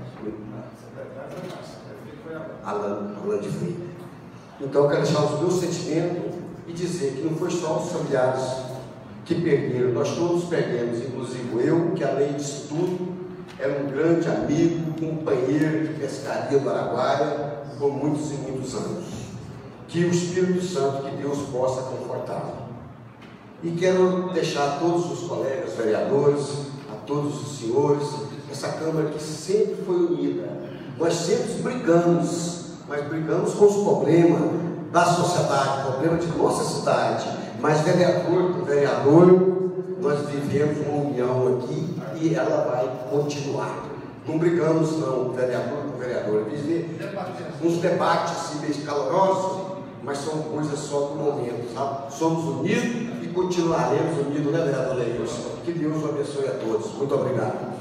[SPEAKER 13] Alan, Alan de Freitas. Então, eu quero deixar os meus sentimentos e dizer que não foi só os familiares que perderam, nós todos perdemos, inclusive eu, que além disso tudo, era um grande amigo, companheiro de pescaria do Araguaia por muitos e muitos anos. Que o Espírito Santo, que Deus possa confortá-lo. E quero deixar a todos os colegas vereadores, a todos os senhores, essa Câmara que sempre foi unida. Nós sempre brigamos, mas brigamos com os problemas da sociedade, problemas de nossa cidade. Mas vereador por vereador, nós vivemos uma união aqui e ela vai continuar. Não brigamos não, vereador por vereador. Uns debates assim, meio calorosos, mas são coisas só do momento, sabe? Somos unidos e continuaremos unidos, né, vereador Leilson? Que Deus o abençoe a todos. Muito obrigado.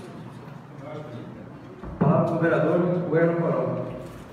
[SPEAKER 2] Palavra para o vereador Werner Coral.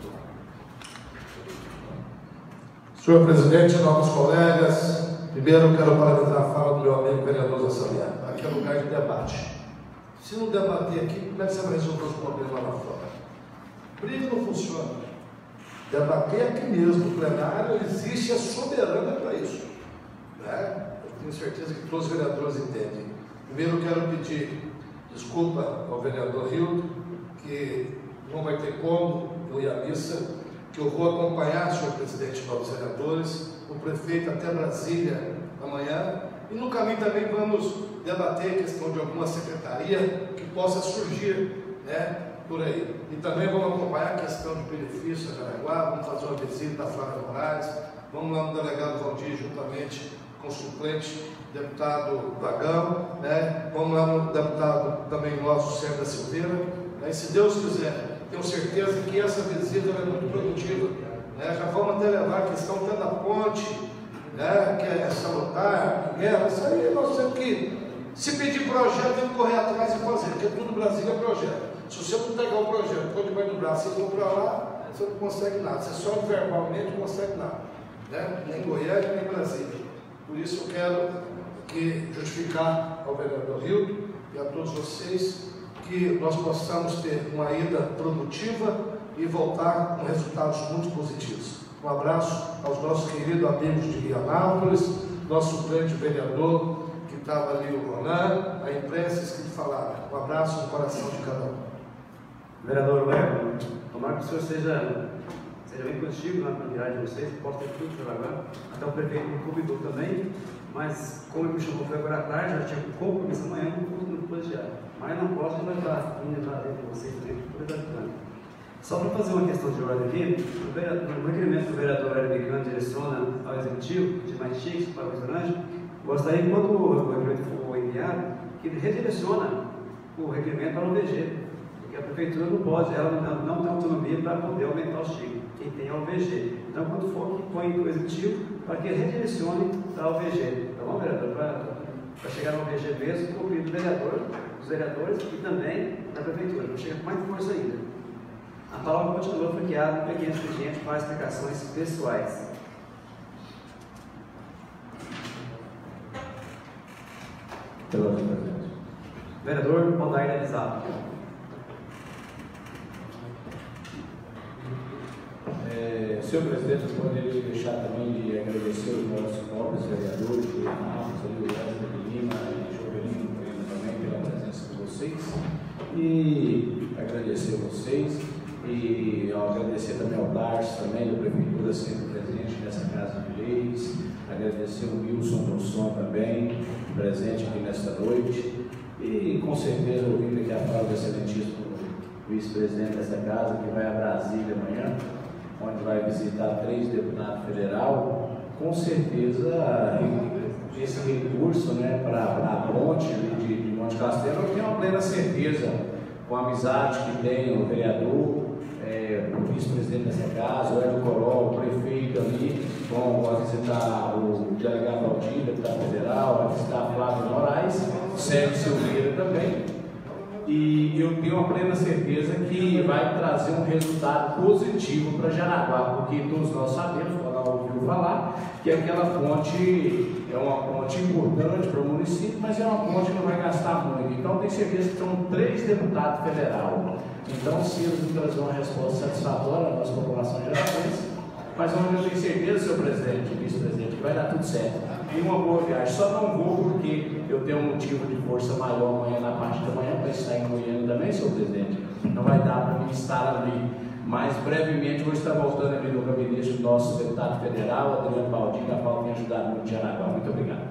[SPEAKER 8] Senhor presidente, novos colegas, primeiro eu quero parabenizar a fala do meu amigo vereador Zé Sabiá. Aqui é lugar de debate. Se não debater aqui, como é que você vai resolver os problemas lá fora? Briga não funciona. Debater aqui mesmo, o plenário existe, é soberana para isso. Né? Eu tenho certeza que todos os vereadores entendem. Primeiro eu quero pedir desculpa ao vereador Hildo, que não vai ter como eu ir à missa, que eu vou acompanhar, senhor presidente, novos vereadores, o prefeito até Brasília amanhã, e no caminho também vamos debater a questão de alguma secretaria que possa surgir, né, por aí. E também vamos acompanhar a questão de benefício a Jaraguá, vamos fazer uma visita à Flávia Moraes, vamos lá no delegado Valdir, juntamente com o suplente, deputado Vagão, né, vamos lá no deputado também nosso, Sérgio da Silveira, né, e se Deus quiser, tenho certeza que essa visita é muito produtiva, né, já vamos até levar a questão até da ponte, né, que é salutar, guerra, isso aí nós temos que, se pedir projeto, tem que correr atrás e fazer, porque tudo no Brasil é projeto. Se você não pegar o projeto, pode debaixo do braço, você for para lá, você não consegue nada, você só verbalmente não consegue nada, né? Nem Goiás, nem Brasília. Por isso eu quero que justificar ao vereador Hildo e a todos vocês que nós possamos ter uma ida produtiva e voltar com resultados muito positivos. Um abraço aos nossos queridos amigos de Vianápolis, nosso grande vereador estava ali o Ronan, a imprensa, isso que ele falaram. Um abraço no coração de cada um.
[SPEAKER 2] Vereador Wellington, tomara que o senhor seja, seja bem positivo na comunidade de vocês, possa ter tudo de agora. Até o prefeito me convidou também, mas como ele me chamou foi agora à tarde, já tinha compromisso amanhã, não pude no colegiado. Mas não posso levar indo para dentro de vocês também, por tudo. Só para fazer uma questão de ordem aqui, o requerimento do vereador Hélio Vicano direciona ao executivo de mais chiques para o restaurante, gostaria que quando o requerimento for enviado, que ele redireciona o requerimento para o V G, porque a prefeitura não pode, ela não tem autonomia para poder aumentar o chique, quem tem é o V G. Então, quando for, que põe o executivo para que ele redirecione para o V G. Tá bom, vereador? Para chegar no V G mesmo, com o pedido do vereador, dos vereadores e também da prefeitura, para chegar com mais força ainda. A palavra continua franqueada no pequeno expediente para explicações pessoais.
[SPEAKER 14] Pelo presidente.
[SPEAKER 2] Vereador Odair Elizabeth.
[SPEAKER 14] É, senhor presidente, eu poderia deixar também de agradecer os nossos nobres vereadores, o Renato, o Wesley Lima e o Jovelino também pela presença de vocês. E agradecer a vocês. E ao agradecer também ao Darcy, também da Prefeitura, sempre presente nessa Casa de Leis, agradecer o Wilson Brusson também, presente aqui nesta noite, e com certeza ouvindo aqui a fala do excelentíssimo vice-presidente dessa casa, que vai a Brasília amanhã, onde vai visitar três deputados federais, com certeza esse recurso, né, para a ponte de, de Monte Castelo, eu tenho uma plena certeza, com a amizade que tem o vereador, É, o vice-presidente dessa casa, o Hélio Corol, o prefeito ali, bom, vai visitar o delegado Aldir, deputado federal, vai visitar Flávio Moraes, Sérgio Silveira também. E eu tenho uma plena certeza que vai trazer um resultado positivo para Jaraguá, porque todos nós sabemos, quando ela ouviu falar, que aquela ponte é uma ponte importante para o município, mas é uma ponte que não vai gastar muito. Então, tenho certeza que são três deputados federais. Então, se eles não trazem uma resposta satisfatória à nossa população de Jaraguá, mas onde eu tenho certeza, senhor presidente, vice-presidente, que vai dar tudo certo. E uma boa viagem. Só não vou porque eu tenho um motivo de força maior amanhã, na parte da manhã, para estar em Goiânia também, senhor presidente. Não vai dar para mim estar ali. Mas brevemente vou estar voltando ali no gabinete do nosso deputado federal, Adriano Baldini, a qual tem ajudado muito de Jaraguá. Muito obrigado.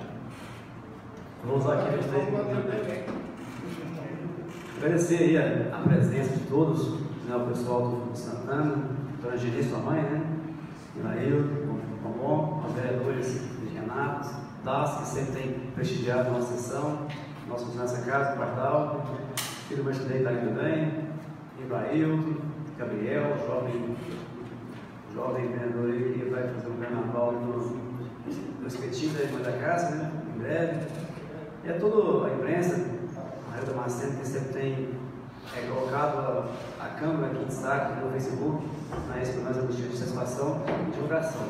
[SPEAKER 2] Vamos usar aqui os três minutos. Agradecer aí a, a presença de todos, né, o pessoal do Santana, Dona Angeli, sua mãe, né? Ilaildo, Bombom, os vereadores de Renato, Das, que sempre tem prestigiado a nossa sessão, nosso funcionário dessa casa, o Pardal, filho do Marcelo está aí também, Ibraildo, Gabriel, jovem, jovem vereador aí que vai fazer um carnaval no, no espetinho da irmã da casa, né? Em breve. E a toda a imprensa, a Raio Damasceno, que sempre tem é, colocado a, a câmera aqui em destaque no Facebook, na esperança do dia de satisfação e divulgação.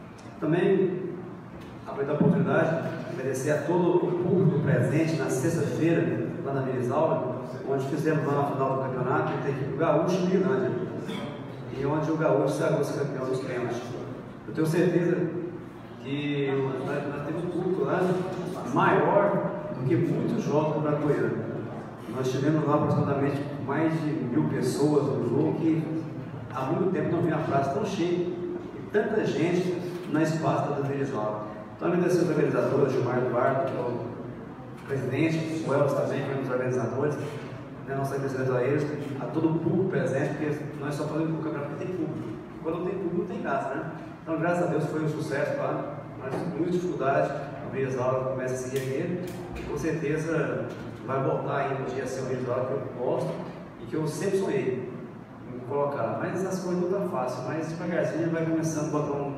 [SPEAKER 2] Também aproveitar a oportunidade de agradecer a todo o público presente na sexta-feira, lá na Mirisalva, onde fizemos lá na final do campeonato, entre a equipe do Gaúcho e Mirândia, e onde o Gaúcho sagrou-se campeão dos pênaltis. Eu tenho certeza que nós, nós temos um público lá maior do que muitos jogos do Bracoiano. Nós tivemos lá aproximadamente mais de mil pessoas no jogo, que há muito tempo não vinha a praça tão cheia e tanta gente na espaço da Mirisalva. Então, agradecer aos organizadores, Gilmar Eduardo, que é o presidente, o Elvis também, que é um dos organizadores, né, nossa agradecimento a eles, a todo o público presente, porque nós só fazemos o campeonato porque tem público. Quando não tem público, não tem graça, né? Então, graças a Deus, foi um sucesso lá. Nós temos muita dificuldade, a Mirisalva começa a seguir aqui, e com certeza vai voltar ainda um dia a ser o Mirisalva que eu gosto e que eu sempre sonhei em colocar lá. Mas as coisas não estão fáceis, mas devagarzinho vai começando a botar um,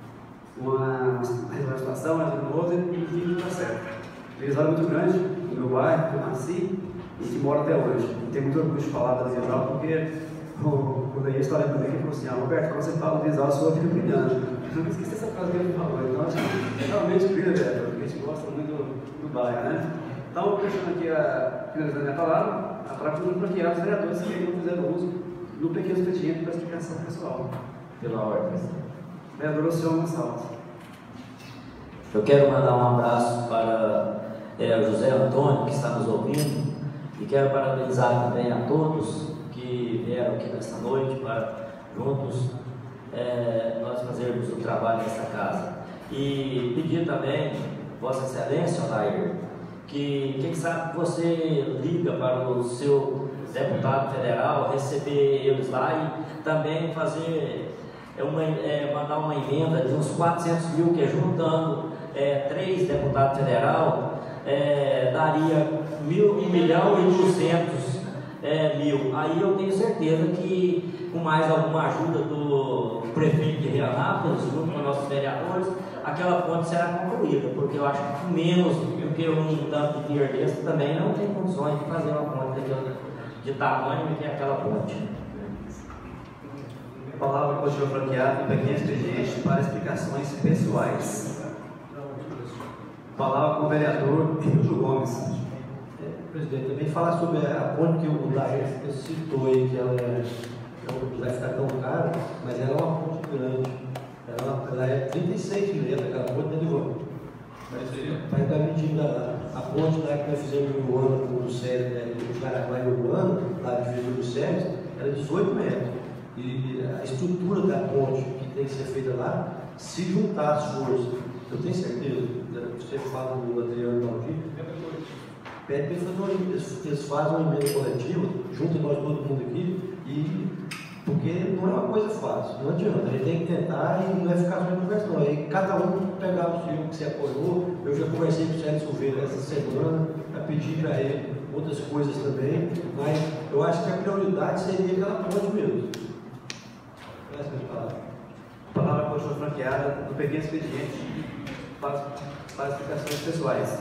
[SPEAKER 2] uma, uma situação, mais uma outra, e enfim, não está certo. O Mirisalva é muito grande, no meu bairro, que eu nasci e que moro até hoje. E tenho muito orgulho de falar da Mirisalva, porque o, o Daí está lembrando que falou assim: ah, Roberto, quando você fala do Mirisalva, sua fica brilhando. Eu não esqueci essa frase que ele falou, então realmente brilha, velho, porque a gente gosta muito do, do bairro, né? Então, deixando aqui a finalizando a minha palavra, a palavra para que os vereadores que não fizeram uso do pequeno expediente para explicação pessoal.
[SPEAKER 11] Pela ordem.
[SPEAKER 2] Vereador Luciano Gonçalves.
[SPEAKER 11] Eu quero mandar um abraço para é, o José Antônio, que está nos ouvindo, e quero parabenizar também a todos que vieram aqui nesta noite para juntos é, nós fazermos o trabalho nesta casa. E pedir também, Vossa Excelência, Odair, que quem sabe você liga para o seu deputado federal, receber eles lá e também fazer uma, é, mandar uma emenda de uns quatrocentos mil, que é juntando é, três deputados federal, é, daria mil, um milhão e duzentos é, mil. Aí eu tenho certeza que com mais alguma ajuda do prefeito de Rianápolis, junto com nossos vereadores, aquela ponte será concluída, porque eu acho que menos do que um tanto de dinheiro desse também não tem condições de fazer uma ponte de, de tamanho que é aquela ponte.
[SPEAKER 2] A palavra continua franqueada no pequeno expediente para explicações pessoais. A palavra com o vereador Hildo Gomes.
[SPEAKER 12] É, presidente, também falar sobre a ponte que o Dair citou aí, que ela é, não vai ficar tão cara, mas ela é uma ponte grande. Ela, ela é trinta e seis metros, aquela ponte da Livão. Para estar medindo a, a ponte lá que nós fizemos em Uruana com o Sérgio, né, do Paraguai e Uruana, lá de Vila do Sérgio, era dezoito metros. E a estrutura da ponte que tem que ser feita lá, se juntar as forças, eu tenho certeza, você fala do Adriano Valdir, pede para eles fazerem uma, eles, eles fazem uma emenda coletiva, juntam nós todo mundo aqui, e, porque não é uma coisa fácil, não adianta, a gente tem que tentar e não é ficar só conversando, aí cada um pegar o seu que você apoiou. Eu já conversei com o Sérgio Silveira essa semana para pedir para ele outras coisas também, mas eu acho que a prioridade seria aquela ponte mesmo. Essa é a palavra.
[SPEAKER 2] A palavra continua franqueada no pequeno expediente para, para explicações pessoais.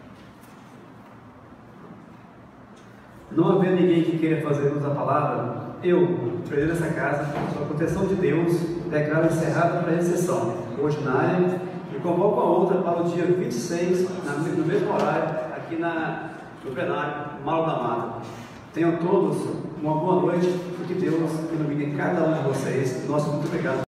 [SPEAKER 2] Não havendo ninguém que queira fazer uso da palavra, eu, presidente dessa casa, sob a proteção de Deus, declaro encerrada a presente sessão ordinária e convoco a outra para o dia vinte e seis, no mesmo horário, aqui na, no plenário, Mauro da Mata. Tenham todos uma boa noite e que Deus ilumine cada um de vocês. Nosso muito obrigado.